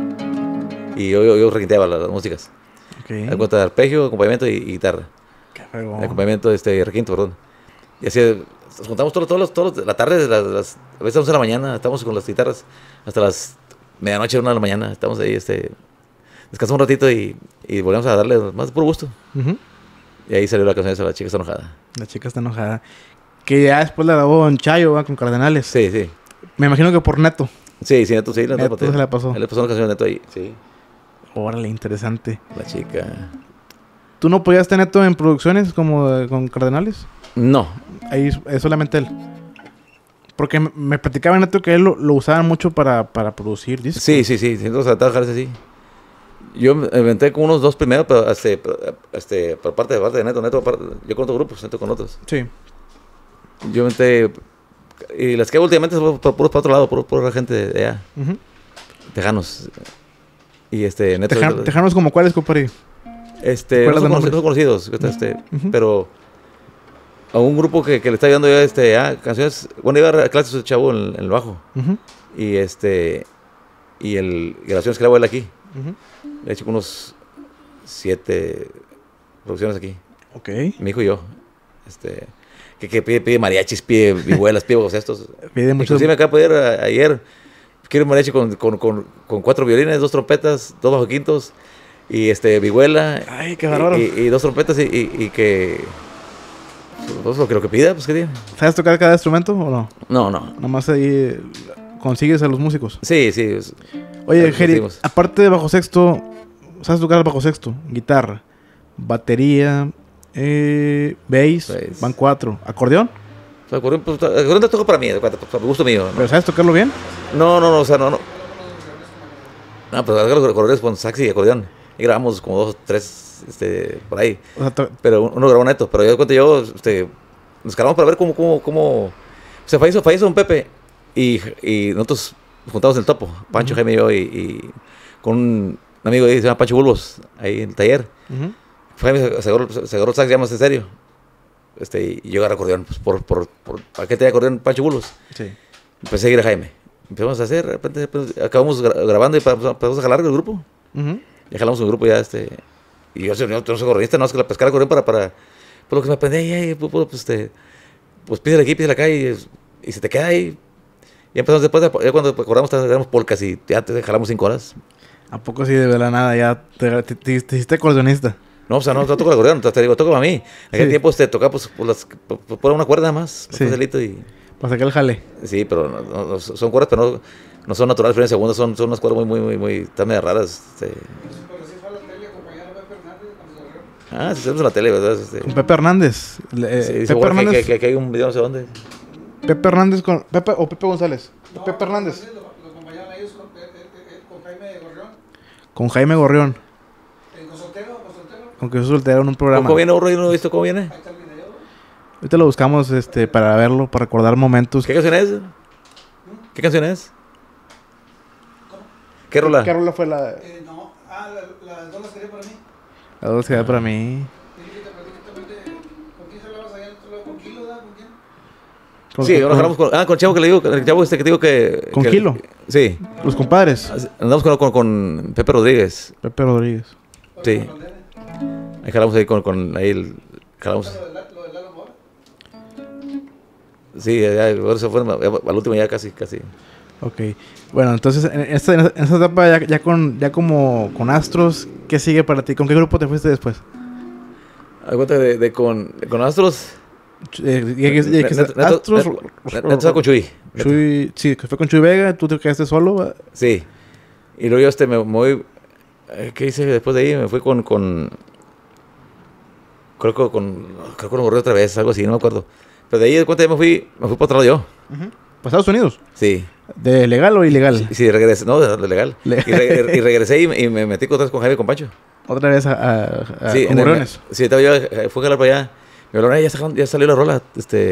Y yo requinteaba las músicas. Ok. En cuenta de arpegio, acompañamiento y guitarra. Qué fregón. Acompañamiento, requinto, perdón. Y así, nos juntamos la tarde, a veces 11 de la mañana, estamos con las guitarras hasta las medianoche, 1 de la mañana. Estamos ahí, descansamos un ratito y volvemos a darle más por gusto. Ujú. Y ahí salió la canción esa, La chica está enojada. La chica está enojada. Que ya después la grabó en Chayo, ¿va? Con Cardenales. Sí, sí. Me imagino que por Neto. Sí, Neto, sí. Neto se la pasó. Él le pasó una canción de Neto ahí. Sí. Órale, interesante. La chica. ¿Tú no apoyaste a Neto en producciones como con Cardenales? No. Ahí es solamente él. Porque me platicaba Neto que él lo usaban mucho para producir discos. Sí. Entonces trataba de dejarse así. Yo me inventé con unos 2 primero, pero por parte de Neto. Yo con otros grupos, Neto con otros. Sí. Yo inventé. Y las que últimamente son puros para otro lado, pura gente de allá. Ujú. Tejanos. Y Neto. Tejanos como cuáles, compadre. No ¿Recuerdas de son nombres? conocidos. Ujú. Pero a un grupo que le está ayudando ya canciones. Bueno, iba a clases de chavo en el bajo. Ujú. Y grabaciones que grabó él aquí. Ujú. Le he hecho unos 7 producciones aquí. Ok. Mi hijo y yo. Que pide mariachis, pide vihuelas, pide bajos estos. Pide mucho. Inclusive me acaba de pedir ayer. Quiero un mariachi con 4 violines, 2 trompetas, 2 bajo quintos. Y vihuela. Ay, qué bárbaro. Y 2 trompetas y que. Pues lo que pida, pues que tiene. ¿Sabes tocar cada instrumento o no? No, no. Nomás ahí consigues a los músicos. Sí. Oye, Ahí Jerry, conseguimos. aparte de bajo sexto, ¿sabes tocar el bajo sexto? Guitarra, batería, bass, Bass. van 4. ¿Acordeón? Acordeón te toco para mí, para gusto mío. ¿No? ¿Pero sabes tocarlo bien? No, o sea, no. No, pero los acordeones con sax y acordeón. Y grabamos como 2 o 3, por ahí. O sea, Pero uno grabó Neto. Pero yo cuento nos cargamos para ver cómo. O sea, falleció un Pepe. Y nosotros nos juntamos en el topo. Pancho, Jaime y yo. Y con un amigo ahí, se llama Pancho Bulbos, ahí en el taller. ujú. Jaime se agarró el sax ya más en serio. Y yo agarré acordeón. Pues ¿para qué tenía acordeón Pancho Bulbos? Sí. Empecé a ir a Jaime. Empezamos a hacer, de repente acabamos grabando y empezamos a jalar el grupo. Ujú. Ya jalamos un grupo ya, y yo no soy gorrista, no, es que la pescar acordeón para pues lo que me aprendí, pues pídele acá y se te queda ahí. Y empezamos después, ya cuando acordamos, éramos polcas y ya te jalamos 5 horas. ¿A poco sí de la nada ya te hiciste acordeonista? No, o sea, no toco el acordeón, te digo, toco a mí. En aquel Sí. tiempo tocaba por una cuerda más, Sí. facilito y... Para sacar el jale. Sí, pero no, son cuerdas, pero no son naturales, primera y segunda, son unas cuerdas muy, están medio raras. Pero sí fue a la tele acompañar a Pepe Hernández cuando se agarró. Sí, hacemos en la tele, ¿verdad? Con Pepe Hernández. Sí, Pepe seguro Hernández. que hay un video no sé dónde. Pepe Hernández con... Pepe o Pepe González. No, Pepe Hernández. Lo acompañaban ellos con Jaime Gorrión. Con Jaime Gorrión. Con Soltero. Con Jesús Soltero en un programa. ¿Cómo viene, Burro? Yo no lo he visto cómo viene. Ahí está el video. Ahorita lo buscamos para verlo, para recordar momentos. ¿Qué canción es? ¿Qué canción es? ¿Qué rola? ¿Qué rola fue la No, las 2 las quería para mí. dos que da para mí? ¿Con quién se hablabas allá al otro lado? ¿Con Kilo, da? ¿Con quién? Sí, ahora jalamos con el chavo que le digo, el chavo que te digo que... ¿Con que- Kilo? Sí. Los compadres. Andamos con Pepe Rodríguez. Pepe Rodríguez. Sí. Ahí jalamos ahí jalamos. Lo de Lalo Mora. Sí, ya, ahora se fue al último ya casi. Ok. Bueno, entonces en esta etapa ya como con Astros, ¿qué sigue para ti? ¿Con qué grupo te fuiste después? Haz cuenta con Astros. Astros. Neto estaba con Chuy. Sí, que fue con Chuy Vega, tú te quedaste solo. ¿va? Sí. Y luego yo me voy. ¿Qué hice después de ahí? Me fui con creo que con Gorreo otra vez, algo así, no me acuerdo. Pero de ahí de cuenta me fui para otro lado yo. ¿Para Estados Unidos? Sí. ¿De legal o ilegal? Sí, regresé. No, de legal. Y regresé y me metí otra vez con Jaime y con Pancho. Otra vez a Sí, Morrones. Sí, estaba yo, fui a jalar para allá. Me hablaron, ya salió la rola,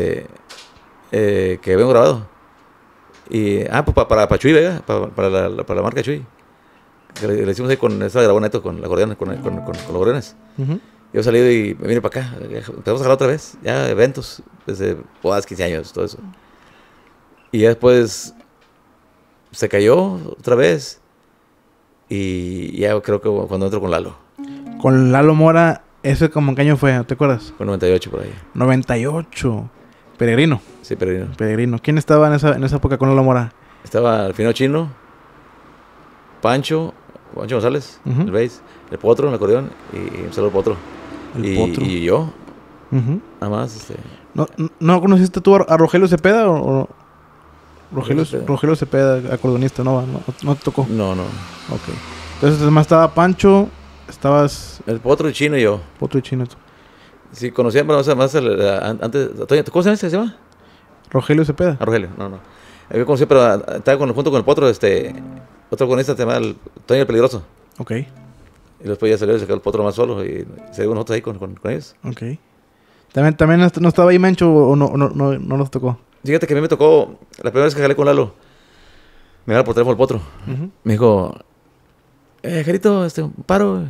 que habíamos grabado. Y, pues para Chuy Vega, para la marca Chuy. Que le hicimos ahí esa grabó Neto con la acordeón, con los acordeones. Ujú. Yo salí y me vine para acá. Empezamos a jalar otra vez, ya eventos, desde bodas, 15 años, todo eso. Y ya después se cayó otra vez. Y ya creo que cuando entro con Lalo. Con Lalo Mora, ¿ese como qué año fue? ¿Te acuerdas? Con 98 por ahí. 98. Peregrino. Sí, Peregrino. Peregrino. ¿Quién estaba en esa época con Lalo Mora? Estaba el Fino Chino, Pancho González, Ujú. el bass, el Potro, el acordeón, y un saludo al Potro. El Potro. Y yo, Ujú. nada más. ¿No conociste tú a Rogelio Cepeda o Rogelio, Cepeda. Rogelio Cepeda, acordeonista? No te tocó. No. Ok. Entonces además estaba Pancho, estabas El Potro, el Chino y yo. Potro y Chino. Sí, conocía, pero más antes. ¿Cómo se llama? Rogelio Cepeda. A Rogelio, no. Yo conocí, pero estaba junto con el Potro, otro acordeonista se llama el Toño el Peligroso. Ok. Y después ya salió y se quedó el Potro más solo y se dio nosotros ahí con ellos. Ok. ¿También no estaba ahí Mencho o no nos tocó? Fíjate que a mí me tocó, la primera vez que jalé con Lalo, me habla por teléfono el Potro. Ujú. Me dijo, Jarito, un paro.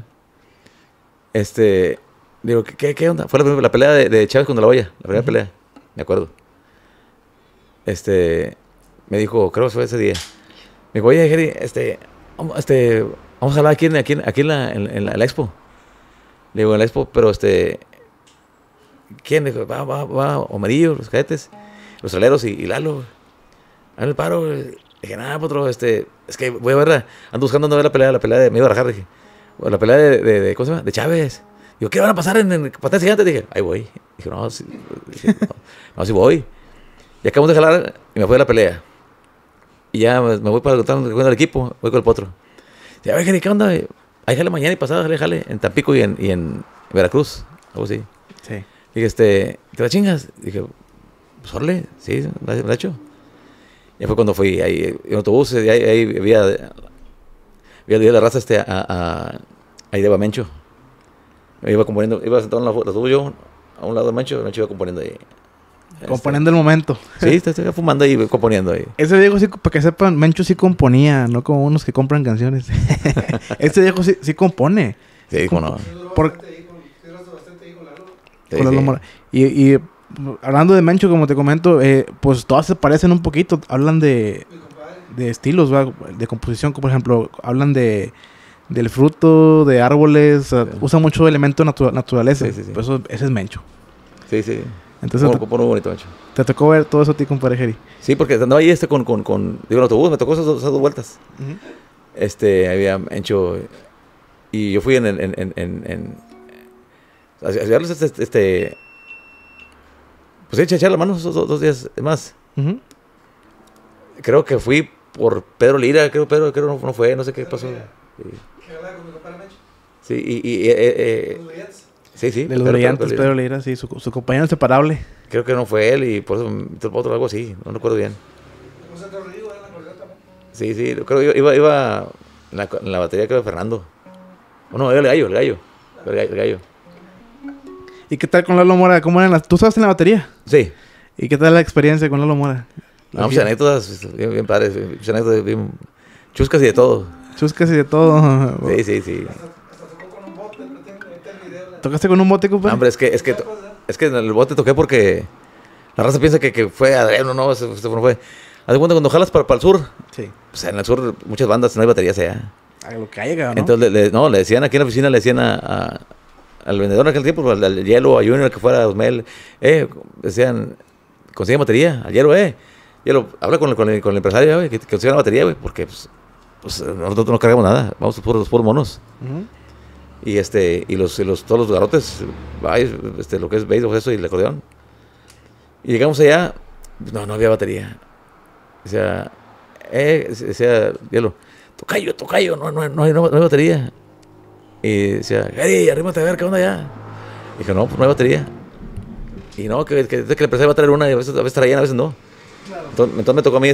Digo, ¿qué onda? Fue la pelea de Chávez contra La Hoya, la primera pelea, me acuerdo. Me dijo, creo que fue ese día. Me dijo, oye, Jari, vamos a jalar aquí en la expo. Le digo, en la expo, pero ¿quién? Le dijo, va, Omarillo, los cadetes, los traileros y Lalo. Hazme el paro. Le dije, nada, Potro, es que voy a verla. Ando buscando dónde ver la pelea de, me iba a rajar, dije. O la pelea de ¿cómo se llama? De Chávez. Digo, ¿qué van a pasar en Patadas Gigantes? Dije, ahí voy. Dije, no, sí voy. Y acabamos de jalar y me fui a la pelea. Y ya me voy para contar el equipo, voy con el Potro. Dice, a ver, Jari, ¿qué onda? Ahí jale mañana y pasado, jale, en Tampico y en Veracruz, algo así. Sí. Dije, ¿te la chingas? Dije, pues órale, sí, la he hecho. Ya fue cuando fui ahí en autobús, y ahí había la raza ahí de Mencho. Me iba componiendo, iba sentado en la tubo yo, a un lado de Mencho iba componiendo ahí. Componiendo el momento. Sí, estaba fumando y componiendo ahí. Ese Diego sí, para que sepan, Mencho sí componía, no como unos que compran canciones. Este Diego sí compone. Sí, como no. Sí, duró bastante ahí con Lalo. Sí, Con Lalo sí. Mora. Y hablando de Mencho, como te comento, pues todas se parecen un poquito. Hablan de Mi compadre. estilos, ¿va? De composición, como por ejemplo, hablan del fruto, de árboles, usa mucho elemento naturaleza. Sí, sí, sí. Por eso ese es Mencho. Sí, sí. Entonces Compone muy bonito, Mencho. te tocó ver todo eso a ti, compadre Jeri. Sí, porque andaba ahí digo, el autobús, me tocó esas dos vueltas. Había Mencho y yo fui a ayudarles pues echar la mano esos dos días más. Ujú. Creo que fui por Pedro Lira, creo no fue, no sé qué pasó. Que hablaba con mi compadre Mencho. Sí, Los billetes. sí, De los Pedro brillantes, Lira. Pedro Leira, sí, su compañero inseparable. Creo que no fue él y por eso me topó otro algo así, no recuerdo bien. José Rodrigo era la correa también. Sí, creo que iba en la batería, creo, de Fernando. O no, era el gallo. ¿Y qué tal con Lalo Mora? ¿Cómo eran ¿Tú estabas en la batería? Sí. ¿Y qué tal la experiencia con Lalo Mora? La Vamos, gira. anécdotas bien padres, muchas anécdotas bien chuscas y de todo. Chuscas y de todo. Sí. Hasta tocó con un bote, meter el video. ¿Tocaste con un bote, compadre? No, hombre, es que en el bote toqué porque la raza piensa que fue adreno, no, eso no fue. Haz de cuenta, cuando jalas para el sur, Sí. pues en el sur muchas bandas no hay baterías allá. A lo que haya, ¿no? Entonces, le decían aquí en la oficina, le decían al vendedor en aquel tiempo, al Hielo, a Junior, que fuera a Osmel, decían, consigue batería, al Hielo, Hielo, habla con el empresario, güey, que consiga la batería, güey, porque pues nosotros no cargamos nada, vamos puros monos. Ujú. Y todos los garrotes, lo que es bass, eso y el acordeón. Y llegamos allá, no había batería. Decía, Hielo, tocayo, no hay batería. Y decía, Gary, arrímate a ver qué onda ya. Y dije, no, pues no hay batería. Y no, que el empresario va a traer una y a veces traían, a veces no. Entonces me tocó a mí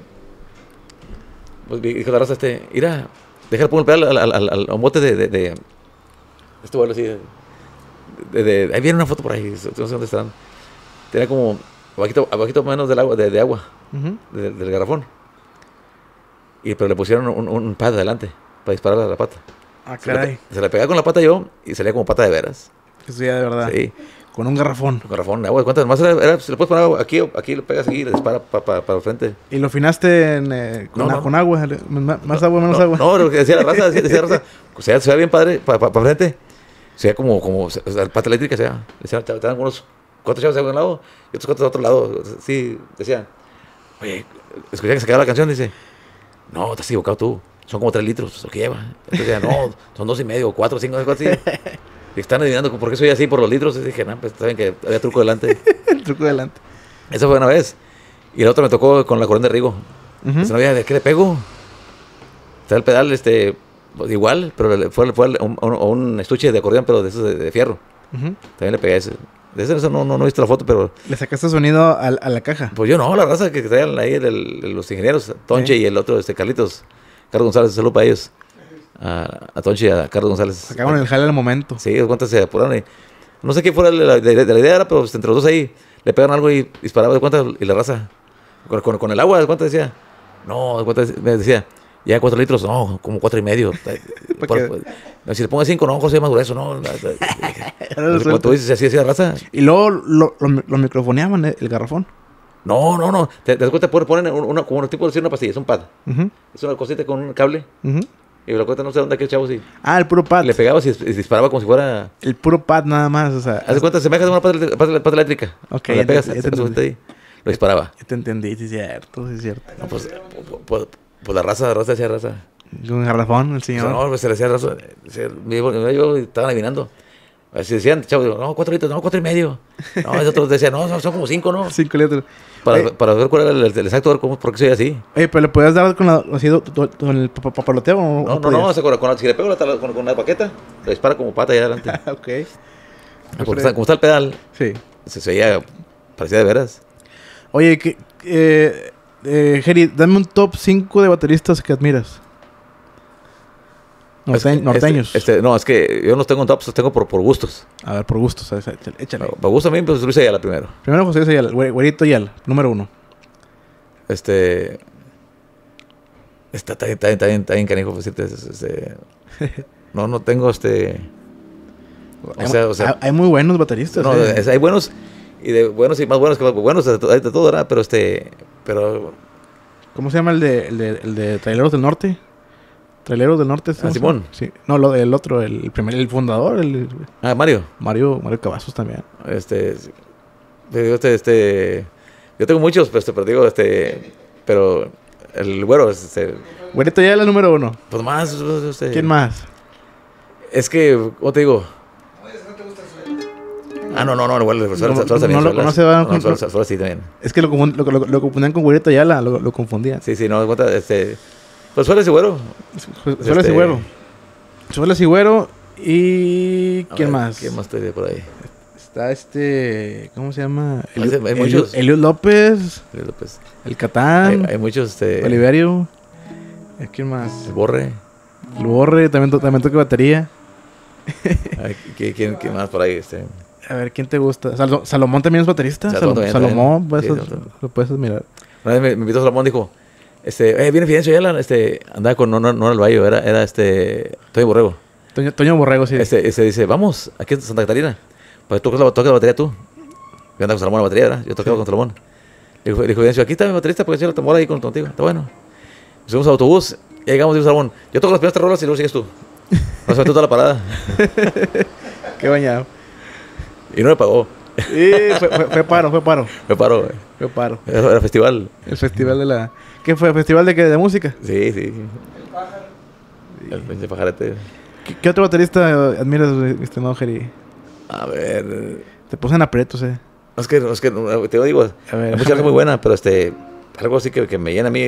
pues dijo la raza, mira, deja pongo el pedal a un bote de vuelo así. Ahí viene una foto por ahí, no sé dónde están. Tenía como abajito menos del agua, de agua, Ujú. del garrafón. Pero le pusieron un pad adelante para disparar a la pata. Ah, caray. Se la pegaba con la pata yo y salía como pata de veras. Eso ya de verdad. Sí. Con un garrafón. Un garrafón de agua. ¿Cuántas más era? Se le puedes poner agua aquí, aquí lo pegas aquí y le dispara para el frente. ¿Y lo afinaste con agua? ¿Más agua, menos agua? No, lo que decía la raza, decía la raza. O sea, se ve bien padre para frente. Se ve como o sea, pata eléctrica, se ve. Te dan unos 4 chavos de un lado y otros 4 de otro lado. Sí, decían. Oye, escuché que se acababa la canción, dice. No, te has equivocado tú. Son como 3 litros lo que lleva. Entonces decía, no, son 2.5, 4, 5, 4, así. Y están adivinando por qué soy así por los litros. Y dije, no, pues está bien que había truco delante. El truco delante. Eso fue una vez. Y el otro me tocó con la corona de Rigo. Pues no había, ¿de qué le pego? Está el pedal, pues, igual, pero fue un estuche de acordeón, pero de esos de fierro. También le pegué ese. De eso no he visto la foto, pero... ¿Le sacaste sonido a la caja? Pues yo no, la raza que traían ahí, los ingenieros, Tonche y el otro, Carlitos, Carlos González, saludo para ellos. A Tonche y a Carlos González. Sacaron el jale al momento. Sí, cuántas se apuraron y... No sé qué fuera la idea, era, pero pues, entre los dos ahí le pegaron algo y disparaba de cuántas y la raza. Con el agua, ¿de cuántas decía? No, ¿de cuántas me decía? Ya 4 litros, no, como 4.5. Si le pongo 5, no, José, más grueso, no. Como tú dices, así decía la raza. Y luego lo microfoneaban, el garrafón. No. Te das cuenta, ponen como un tipo de una pastilla, es un pad. Es una cosita con un cable. Y me lo cuenta, no sé dónde aquel chavo, sí. Ah, el puro pad. Le pegabas y disparaba como si fuera... El puro pad nada más, o sea... Haz de cuenta, se me deja una pata eléctrica. Ok, le pegas, ahí, lo disparaba. Ya te entendí, sí es cierto, sí es cierto. No, pues la raza hacía raza. Un garrafón, el señor. No, pues se le hacía raza. Yo estaban adivinando. Así decían, chavos, no, 4 litros, no, 4.5. No, otros decían, no, son como 5, ¿no? 5 litros. Para ver cuál era el exacto, ver por qué soy así. Oye, pero le puedes dar con con el papaloteo o no, o sea, si le pego con la paqueta, le dispara como pata allá adelante. Ok. Porque como está el pedal, sí. Se veía, parecía de veras. Oye, Jerry, dame un top 5 de bateristas que admiras. Norteños. No, es que yo no tengo un top, los tengo por gustos. A ver, por gustos, échale. Por gusto a mí, pues Luis Ayala primero. Primero José Luis Ayala, güerito Ayala, número 1. Está bien canijo, pues decirte, no tengo o sea, hay muy buenos bateristas. No, hay buenos y de buenos y más buenos que buenos de todo, ¿verdad? Pero ¿cómo se llama el de Traileros del Norte? Traileros del Norte. Simón. Sí. No, el otro, el fundador, Mario. Mario Cavazos también. Yo tengo muchos, pero digo, pero el güero, Güerito ya es el número 1. Pues más, ¿Quién más? Es que, ¿cómo te digo? No, igual, no lo conoce, Suárez sí también. Es que lo confundían con Güerito Ayala, lo confundían. Sí, no, pues Suárez y güero. Suárez y güero. Suárez y güero y... ¿Quién más? ¿Quién más te por ahí? Está ¿cómo se llama? Hay muchos. Eliud López. El Catán. Hay muchos, Oliverio. ¿Quién más? El Borre. El Borre, también toca batería. ¿Quién más por ahí? A ver, ¿quién te gusta? Salomón también es baterista. Salomón, lo puedes admirar. Una vez me invitó Salomón, dijo, viene Fidencio Ayala, andaba con no el Bayo, era Toño Borrego. Toño Borrego, sí. Dice, vamos, aquí en Santa Catarina, pues tocas la batería tú. Yo andaba con Salomón en la batería, ¿verdad? Yo tocaba con Salomón. Le dijo Fidencio, aquí está mi baterista, porque yo la tambora ahí contigo, está bueno. Subimos al autobús, y llegamos y dijo Salomón, yo toco las primeras 3 rolas y luego sigues tú. Nos aventó toda la parada. Qué bañado. Y no me pagó. Sí, fue paro. Fue paro, güey. Fue paro. Era festival. El festival de la... ¿Qué fue? ¿Festival de qué? ¿De música? Sí. El pájaro. El pinche pajarete. ¿Qué otro baterista admiras, estimado Jerry? A ver... Te puse en aprietos, Es que te lo digo, a ver, hay mucha gente muy buena, pero algo así que me llena a mí,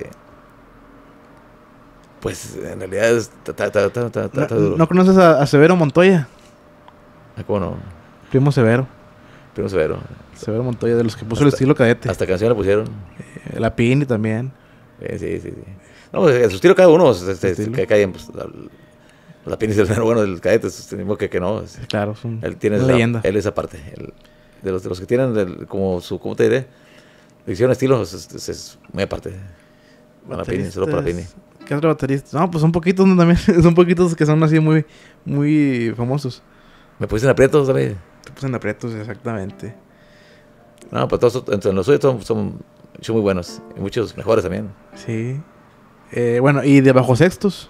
pues en realidad está duro. ¿No conoces a Severo Montoya? ¿Cómo no? Primo Severo. Severo Montoya, de los que puso el estilo cadete. Hasta canción le pusieron. La Pini también. Sí. No, pues, en su estilo cada uno, que caen, pues, la Pini es el bueno del cadete, mismo que no. Claro, él tiene una leyenda. Él esa parte. De los que tienen como su, ¿cómo te diré? Dicción, estilo, es muy aparte. Para la Pini, solo para la Pini. ¿Qué otro baterista? No, pues son poquitos, ¿no? También. Son poquitos que son así muy, muy famosos. Me pusiste en aprietos, ¿sabes? Tiempos en aprietos, exactamente. No, pues todos entre los suyos son muy buenos. Y muchos mejores también. Sí. Bueno, ¿y de bajo sextos?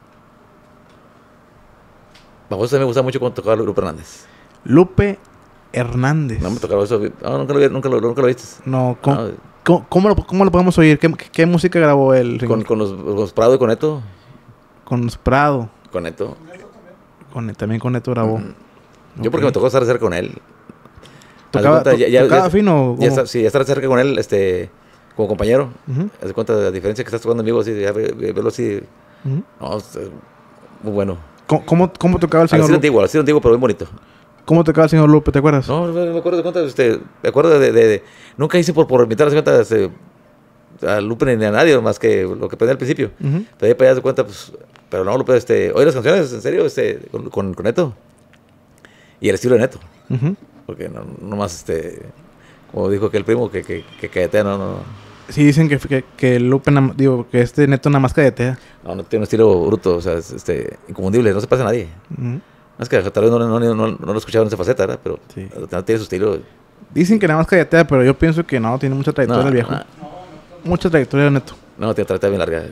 Bajo eso me gusta mucho cuando tocaba Lupe Hernández. Lupe Hernández. No me tocaba eso. No, nunca lo viste. No, No, ¿cómo lo podemos oír? ¿Qué música grabó él? con los Prado y con Neto. Con los Prado. Con Neto. También con Neto grabó. Yo porque me tocó estar cerca con él. ¿Tocaba, Haz de cuenta, tocaba fino? Sí, estar cerca con él, como compañero. Ujú. Haz de cuenta de la diferencia que estás tocando en vivo, así, verlo así. Ujú. No, muy bueno. ¿Cómo tocaba el Al señor estilo Lupe? antiguo, pero bien bonito. ¿Cómo tocaba el señor Lupe? ¿Te acuerdas? No, me acuerdo de cuenta, me acuerdo nunca hice por invitar, haz de cuenta, a Lupe ni a nadie, más que lo que pedí al principio. Ujú. Pedí para allá de cuenta, pues, pero no, Lupe, oye las canciones, en serio, con Neto. Y el estilo de Neto. Ujú. Porque no más, como dijo que el primo, que cayetea, no. Sí, dicen que Lupe, que este Neto nada más cadetea. No tiene un estilo bruto, o sea, es inconfundible, no se parece a nadie. Ujú. Es que tal vez no lo escuchaba en esa faceta, ¿verdad? Pero Sí. no tiene su estilo. Dicen que nada más cadetea, pero yo pienso que no, tiene mucha trayectoria No, el viejo. no. Mucha trayectoria Neto. No, tiene trayectoria bien larga.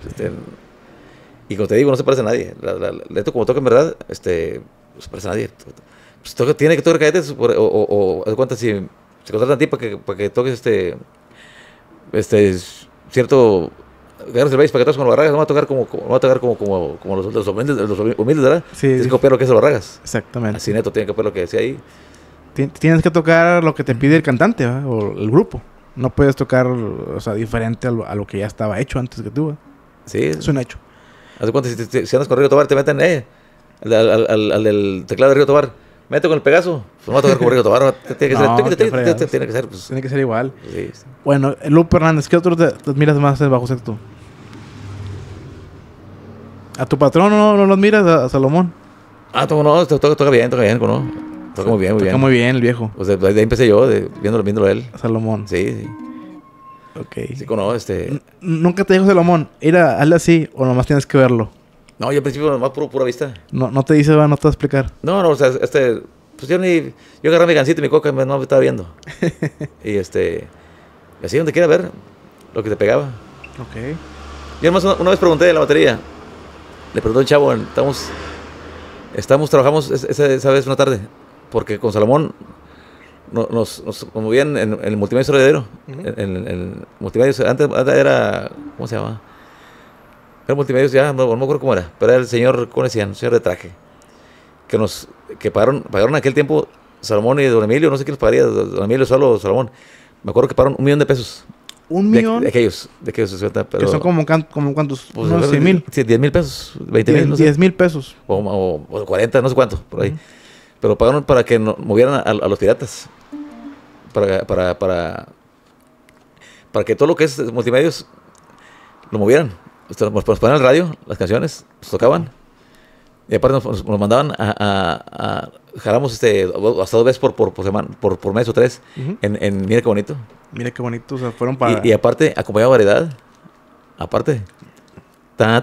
Y como te digo, no se parece a nadie. Neto, como toca en verdad, no se parece a nadie. Pues tiene que tocar cadetes, o haz de cuenta, si se contratan a ti para que toques cierto. Agarras el bass para que toques con los barragas, no va a tocar como los humildes, ¿verdad? Sí, Tienes sí. que copiar lo que es los barragas. Exactamente. Así Neto tiene que copiar lo que decía ahí. Tienes que tocar lo que te pide el cantante, ¿verdad? O el grupo. No puedes tocar, o sea, diferente a lo que ya estaba hecho antes que tú, ¿verdad? Sí. Es un hecho. Haz de cuenta, si andas con Río Tobar, te meten, al del teclado de Río Tobar, mete con el Pegaso. Pues no va a tocar con Río Tobar, tiene que No, ser, qué fregados. tiene que ser, pues. Tiene que ser igual. Sí. Bueno, Lupe Hernández, ¿qué otro te admiras más en bajo sexto? ¿A tu patrón no lo admiras, a Salomón? No, toca bien, ¿no? Toca muy bien, muy Toca bien. muy bien el viejo, Pues de ahí empecé yo, viéndolo a él. Salomón. Sí. Ok. Sí, no, ¿Nunca te dijo Salomón, hazle así, o nomás tienes que verlo? No, yo al principio nomás pura vista. No te dice, no te va a explicar. No, o sea, pues yo agarré mi gancito y mi coca, no me estaba viendo. Y así donde quiera ver lo que te pegaba. Ok. Yo además una vez pregunté de la batería. Le preguntó un chavo, trabajamos esa vez una tarde, porque con Salomón nos movían en el multimedia heredero. Ujú. En el multimedia, antes era, ¿cómo se llama? Era multimedia, ya no me acuerdo cómo era, pero era el señor, ¿cómo decían? El señor de traje. Que pagaron en aquel tiempo Salomón y Don Emilio, no sé quién los pagaría, Don Emilio solo o Salomón. Me acuerdo que pagaron $1 millón de pesos. ¿Un De millón? aquellos, pero, Que son como cuántos, pues, unos 100,000. Sí, 10,000 pesos, 20,000, no sé. 10,000 pesos. O 40, no sé cuánto, por ahí. Ujú. Pero pagaron para que movieran a los piratas. Para que todo lo que es multimedios lo movieran. Nos ponían el radio, las canciones, nos tocaban. Y aparte nos mandaban jalamos hasta 2 veces por semana, por mes o 3, Ujú. en Mira qué bonito. Mira qué bonito, o sea, fueron para... Y aparte, acompañaba variedad. Aparte. No,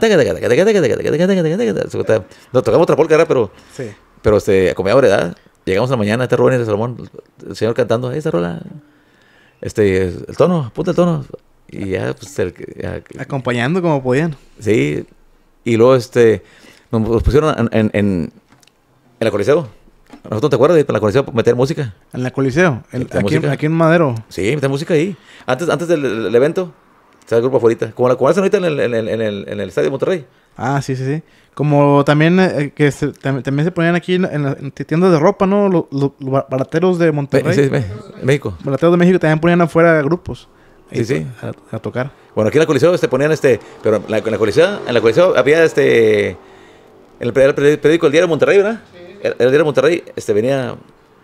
tocamos otra polca, pero Sí. acompañaba variedad. Llegamos a la mañana, Rubén y de Salomón, el señor cantando, esta rola, el tono, apunta el tono. Y ya, pues, Acompañando como podían. sí. Y luego, nos pusieron en la Coliseo. ¿Nosotros te acuerdas de en la Coliseo meter música? En la Coliseo. ¿Meter música? Aquí en Madero. Sí, meter música ahí. Antes del evento, estaba el grupo afuera. Como hacen ahorita en el Estadio de Monterrey. Ah, sí. Como también también se ponían aquí en tiendas de ropa, ¿no? Los barateros de Monterrey. Sí, en México. Barateros de México también ponían afuera grupos. Ahí Sí. A tocar. Bueno, aquí en la Coliseo ponían pero en la Coliseo había en el periódico El Diario de Monterrey, ¿verdad? El Diario de Monterrey, venía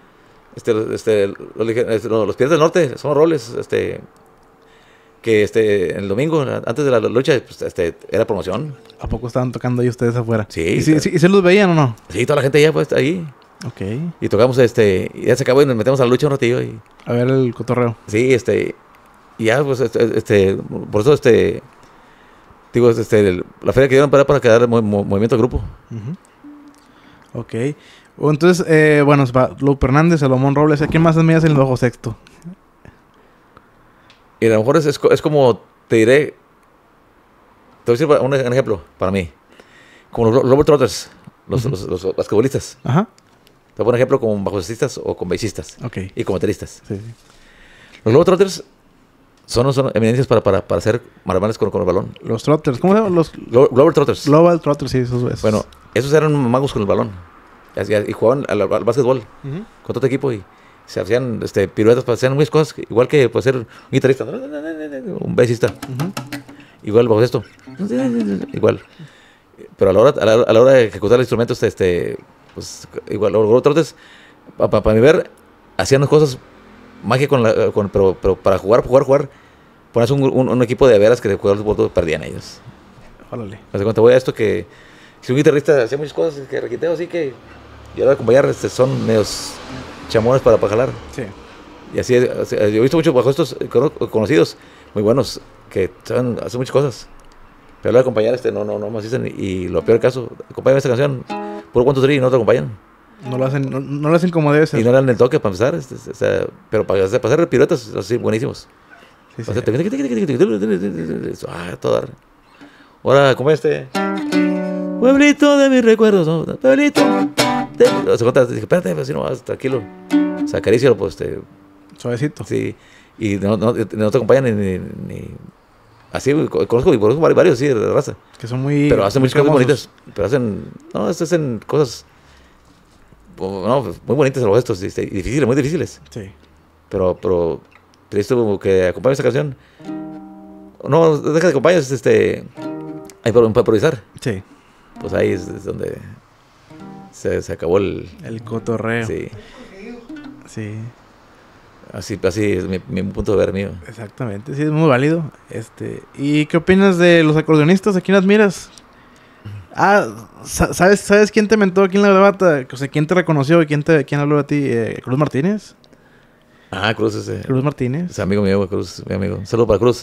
los Piratas del Norte, son roles, que el domingo, antes de la lucha, pues, era promoción. ¿A poco estaban tocando ahí ustedes afuera? Sí, ¿Y claro. se los veían o no? Sí, toda la gente ya pues ahí. Ok. Y tocamos y ya se acabó y nos metemos a la lucha un ratillo y A ver el cotorreo. sí, y ya pues por eso digo, la feria que dieron para crear movimiento de grupo. Ujú. Ok. Entonces, bueno, Lupe Hernández, Salomón Robles. ¿A quién más admiras en el bajo sexto? Y a lo mejor es como, te diré, te voy a decir un ejemplo para mí. Como los Globetrotters, los basquetbolistas. Ajá. Te voy a poner ejemplo con bajosistas o con bassistas. Ok. Y con bateristas. Sí. Los Globetrotters son eminencias para hacer maravillas con el balón. Los Trotters. ¿Cómo se llaman? Los Globetrotters. Global Trotters, sí, esos. Bueno, esos eran magos con el balón. Y jugaban al básquetbol con todo equipo y se hacían piruetas, hacían muchas cosas, igual que puede ser un guitarrista, un bassista. Igual bajo esto. Igual. Pero a la hora de ejecutar el instrumento, pues igual, los Globetrotters, para mi ver, hacían cosas magia pero para jugar, pones un equipo de veras que de jugadores de fútbol perdían ellos. Órale. Cuando te voy a esto que si un guitarrista hacía muchas cosas que requiteo así que y ahora acompañar son medios chamones para jalar. Sí. Y así, yo he visto muchos bajo estos conocidos, muy buenos, que saben hacer muchas cosas. Pero la de acompañar no me asisten y lo peor caso, acompáñame esta canción, puro cuánto tri y no te acompañan. No lo hacen como debe ser. Y no le dan el toque para empezar, pero para hacer piruetas así buenísimos. Sí, Para hacer todo dar. Ahora, como pueblito de mis recuerdos, ¿no? Pueblito. Se cuenta, dije, espérate, pues, si no vas, tranquilo. O sea, acarícialo, pues, Suavecito. sí. Y no te acompañan ni así, conozco varios, sí, de raza. Que son muy... Pero hacen muchas cosas famosos. bonitas. Pero hacen cosas, muy bonitas los gestos, y difíciles, muy difíciles. Sí. Pero esto que acompañe esta canción, no, deja de acompañar, hay para improvisar. Sí. Pues ahí es donde se acabó el cotorreo. sí. Sí. Así es mi punto de ver mío. Exactamente, sí, es muy válido. ¿Y qué opinas de los acordeonistas? ¿A quién admiras? ¿Sabes quién te mentó aquí en la bravata? O sea, ¿quién te reconoció? ¿Quién habló a ti? ¿Cruz Martínez? Cruz Cruz Martínez. es amigo mío, Cruz, mi amigo. Un saludo para Cruz.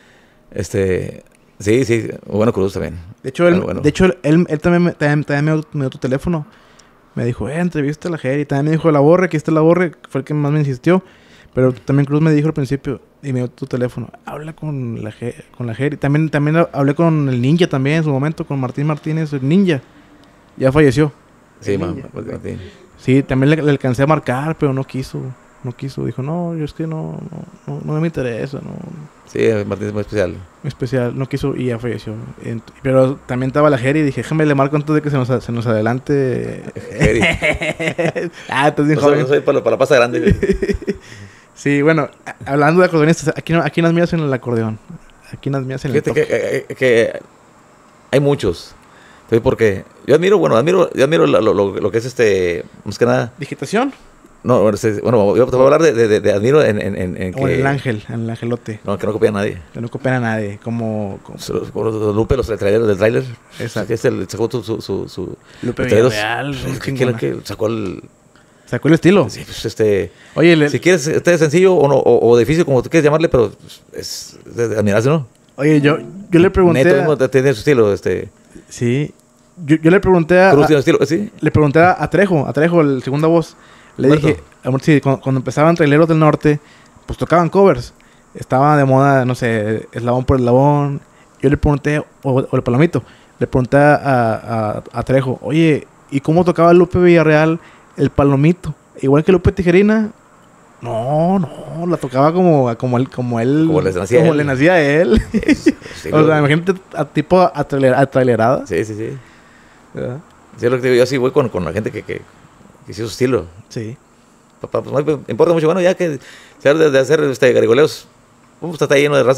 Sí, bueno, Cruz también. De hecho, él también me dio tu teléfono. Me dijo, entrevista a la Jerry. También me dijo La Borre, aquí está La Borre. Fue el que más me insistió. Pero también Cruz me dijo al principio y me dio tu teléfono. Habla con la Jerry. También hablé con el Ninja también en su momento, con Martín Martínez, el Ninja. Ya falleció. Sí, Martín. Sí, también le alcancé a marcar, pero no quiso. Dijo, no, yo es que no me interesa, no. Sí, Martín es muy especial. Muy especial, no quiso y ya falleció. Pero también estaba la Jerry y dije, déjame le marco antes de que se nos adelante. Jerry. Estás bien joven. No soy para la pasa grande. Sí, bueno, hablando de acordeonistas, ¿a quién admiras en el acordeón? ¿A quién admiras en el toque? Que hay muchos. Entonces, porque yo admiro lo que es más que nada. ¿Digitación? No, yo te voy a hablar de admiro en O que... el angelote. No, que no copia a nadie. Que no coopera a nadie, como Los Lupe, los trailers del trailer. Exacto. Que sacó su Lupe los Villarreal. que sacó el... Sacó el estilo. Sí, pues Oye, si quieres, sencillo o difícil, como tú quieres llamarle, pero es de admirarse, ¿no? Oye, yo le pregunté... Neto tiene su estilo, Sí. Yo le pregunté a... Cruz tiene su estilo, ¿sí? Le pregunté a Trejo, el segunda voz. Le Humberto. dije, amor, sí, cuando empezaban Traileros del Norte, pues tocaban covers. Estaba de moda, no sé, Eslabón por Eslabón. Yo le pregunté, o el Palomito, le pregunté a Trejo, oye, ¿y cómo tocaba Lupe Villarreal el Palomito? Igual que Lupe Tijerina. No, la tocaba como le nacía a él. Sí, o sea, imagínate a trailerada. Sí. ¿Verdad? Sí, lo que digo, yo sí voy con la gente que hizo su estilo. Sí. Pues no me importa mucho, bueno, ya que se habla de hacer garigoleos, está lleno de raza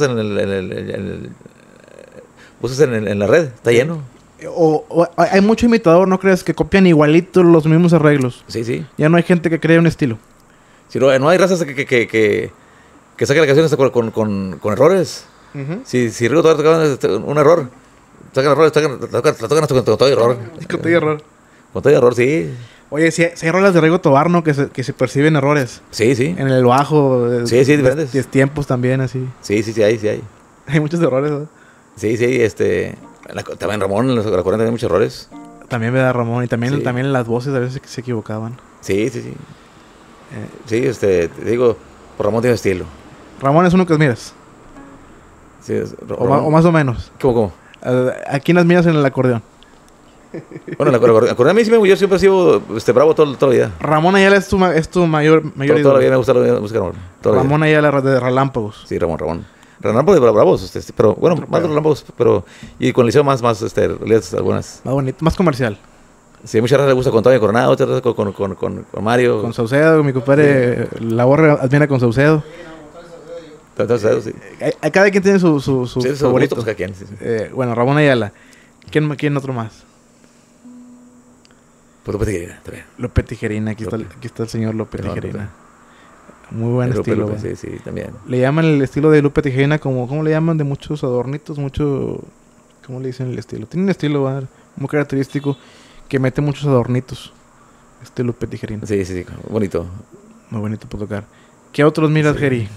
en la red, está lleno. O hay mucho imitador, ¿no crees? Que copian igualitos los mismos arreglos. Sí. Ya no hay gente que cree un estilo. Si no hay razas que saquen la canción hasta con errores. Si Rigo toca un error, sacan errores, la tocan hasta con todo error. Con todo error. Con todo error, sí. Oye, si hay rolas de Rigo Tobar, ¿no? Que se perciben errores. Sí. En el bajo. Sí, diferentes. 10 tiempos también, así. Sí, hay. Hay muchos errores, ¿no? Sí, también Ramón, en los acordeones hay muchos errores. También me da Ramón. Y también, Sí. también las voces a veces se equivocaban. Sí. Sí, te digo, por Ramón tiene estilo. Ramón es uno que admiras. Sí, O más o menos. ¿Cómo? ¿A quién admiras en el acordeón? Bueno, el acordeón a mí sí yo siempre he sido bravo toda la vida. Ramón Ayala es tu mayor Toda ídolo. la vida me gusta la música normal. Ramón Ayala de Relámpagos. Sí, Ramón. Relámpagos de bravos, pero bueno, más de Relámpagos, pero y con Liceo más letras algunas. Más bonito, más comercial. Sí, muchas veces le gusta con Antonio Coronado, otras veces con Mario. Con Saucedo, mi compadre, la borra admira con Saucedo. Entonces, sí. Cada quien tiene su Sí, favorito. bonito, pues cada quien. Sí. Bueno, Ramón Ayala. ¿Quién otro más? Pues López Tijerina, también. López Tijerina. Aquí está el señor López Tijerina. Muy buen estilo. López, sí, también. Le llaman el estilo de Lupe Tijerina como... ¿Cómo le llaman? De muchos adornitos, ¿cómo le dicen el estilo? Tiene un estilo, ¿verdad? Muy característico que mete muchos adornitos. Este Lupe Tijerina. Sí, bonito. Muy bonito por tocar. ¿Qué otros miras, Sí. Jerry?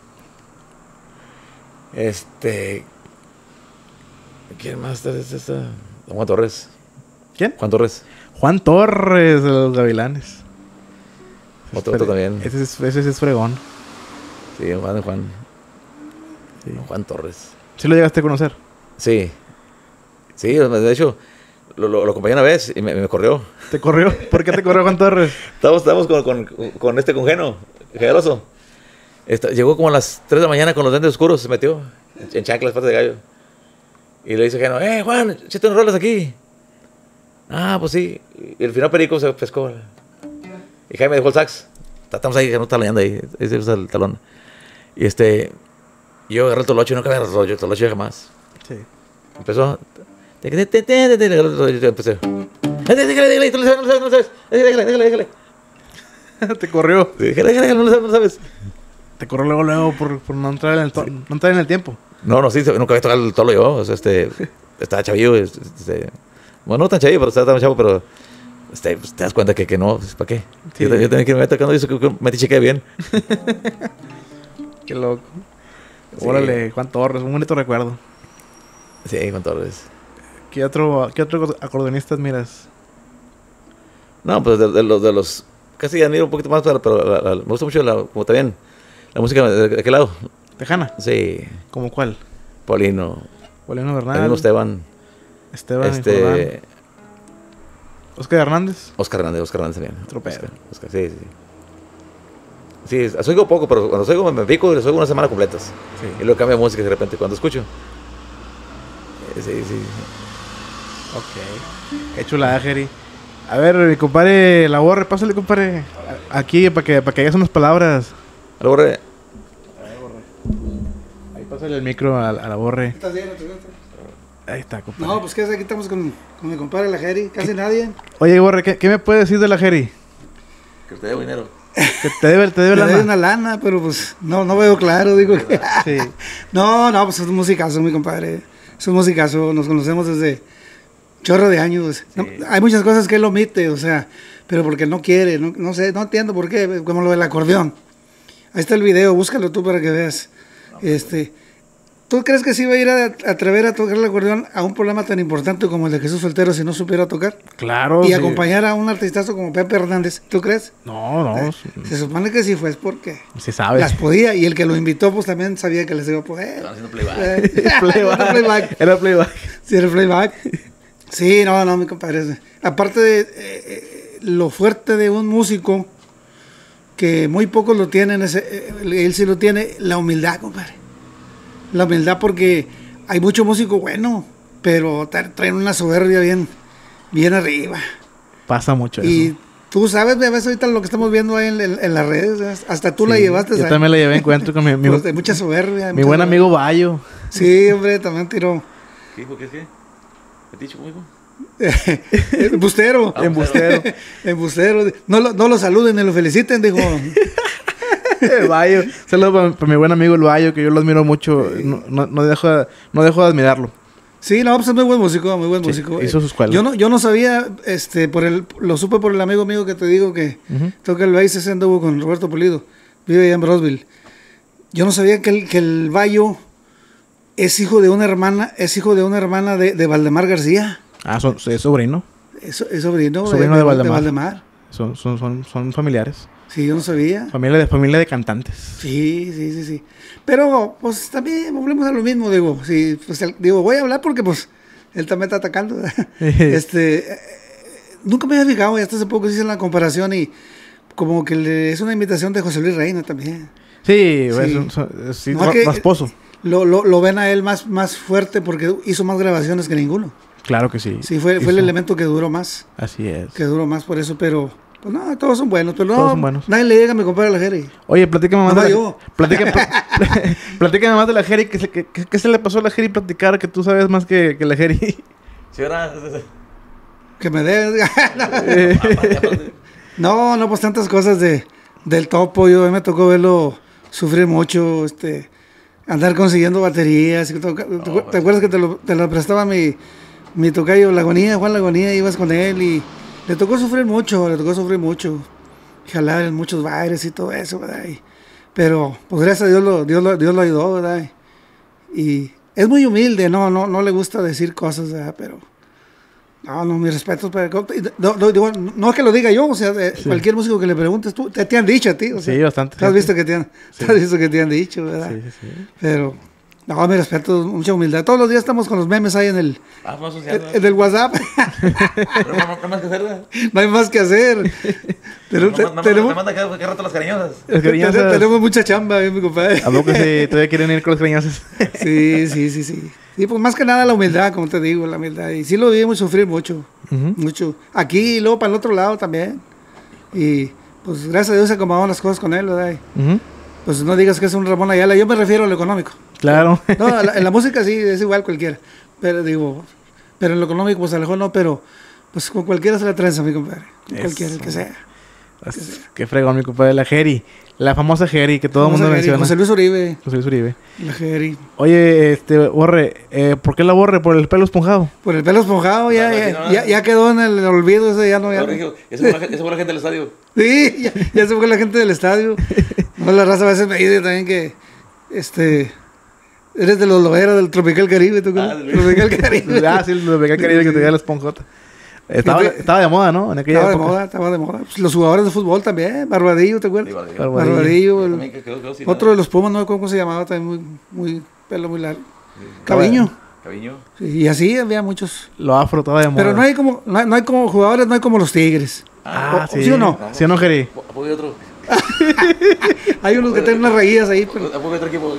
¿Quién más está? Juan Torres. ¿Quién? Juan Torres. Juan Torres de los Gavilanes. Otro también. Ese es fregón. Sí, Juan. Sí. Juan Torres. ¿Sí lo llegaste a conocer? Sí, de hecho, lo acompañé una vez y me corrió. ¿Te corrió? ¿Por qué te corrió Juan Torres? Estábamos con Geno, Generoso. Llegó como a las 3 de la mañana con los lentes oscuros, se metió en chanclas, patas de gallo. Y le dice Geno, Juan, échate unos roles aquí. Ah, pues sí. Y el final Perico se pescó. Y Jaime dejó el sax. Estamos ahí, no está leyendo ahí, ese usa el talón. Y yo agarré el tolocho y nunca había agarrado el tolocho jamás. Sí. Empezó. Empecé. Déjale, tú no sabes. Déjale. Te corrió. Déjale, no sabes. Te corrió luego por no entrar en el tiempo. No, sí, nunca había tocado el tolo yo. O sea, estaba chavillo. Bueno, no tan chavillo, pero estaba tan chavo, pero pues, te das cuenta que no, ¿para qué? Sí. Yo tenía que irme tocando y eso que me chequeé bien. Qué loco. Sí. Órale, Juan Torres, un bonito recuerdo. Sí, Juan Torres. ¿Qué otro acordeonista miras? No, pues de los casi admiro un poquito más, pero me gusta mucho como también la música de aquel lado. ¿Tejana? Sí, ¿Cómo cuál? Paulino Bernal. Esteban, Esteban Jordán. Oscar Hernández. Oscar Hernández también. Otro pedo. Oscar, sí. Sí, oigo poco, pero cuando oigo me pico y les oigo una semana completas. Sí. Y luego cambia música de repente cuando escucho. Sí. Ok. Qué chulada, Jerry. A ver, mi compadre, la borre, pásale, compadre. Aquí, para que hagas unas palabras. A la borre. Ahí pásale el micro a la borre. ¿Estás bien? ¿Estás bien? Ahí está, compadre. No, pues que aquí estamos con mi compadre la Jerry, casi nadie. Oye, borre, ¿qué me puedes decir de la Jerry? Que te debo dinero. Que te debe Le lana. doy una lana, pero pues no veo claro, digo que... Sí. No, pues es un musicazo, mi compadre. Es un musicazo, nos conocemos desde chorro de años. No, hay muchas cosas que él omite, o sea, pero porque no quiere, no sé, no entiendo por qué, como lo del acordeón. Ahí está el video, búscalo tú para que veas. ¿Tú crees que sí iba a ir a atrever a tocar el acordeón a un programa tan importante como el de Jesús Soltero si no supiera tocar? Claro. Y sí. acompañar a un artistazo como Pepe Hernández, ¿tú crees? No. Se supone que sí fue, es porque Se sabe. las podía, y el que lo invitó pues también sabía que les iba a poder. Estaban haciendo playback. Era playback. Sí, era playback. Sí, no, mi compadre. Aparte de lo fuerte de un músico, que muy pocos lo tienen, él sí lo tiene, la humildad, compadre. La humildad, porque hay mucho músico bueno, pero traen una soberbia bien arriba. Pasa mucho Y eso. tú sabes, ves ahorita lo que estamos viendo ahí en las redes, hasta tú la Sí, llevaste. Yo también la llevé en encuentro con mi Pues, de mucha soberbia. mi mucha buen soberbia. amigo Bayo. Sí, hombre, también tiró. ¿Qué dijo? ¿Qué? ¿Qué dicho, amigo? Embustero. Embustero. Embustero. No lo saluden ni lo feliciten, dijo. El Bayo. Saludos para mi buen amigo el Bayo, que yo lo admiro mucho. No dejo de admirarlo. Sí, no, pues es muy buen músico, muy buen Sí, músico. hizo su escuela. Yo no sabía, lo supe por el amigo mío que te digo que toca el bass, ese anduvo con Roberto Pulido, vive allá en Brosville. Yo no sabía que el Bayo es hijo de una hermana de Valdemar García. Es sobrino. Es sobrino de Valdemar. Valdemar. Son familiares. Sí, yo no sabía. Familia de cantantes. Sí. Pero, pues, también volvemos a lo mismo, digo. Sí, pues, voy a hablar porque, pues, él también está atacando. Nunca me había fijado, y hasta hace poco hice la comparación y como que es una imitación de José Luis Reina también. Sí, Sí. No, que rasposo. Lo ven a él más fuerte porque hizo más grabaciones que ninguno. Claro que sí. Sí, fue el elemento que duró más. Así es. Que duró más por eso, pero... Pues no, todos son buenos, pero Todos son buenos. Nadie le llega a mi compadre la Jerry. Oye, platícame más No, de yo. platícame más de la Jerry. ¿Qué se le pasó a la Jerry platicar? Que tú sabes más que la Jerry. Sí, ahora. Que me dé... No, pues tantas cosas del Topo. Yo a mí me tocó verlo sufrir mucho, andar consiguiendo baterías. ¿Te acuerdas que te lo prestaba mi tocayo Juan Lagonía, ibas con él y le tocó sufrir mucho, jalar en muchos bailes y todo eso, ¿verdad? Pero pues gracias a Dios lo ayudó, ¿verdad? Y es muy humilde, no le gusta decir cosas, ¿verdad? Pero no, mis respetos para no es que lo diga yo, o sea, Sí. cualquier músico que le preguntes, te han dicho a ti, o sea, Sí, bastante. tú has visto que te han dicho, ¿verdad? Sí. Pero no, mi respeto, mucha humildad. Todos los días estamos con los memes ahí en el WhatsApp. Pero no más que hacer, ¿verdad? No hay más que hacer. Me manda que rato las cariñosas. Tenemos mucha chamba, mi compadre. ¿A poco sí, todavía quieren ir con los cariñosos? Sí. Sí, pues más que nada la humildad, como te digo, la humildad. Y sí lo vimos sufrir mucho, mucho. Aquí y luego para el otro lado también. Y pues gracias a Dios se acomodaron las cosas con él, ¿verdad? Pues no digas que es un Ramón Ayala, yo me refiero a lo económico. Claro. No, en la música sí, es igual cualquiera. Pero en lo económico, pues a lo mejor no, pero pues con cualquiera se la trenza, mi compadre. Con cualquiera, el que sea. Qué fregón, mi compadre, la Jerry. La famosa Jerry que todo el mundo menciona. José Luis Uribe. La Jerry. Oye, Borre, ¿por qué la Borre? ¿Por el pelo esponjado? Por el pelo esponjado, ya quedó en el olvido, ese ya no. Ese fue la gente del estadio. Sí, ya se fue la gente del estadio. No, la raza a veces me dice también que, eres de los loeros del Tropical Caribe, ¿tú? Tropical Caribe. Sí, el Tropical Caribe que te da la esponjota. Estaba de moda, ¿no? En aquella época. Estaba de moda. Pues los jugadores de fútbol también. Barbadillo, ¿te acuerdas? Sí, Barbadillo. Quedó Otro de los Pumas, no cómo se llamaba, también muy pelo muy largo. Caviño. Sí, y así había muchos. Lo afro estaba de moda. Pero no hay como jugadores, no hay como los Tigres. Sí. ¿Sí o no? ¿Sí o no, Jerry? Apoyo otro. Hay unos que tienen unas raídas ahí. Pero... Apoyo otro equipo.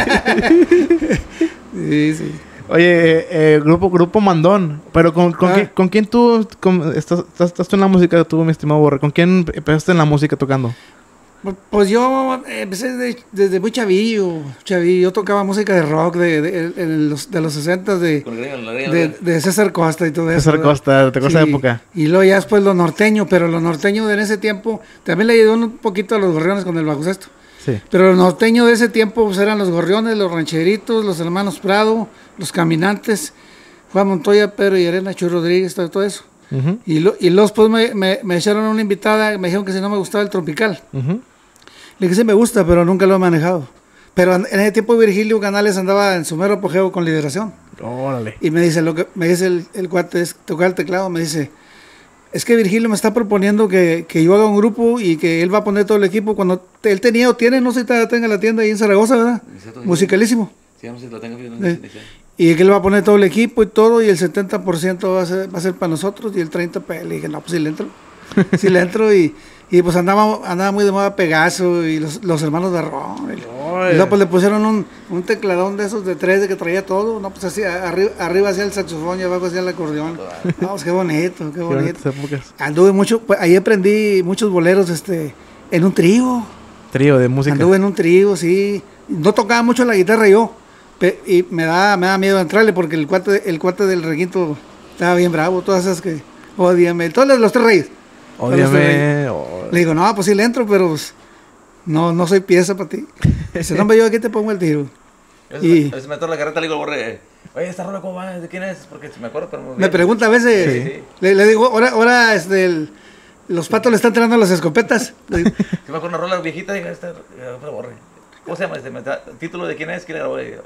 Sí. Oye, grupo Mandón, pero ¿con quién tú estás tú en la música, tú, mi estimado Borre? ¿Con quién empezaste en la música tocando? Pues yo empecé desde muy chavillo. Yo tocaba música de rock de los 60 de César Costa y todo eso. César Costa, ¿te acuerdas de esa época? Y luego ya después lo norteño, pero lo norteño de ese tiempo también le ayudó un poquito a los Gorriones con el bajo sexto. Sí. Pero los norteños de ese tiempo pues, eran los Gorriones, los Rancheritos, los Hermanos Prado, los Caminantes, Juan Montoya, Pedro y Arena, Chuy Rodríguez, todo eso. Y luego pues me echaron una invitada, me dijeron que si no me gustaba el tropical. Le dije, sí me gusta, pero nunca lo he manejado. Pero en ese tiempo Virgilio Canales andaba en su mero apogeo con Liberación. Órale. Y me dice el cuate, tocar el teclado, me dice, es que Virgilio me está proponiendo que yo haga un grupo y que él va a poner todo el equipo. Cuando él tenía o tiene, no sé si todavía tenga la tienda ahí en Zaragoza, ¿verdad? Musicalísimo. Sí, no sé si la tengo. Y que él va a poner todo el equipo y todo, y el 70% va a ser para nosotros y el 30% para él. Y dije, no, pues sí le entro. Sí le entro y pues andaba muy de moda Pegaso y los hermanos de Ron. Y luego pues le pusieron un tecladón de esos de 3 que traía todo. No, pues así, arriba hacía el saxofón y abajo hacía el acordeón. No, pues qué bonito. Anduve mucho, pues, ahí aprendí muchos boleros en un trío. Trío de música. Anduve en un trío, sí. No tocaba mucho la guitarra yo. Y me da miedo entrarle porque el cuate del requinto estaba bien bravo. Todas esas que odiame. Todos los tres reyes. Ódiame. Le digo, no, pues sí le entro, pero pues, no soy pieza para ti. Dice, no, yo aquí te pongo el tiro. A veces me meto la carreta, le digo, Borre, oye, ¿esta rola cómo va? ¿De quién es? Porque me acuerdo, pero me pregunta a veces, sí. Le digo, ahora los patos le están tirando las escopetas. Si me acuerdo una rola viejita, digo, Borre. ¿Cómo se llama? ¿Título de quién es? ¿Quién era?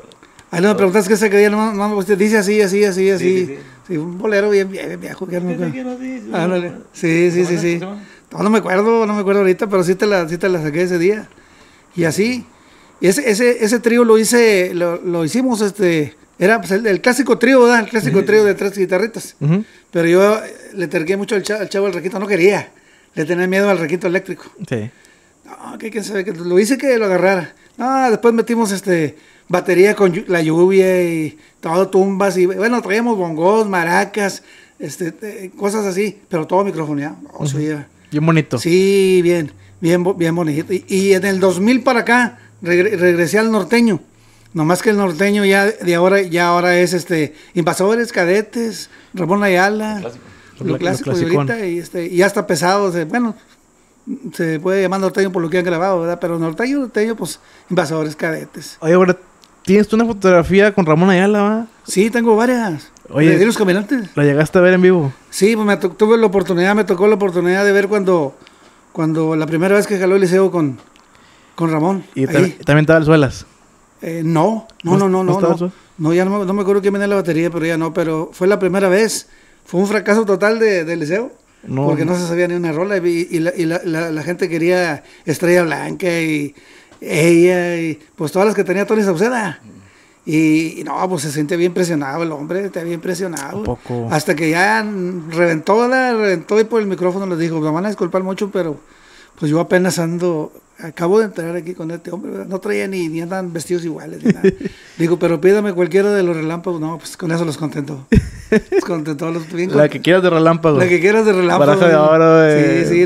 Ahí no me preguntas qué se quería, no, usted dice así, así, así, así. sí. Sí, un bolero bien viejo. Que no me acuerdo. ¿Qué nos dice? Ándale. Sí. No me acuerdo ahorita, pero sí te la saqué ese día. Y así. Y ese trío lo hicimos, era pues, el clásico trío, ¿verdad? El clásico trío de 3 guitarritas. Ujú. Pero yo le terqué mucho al chavo del requinto, no quería. Le tenía miedo al requinto eléctrico. Sí. No, que quién sabe, que lo hice que lo agarrara. No, después metimos batería con la lluvia y todo, tumbas y bueno, traíamos bongos, maracas, cosas así, pero todo microfoneado. No, se oía. Bien bonito. Sí, bien bonito. Y en el 2000 para acá regresé al norteño. Nomás que el norteño ya ahora es Invasores, Cadetes, Ramón Ayala, lo clásico de ahorita y ya está pesado, bueno, se puede llamar norteño por lo que han grabado, ¿verdad? Pero norteño, pues Invasores, Cadetes. Oye, ahora, ¿tienes tú una fotografía con Ramón Ayala, va? Sí, tengo varias. Oye, ¿De los caminantes? ¿La llegaste a ver en vivo? Sí, pues me tocó la oportunidad de ver cuando la primera vez que jaló el liceo con Ramón. Y también estaba el Suelas. No, ya no me acuerdo quién venía la batería, pero fue la primera vez. Fue un fracaso total del liceo, porque no se sabía ni una rola y la gente quería Estrella Blanca y ella y pues todas las que tenía Tony Sauceda. Y no, pues se siente bien presionado el hombre, está bien presionado. Poco. Hasta que ya reventó y por el micrófono les dijo, me van a disculpar mucho, pero pues yo apenas acabo de entrar aquí con este hombre, ¿verdad? No traía ni andan vestidos iguales, ni nada. Digo, pero pídame cualquiera de los relámpagos. No, pues con eso los contento. Los contentó. La que quieras de relámpago. La que quieras de relámpago. Baraja de oro. Sí,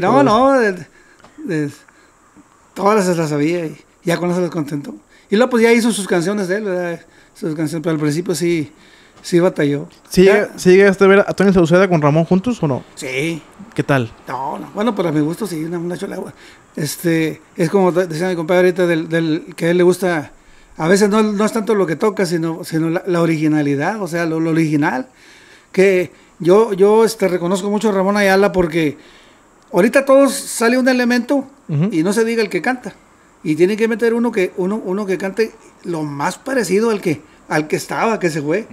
todas las sabía y ya con eso los contentó. Y luego pues ya hizo sus canciones de él, ¿verdad? Sus canciones, pero al principio sí batalló. ¿Sí llegaste a ver a Tony Sauceda con Ramón juntos o no? Sí. ¿Qué tal? No. Bueno, para mi gusto sí, una chula. Es como decía mi compadre ahorita, del que a él le gusta, a veces no es tanto lo que toca, sino la originalidad, o sea, lo original. Que yo reconozco mucho a Ramón Ayala porque ahorita todos sale un elemento y no se diga el que canta. Y tiene que meter uno que cante lo más parecido al que estaba, que se fue.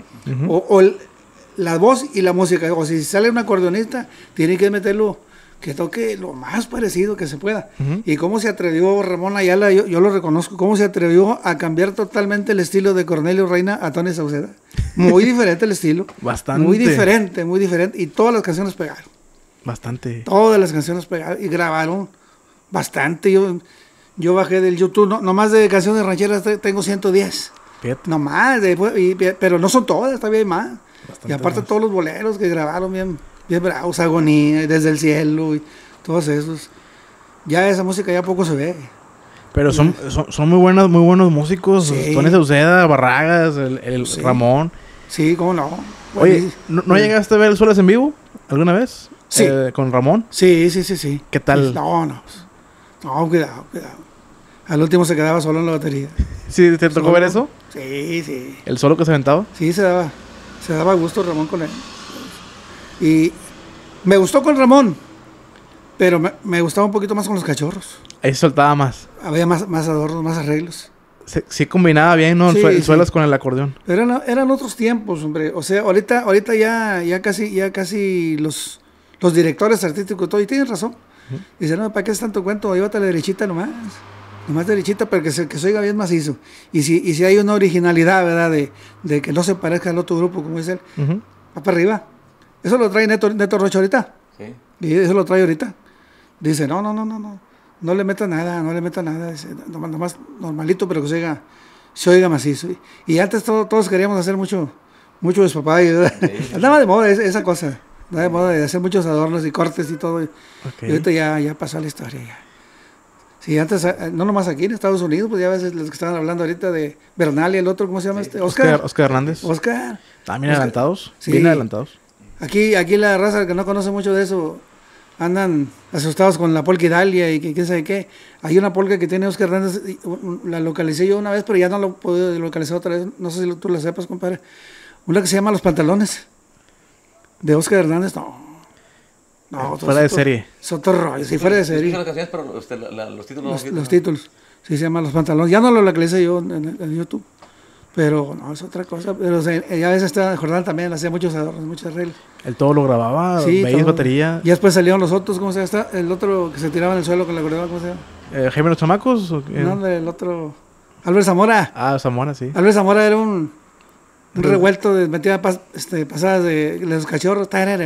La voz y la música. O si sale un acordeonista, tiene que meterlo, que toque lo más parecido que se pueda. Y cómo se atrevió Ramón Ayala, yo lo reconozco, cómo se atrevió a cambiar totalmente el estilo de Cornelio Reina a Tony Sauceda. Muy diferente el estilo. Bastante. Muy diferente. Y todas las canciones pegaron. Bastante. Todas las canciones pegaron y grabaron bastante. Yo bajé del YouTube, nomás de canciones rancheras tengo 110. Fíjate. Nomás, pero no son todas, todavía hay más. Bastante Y aparte más. todos los boleros que grabaron bien bravos, Agonía, Desde el Cielo y todos esos. Ya esa música ya poco se ve. Pero son muy buenos músicos. Sí. Tony Sauceda, Barragas, el Sí. Ramón. Sí, cómo no. Oye, ¿no llegaste a ver el Suelas en vivo alguna vez? Sí. ¿Con Ramón? Sí. ¿Qué tal? No, cuidado. Al último se quedaba solo en la batería. ¿Sí te tocó ver eso? Sí. ¿El solo que se aventaba? Sí, se daba gusto Ramón con él. Y me gustó con Ramón, pero me gustaba un poquito más con los Cachorros. Ahí se soltaba más. Había más adornos, más arreglos. Sí combinaba bien, ¿no? Sí, El Suelas sí. con el acordeón. Pero eran otros tiempos, hombre. O sea, ahorita ya casi los directores artísticos, todo, y tienen razón. Dicen, no, ¿para qué es tanto cuento? Llévate a la derechita nomás derechita, pero que se oiga bien macizo. Y si hay una originalidad, ¿verdad? De que no se parezca al otro grupo, como dice él, va para arriba. Eso lo trae Neto Rocha ahorita. Sí. Y eso lo trae ahorita. Dice, no le meta nada. Dice, nomás normalito, pero que se oiga macizo. Y antes todos queríamos hacer mucho despapalle, ¿verdad? Sí. Andaba de moda esa cosa. Andaba de moda de hacer muchos adornos y cortes y todo. Ok. Y ahorita ya pasó la historia. Ya. Sí, antes, no nomás aquí en Estados Unidos, pues ya a veces los que estaban hablando ahorita de Bernal y el otro, ¿cómo se llama? Oscar Hernández. Oscar. También adelantados. Sí. Bien adelantados. Aquí la raza que no conoce mucho de eso andan asustados con la polca Idalia y que quién sabe qué. Hay una polca que tiene Oscar Hernández, la localicé yo una vez, pero ya no lo puedo localizar otra vez. No sé si tú la sepas, compadre. Una que se llama Los Pantalones, de Oscar Hernández. No, fuera de serie. Es otro rollo, sí, fuera de serie. Las canciones, pero los títulos. Los títulos. Sí, se llama Los Pantalones. Ya no lo localicé yo en YouTube. Pero no, es otra cosa. Pero o sea, ya a veces Jordán también hacía muchos adornos, muchos arreglos. Él todo lo grababa, Sí, bass, todo. batería. Y después salieron los otros, ¿cómo se llama? El otro que se tiraba en el suelo con la acordeón, ¿cómo se llama? ¿Jaime los chamacos? ¿O qué? No, el otro... Albert Zamora. Ah, Zamora, sí. Albert Zamora era un revuelto, metía pasadas de los cachorros.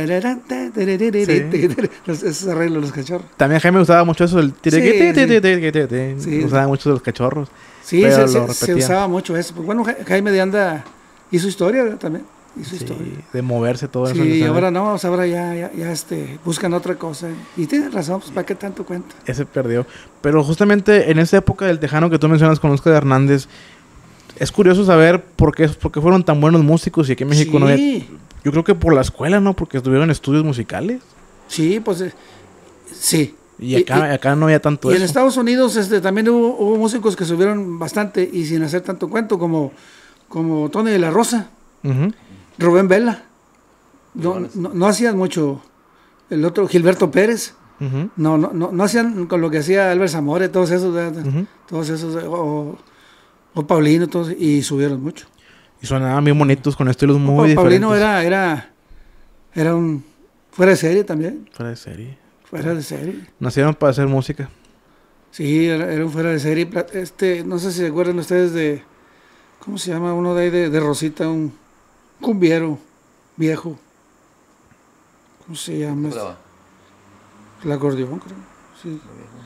Esos arreglos de los cachorros. También Jaime usaba mucho eso, el Sí. usaba mucho de los cachorros. Sí, pero se lo repetía. usaba mucho eso. Pues bueno, Jaime de Anda hizo historia, ¿verdad? También. Hizo Sí, historia. de moverse todo eso. Sí, ahora no, o sea, ahora ya buscan otra cosa. Y tienes razón, pues ¿para qué tanto cuenta? Ese perdió. Pero justamente en esa época del Tejano que tú mencionas con Oscar Hernández, es curioso saber por qué fueron tan buenos músicos y aquí en México no había... Sí, Yo creo que por la escuela, ¿no? Porque estuvieron en estudios musicales. sí, pues sí. Y acá no había tanto Y en eso. Estados Unidos también hubo músicos que subieron bastante y sin hacer tanto cuento, como Tony de la Rosa, Ujú. Rubén Vela. No hacían mucho. El otro, Gilberto Pérez. Ujú. No hacían con lo que hacía Albert Zamora, todos esos, ¿verdad? Ujú. Todos esos, o Paulino, todos, y subieron mucho. Y sonaban bien bonitos con estilos muy Paulino diferentes. era un fuera de serie también, Fuera de serie. fuera de serie. Nacieron para hacer música. Sí, era un fuera de serie. No sé si se acuerdan ustedes de, ¿cómo se llama? Uno de ahí de Rosita, un cumbiero viejo. ¿Cómo se llama? El acordeón, creo. Sí.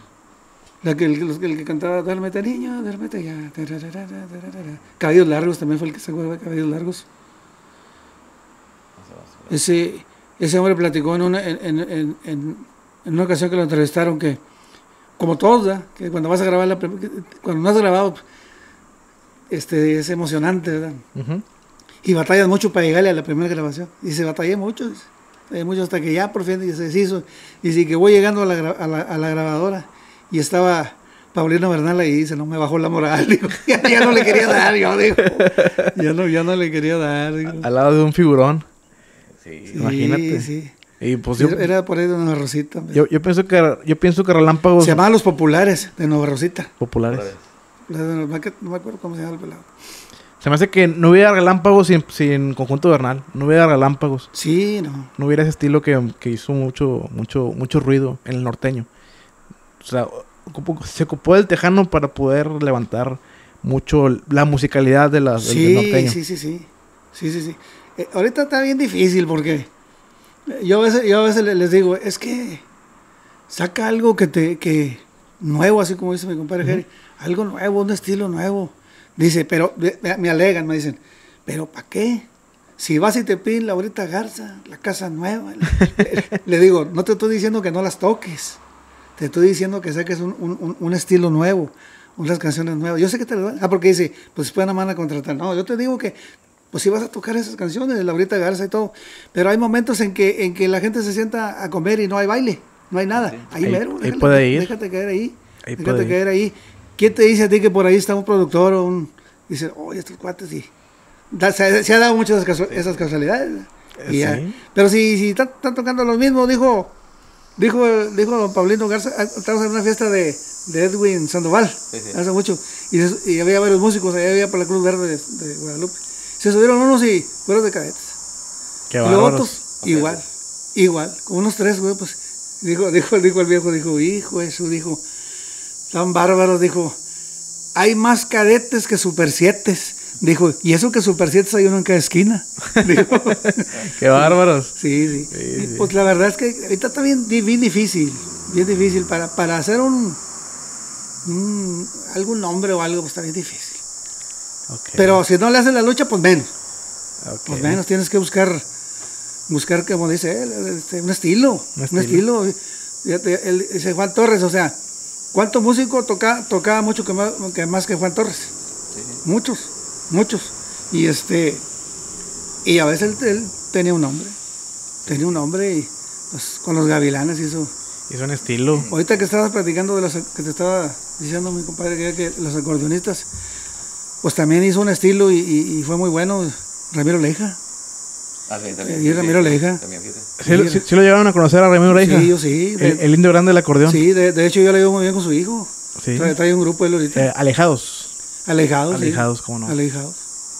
El que cantaba, duérmete niño, duérmete ya. Cabellos largos también fue el que se acuerda de Cabellos largos. Ese hombre platicó en una ocasión que lo entrevistaron que, como todos, ¿verdad? Que cuando vas a grabar cuando no has grabado, es emocionante, ¿verdad? Ujú. Y batallas mucho para llegarle a la primera grabación. Y se batallé mucho hasta que ya por fin se deshizo. Y sí que voy llegando a la grabadora y estaba Paulino Bernal ahí y dice, no, me bajó la moral. Digo, ya no le quería dar, yo digo. Ya no le quería dar. Digo. Al lado de un figurón. Sí. Imagínate. Sí. Y pues yo, Era por ahí de Nueva Rosita. yo pienso que Relámpagos Se llamaban Los Populares de Nueva Rosita. populares. No me acuerdo cómo se llama el pelado. Se me hace que no hubiera Relámpagos sin Conjunto Bernal. No hubiera Relámpagos. Sí, no. No hubiera ese estilo que hizo mucho ruido en el norteño. O sea, se ocupó del tejano para poder levantar mucho la musicalidad del norteño. Sí. Ahorita está bien difícil porque yo a veces les digo, es que saca algo que nuevo, así como dice mi compadre Jerry, algo nuevo, un estilo nuevo. Dice, pero me alegan, me dicen, pero ¿para qué? Si vas y te piden la Laurita Garza, la casa nueva. Le digo, no te estoy diciendo que no las toques. Te estoy diciendo que saques un estilo nuevo, unas canciones nuevas. Yo sé que te lo dan. Porque dice, pues después nada más van a contratar. No, yo te digo que, pues si vas a tocar esas canciones de Laurita Garza y todo. Pero hay momentos en que la gente se sienta a comer y no hay baile, no hay nada. Ahí mero, déjate caer ahí. Déjate caer ahí. ¿Quién te dice a ti que por ahí está un productor o dice, oye, estos cuates y... Se ha dado muchas esas casualidades. Sí. Pero si están tocando los mismos, dijo don Paulino Garza, estábamos en una fiesta de Edwin Sandoval, hace mucho, y había varios músicos, ahí había por la Cruz Verde de Guadalupe. Se subieron unos y fueron de cadetes. Qué y los otros, igual, con unos 3, güey, pues, dijo el viejo, hijo, eso, dijo, tan bárbaros, dijo, hay más cadetes que Super 7. Dijo, y eso que Super 7 hay uno en cada esquina. Dijo. Qué bárbaros. Sí. Y pues la verdad es que ahorita está bien difícil para hacer algún nombre o algo, pues está bien difícil. Okay. Pero si no le hacen la lucha, pues menos. Okay. Pues menos tienes que buscar como dice él, un estilo. Ese Juan Torres, o sea, ¿cuántos músicos tocaba mucho que más que Juan Torres? Sí. Muchos. Y a veces él tenía un nombre y pues, con los Gavilanes hizo un estilo. Ahorita que estabas platicando que te estaba diciendo mi compadre que los acordeonistas, pues también hizo un estilo y fue muy bueno. Ramiro Leija. Sí, también. Y Ramiro Leija. También, ¿Sí lo llevaron a conocer a Ramiro Leija? Sí, yo sí. El indio grande del acordeón. Sí, de hecho yo le llevo muy bien con su hijo. Sí. Trae un grupo él ahorita. Alejados. Alejados, Alejados, ¿cómo no? Alejados.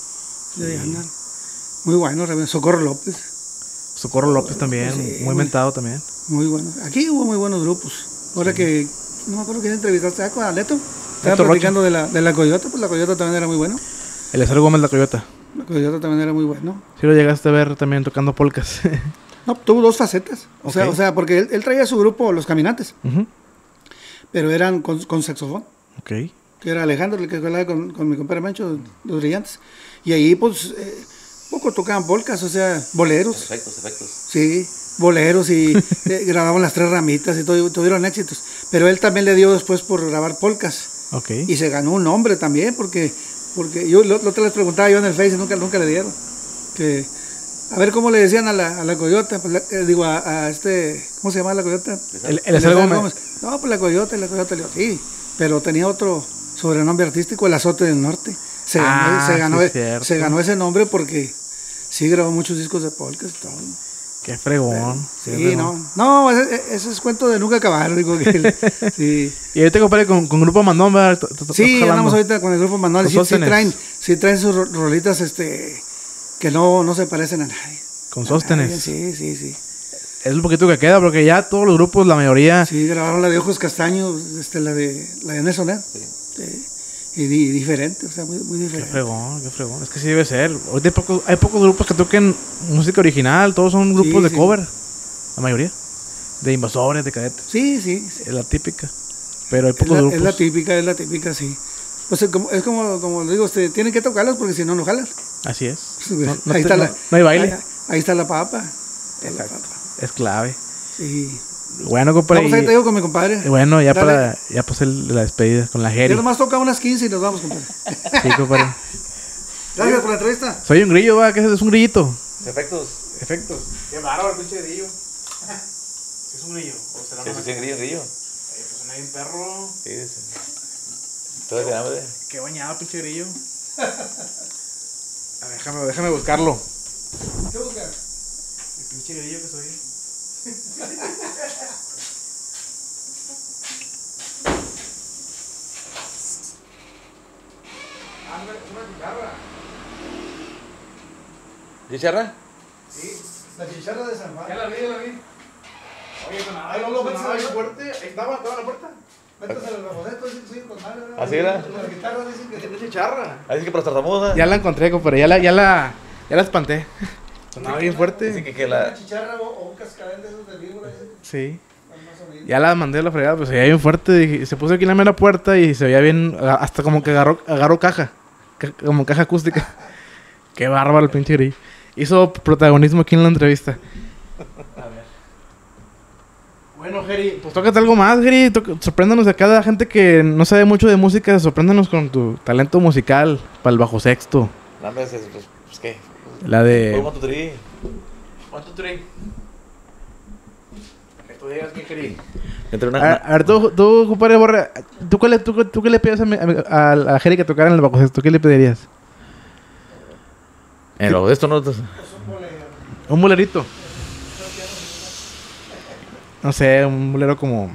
Y ahí andan. Muy bueno, Socorro López. Socorro López también, Sí, muy mentado también. Muy bueno. Aquí hubo muy buenos grupos. Ahora que, no me acuerdo quién entrevistaste, con Aleto. Estaba Neto platicando de la Coyota, pues la Coyota también era muy bueno. Eleazar Gómez La Coyota. La Coyota también era muy bueno. Sí lo llegaste a ver también tocando polcas. No, tuvo dos facetas. Ok. O sea, porque él traía su grupo, Los Caminantes, Ujú. pero eran con saxofón. Ok. Que era Alejandro, el que hablaba con mi compadre Mancho, Los Brillantes. Y ahí, pues, poco tocaban polcas, o sea, boleros. Efectos. Sí, boleros y grababan Las Tres Ramitas y todo, tuvieron éxitos. Pero él también le dio después por grabar polcas. Ok. Y se ganó un nombre también, porque yo lo te les preguntaba yo en el Face y nunca le dieron. Que, a ver cómo le decían a la Coyota, pues, digo, a este, ¿cómo se llama la Coyota? Eleazar Gómez. No, pues la Coyota, le digo, sí, pero tenía otro sobrenombre artístico, El Azote del Norte. Se ganó ese nombre porque sí grabó muchos discos de polkas y todo. Qué fregón. Sí, qué fregón. no, ese es cuento de nunca acabar, digo que sí. Y ahorita compadre con Grupo Mandón, ¿verdad? Sí, andamos ahorita con el grupo Manual. Con Sí traen sus rolitas que no se parecen a nadie. Con Sóstenes. Sí. Es lo poquito que queda, porque ya todos los grupos, la mayoría... Sí, grabaron la de Ojos Castaños, la de Nelson, sí. Y diferente, o sea, muy Qué diferente. fregón. Es que sí debe ser. Ahorita hay pocos grupos que toquen música original, todos son grupos de cover. La mayoría. De Invasores, de Cadetes. Sí. Es la típica. Pero hay pocos grupos. Es la típica, sí. Pues es como lo digo, tienen que tocarlas porque si no, no jalan. Así es. No hay baile. Ahí está la papa. Exacto. Es clave. Sí. Bueno, compadre. Vamos a ir, te digo, con mi compadre. Bueno, ya Dale. ya pasé la despedida con la Ya Jerry. nomás toca unas 15 y nos vamos, compadre. Sí, compadre. Gracias por la entrevista. Soy un grillo, va, ¿qué es un grillito? Efectos. Qué bárbaro, pinche grillo. ¿Es un grillo? ¿O será Sí, grillo. Pues suena bien perro. Sí. Todo de hambre. Qué bañado, pinche grillo. A ver, déjame buscarlo. ¿Qué buscas? El pinche grillo que soy. ¿Chicharra? Sí, la chicharra de San Juan. Ya la vi. Oye, sonaba, Ay, no, sonaba vete, bien fuerte. Ahí estaba en la puerta. Métase el raponeto, dicen que soy con madre. ¿Así era? Las guitarras dicen que Es chicharra. Así que para los tartamudos. Ya la encontré, compadre. Ya la espanté. Sonaba bien fuerte. Así que una la... chicharra o un cascabel de esos de víbora. Sí. Más o menos. Ya la mandé a la fregada, pues se veía bien fuerte. Dije, se puso aquí en la mera puerta y se veía bien. Hasta como que agarró caja. Como caja acústica. Qué bárbaro el pinche grillo. Hizo protagonismo aquí en la entrevista. A ver. Bueno, Jerry, pues tócate algo más, Jerry. Sorpréndanos a cada gente que no sabe mucho de música. Sorpréndanos con tu talento musical para el bajo sexto. No, pues, ¿qué? La de. One, two, three. 1, 2, 3. Que tú digas bien, Jerry. Entre A ver, tú, compadre Borre, ¿tú qué le pides a Jerry que tocara en el bajo sexto? ¿Qué le pedirías? En lo de esto no... Un bolerito. No sé, un bolero como...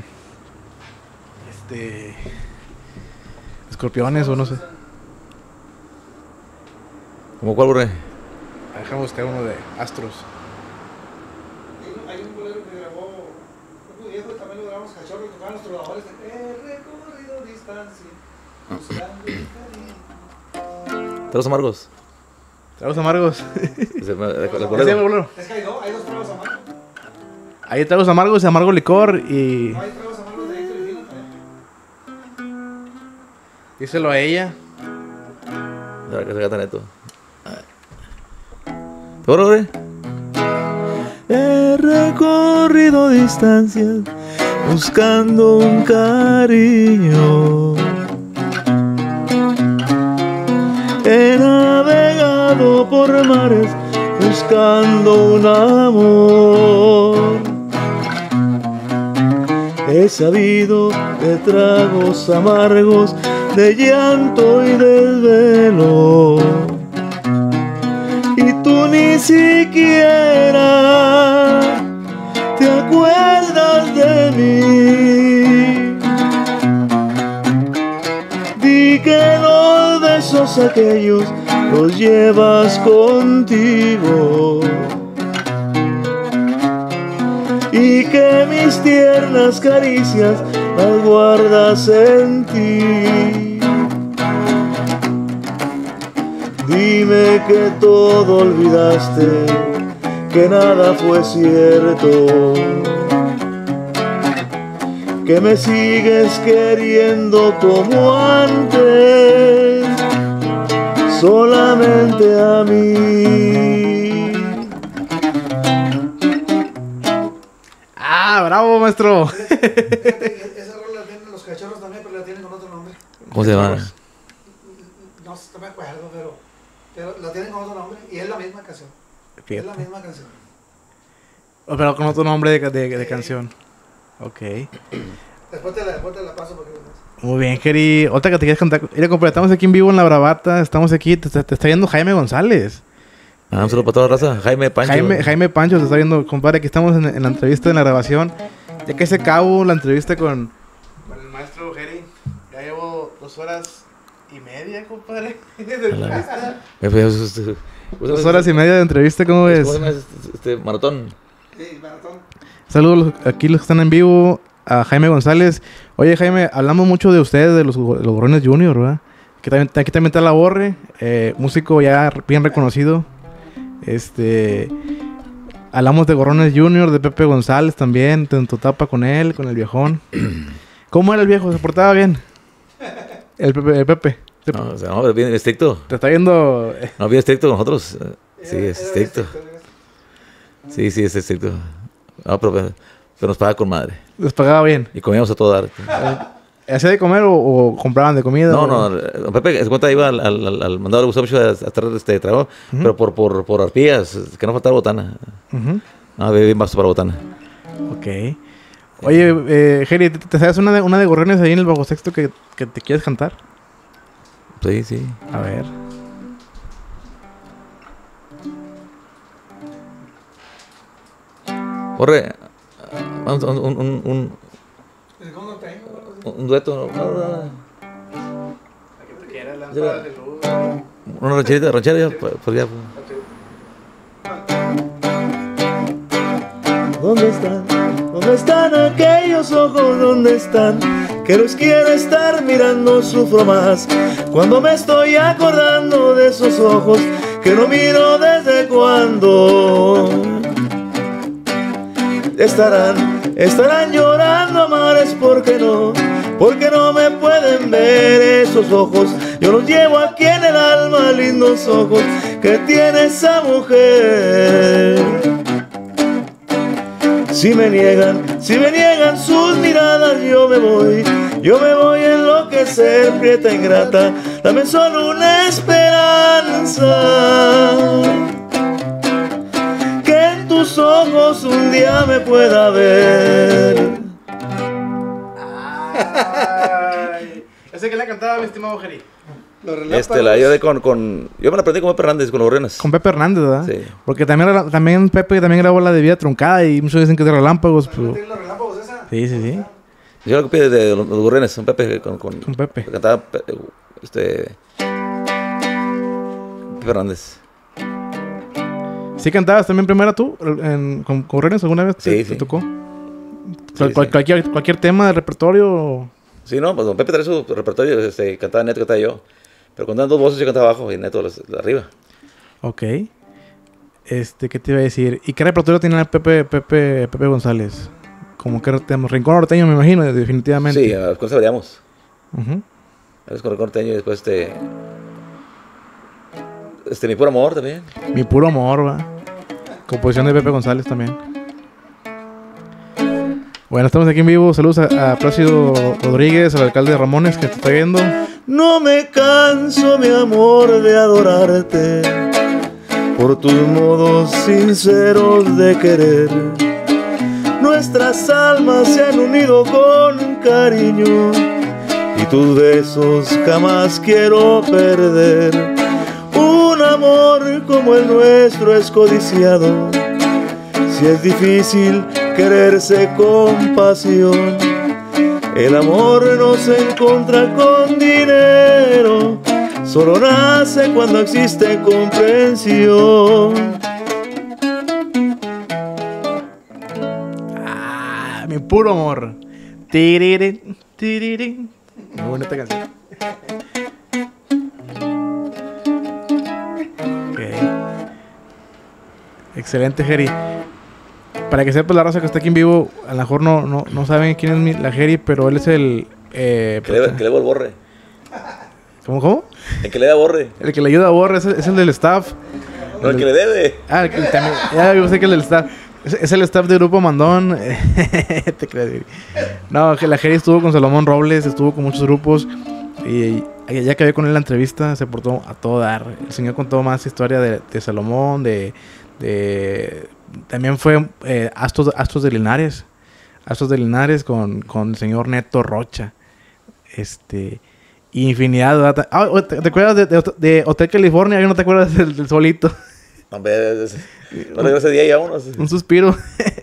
Escorpiones o no sé. ¿Cómo cuál, Borre? Déjame buscar uno de Astros. Hay un bolero que grabó un viejo, también lo grabamos cachorro, tocaban los trovadores. Recorrido distancia, buscando el cariño. Tragos amargos. Tragos amargos. El ¿Ese es el bolero. bolero? Es que hay dos tragos amargos. Hay tragos amargos y amargo licor y... No hay tragos amargos de Héctor y Gino también. Díselo a ella. A ver, que se gata neto. ¿Seguro, Borre? He recorrido distancias buscando un cariño. He navegado por mares buscando un amor. He sabido de tragos amargos, de llanto y desvelo. Y tú ni siquiera te acuerdas de mí. Di que los besos aquellos los llevas contigo, y que mis tiernas caricias las guardas en ti. Dime que todo olvidaste, que nada fue cierto, que me sigues queriendo como antes, solamente a mí. ¡Ah, bravo, maestro! Esa rola la tienen los Cachorros también, pero la tienen con otro nombre. ¿Cómo se llama? No me acuerdo, pero la tienen con otro nombre y es la misma canción. Es la misma canción. Pero con otro nombre de canción. Ok. Después te la paso porque... Muy bien, Geri. Otra que te quieres cantar. Mira, compadre, estamos aquí en vivo en La Bravata. Estamos aquí. Te está viendo Jaime González. Un saludo para toda la raza. Jaime Pancho. Jaime Pancho te está viendo, compadre. Aquí estamos en la entrevista, en la grabación. Ya que se acabó la entrevista con el maestro Geri. Ya llevo 2 horas y media, compadre. De entrevista. 2 horas y media de entrevista, ¿cómo ves? ¿Cómo se llama este maratón? Sí, maratón. Saludos aquí los que están en vivo. A Jaime González. Oye, Jaime, hablamos mucho de ustedes, de los Gorrones Junior, ¿verdad? Aquí también está la Borre, músico ya bien reconocido. Hablamos de Gorrones Junior, de Pepe González también, en tu etapa con él, con el viejón. ¿Cómo era el viejo? ¿Se portaba bien? El Pepe. No, o sea, no, pero bien estricto. Te está viendo... No, bien estricto con nosotros. Sí, es estricto. Sí, es estricto. No, pero nos paga con madre. ¿Les pagaba bien? Y comíamos a todo dar. ¿Hacía de comer o compraban de comida? No, don Pepe, se cuenta, iba al mandado, le gustó mucho hacer trabajo, pero por arpías, que no faltaba botana. No, bien vasto para botana. Ok. Oye, Geri, ¿te sabes una de Gorrones ahí en el bajo sexto que te quieres cantar? Sí. A ver. Corre, vamos a un dueto. Una ranchera ya, por allá. ¿Dónde están? ¿Dónde están aquellos ojos? ¿Dónde están? Que los quiero estar mirando, sufro más cuando me estoy acordando de esos ojos que no miro desde cuando. Estarán llorando amores, porque no me pueden ver esos ojos. Yo los llevo aquí en el alma, lindos ojos que tiene esa mujer. Si me niegan sus miradas, yo me voy a enloquecer, prieta ingrata, dame solo una esperanza. Tus ojos un día me pueda ver. Ay, ese que le cantaba, mi estimado Geri. Yo me la aprendí con Pepe Hernández, con los Gorrones. Con Pepe Hernández, ¿verdad? Sí. Porque también Pepe grabó la de Vida Truncada y muchos dicen que es de Relámpagos. Pero... ¿Tiene los relámpagos esa? Sí. Yo la copié de los Gorrones, con Pepe. Con Pepe. Cantaba Pepe Hernández. ¿Sí cantabas también primero tú con Gorrones alguna vez? Sí. ¿Te tocó? Sí. Cualquier tema del repertorio. Sí, no, pues don Pepe trae su repertorio, cantaba Neto, cantaba yo. Pero cuando dan 2 voces yo cantaba abajo y Neto arriba. Ok. ¿Qué te iba a decir? ¿Y qué repertorio tiene Pepe González? Como que tema, Rincón Norteño, me imagino, definitivamente. Sí, a las cosas variamos. Uh-huh. A veces con Rincón Norteño y después Mi Puro Amor también. Mi Puro Amor, va. Composición de Pepe González también. Bueno, estamos aquí en vivo. Saludos a Plácido Rodríguez, al alcalde de Ramones, que te está viendo. No me canso, mi amor, de adorarte por tus modos sinceros de querer. Nuestras almas se han unido con cariño y tus besos jamás quiero perder. Un amor como el nuestro es codiciado, si es difícil quererse con pasión. El amor no se encuentra con dinero, solo nace cuando existe comprensión. Ah, mi puro amor. Tirirín, tirirín. Muy bonita canción. Ok. Excelente, Jerry. Para que sepas, la raza que está aquí en vivo, a lo mejor no saben quién es la Jerry, pero él es el... Que le debo el borre. ¿Cómo? El que le da borre. El que le ayuda a Borre es el del staff. No, el que le debe. Ah, el que también... Ya, yo sé que el del staff. Es el staff de Grupo Mandón. Te creas, Jerry. No, que la Jerry estuvo con Salomón Robles, estuvo con muchos grupos. Y ya que había con él la entrevista, se portó a todo dar. El señor contó más historia de Salomón, también fue Astos de Linares. Astos de Linares con el señor Neto Rocha. Infinidad de data. Ah, ¿te acuerdas de Hotel California? ¿No te acuerdas del solito? Hombre, no ese día ya uno. Un suspiro.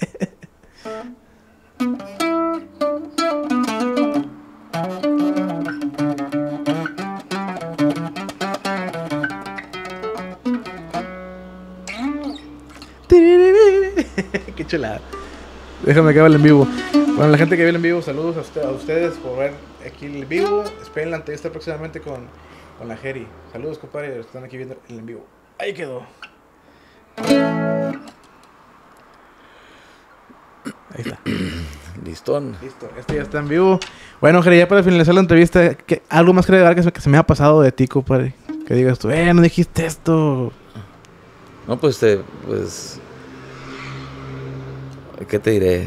Qué chulada. Déjame que hable en vivo. Bueno, la gente que ve el en vivo, saludos a ustedes por ver aquí el en vivo. Esperen la entrevista próximamente con la Jerry. Saludos, compadre, están aquí viendo el en vivo. Ahí quedó. Ahí está. Listón. Listo, este ya está en vivo. Bueno, Jerry, ya para finalizar la entrevista, ¿algo más que agregar que se me ha pasado de ti, compadre? Que digas tú, no dijiste esto. No, pues, ¿qué te diré?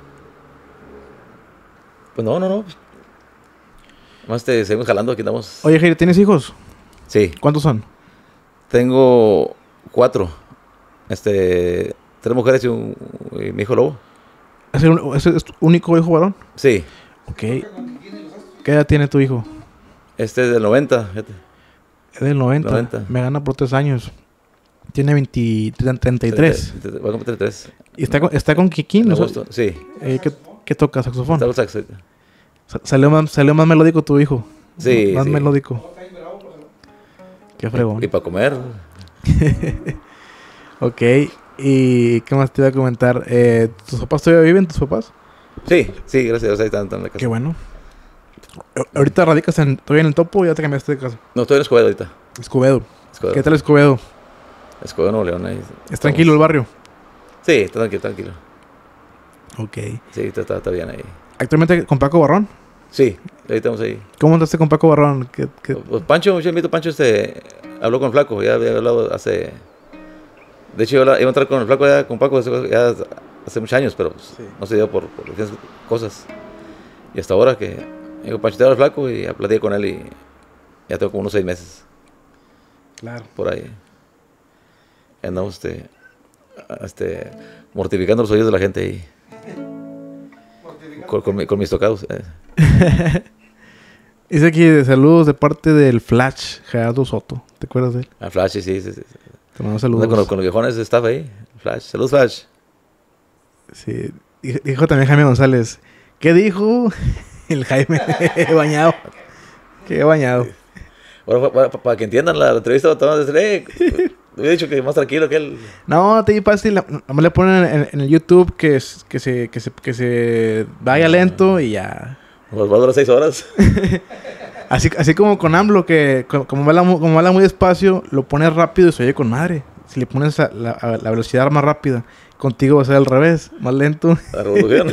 Pues no. Más seguimos jalando, aquí andamos. Oye, Jerry, ¿tienes hijos? Sí. ¿Cuántos son? Tengo 4. 3 mujeres y mi hijo lobo. ¿Es tu único hijo varón? Sí. Ok. ¿Qué edad tiene tu hijo? Es del 90, fíjate. Es del 90. Me gana por 3 años. Tiene 33. Va a cumplir 33. ¿Y está con Kikín? ¿No? Sí. ¿Qué toca? ¿Saxofón? Está el saxo. Salió más melódico tu hijo. Sí. Más melódico. Qué fregón. Y para comer. Ok. ¿Y qué más te iba a comentar? ¿Tus papás todavía viven, tus papás? Sí, gracias a Dios, ahí están en la casa. Qué bueno. ¿Ahorita radicas todavía en el Topo o ya te cambiaste de casa? No, estoy en Escobedo ahorita. Escobedo. ¿Qué tal Escobedo? Escobedo, Nuevo León. Ahí ¿Es tranquilo el barrio? Sí, está tranquilo. Ok. Sí, está bien ahí. ¿Actualmente con Paco Barrón? Sí, ahí estamos ahí. ¿Cómo andaste con Paco Barrón? Pues Pancho, yo invito a Pancho, habló con el Flaco, ya había hablado hace... De hecho, iba a entrar con el Flaco ya, con Paco, ya hace muchos años, pero pues, no se dio por diferentes cosas. Y hasta ahora que... Digo, Pancho, te habla el Flaco y ya platiqué con él y ya tengo como unos 6 meses. Claro. Por ahí. Y andamos, mortificando los oídos de la gente ahí. Con mis tocados. Dice aquí de saludos de parte del Flash, Gerardo Soto. ¿Te acuerdas de él? Ah, Flash, sí. Te mando saludos. Con los viejones de staff ahí. Flash. Saludos, Flash. Sí. Dijo también Jaime González. ¿Qué dijo? El Jaime bañado. Qué bañado. Bueno, para que entiendan la entrevista, vamos a decir, he dicho que más tranquilo que él. No, te di fácil. Nomás le ponen en el YouTube que se vaya lento y ya. Pues va a durar 6 horas. Así como con AMLO, que como habla muy despacio, lo pones rápido y se oye con madre. Si le pones la velocidad más rápida, contigo va a ser al revés, más lento. La revolución.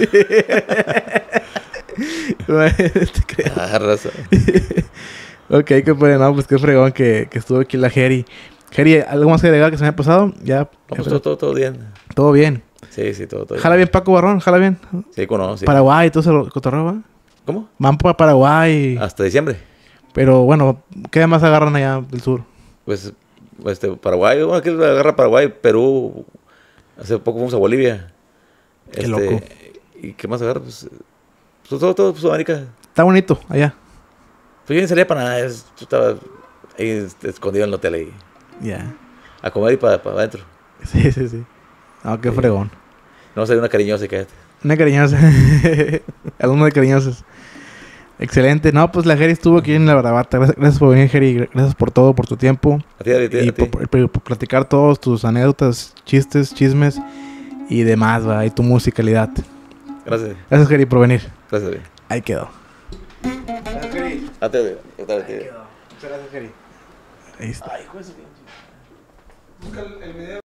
Raza. Ok, que pues, no, pues qué fregón que estuvo aquí la Jerry. Jerry, ¿algo más que agregar que se me ha pasado? Ya. Pues todo bien. Todo bien. Sí, todo bien. ¿Jala bien Paco Barrón? ¿Jala bien? Sí, sí. Paraguay, todo ese cotorreo, ¿va? ¿Cómo? Van para Paraguay. Hasta diciembre. Pero bueno, ¿qué más agarran allá del sur? Pues, Paraguay, bueno, aquí agarra Paraguay, Perú. Hace poco fuimos a Bolivia. Qué loco. ¿Y qué más agarra? Pues todo Sudamérica. Está bonito allá. Pues yo ni salía para nada. Yo estaba ahí escondido en el hotel ahí. Ya. A comer y para adentro. Sí. Ah, qué fregón. No, sería una cariñosa y cállate. Una cariñosa. Alguno de cariñosas. Excelente. No, pues la Geri estuvo aquí en La Bravata. Gracias por venir, Geri. Gracias por todo, por tu tiempo. A ti, a ti, Y a ti. por platicar todos tus anécdotas, chistes, chismes y demás, va. Y tu musicalidad. Gracias. Gracias, Geri, por venir. Gracias, Geri. Ahí quedó. Gracias, Geri. A ti, a ti. Muchas gracias, Geri. Ahí está. Busca el video.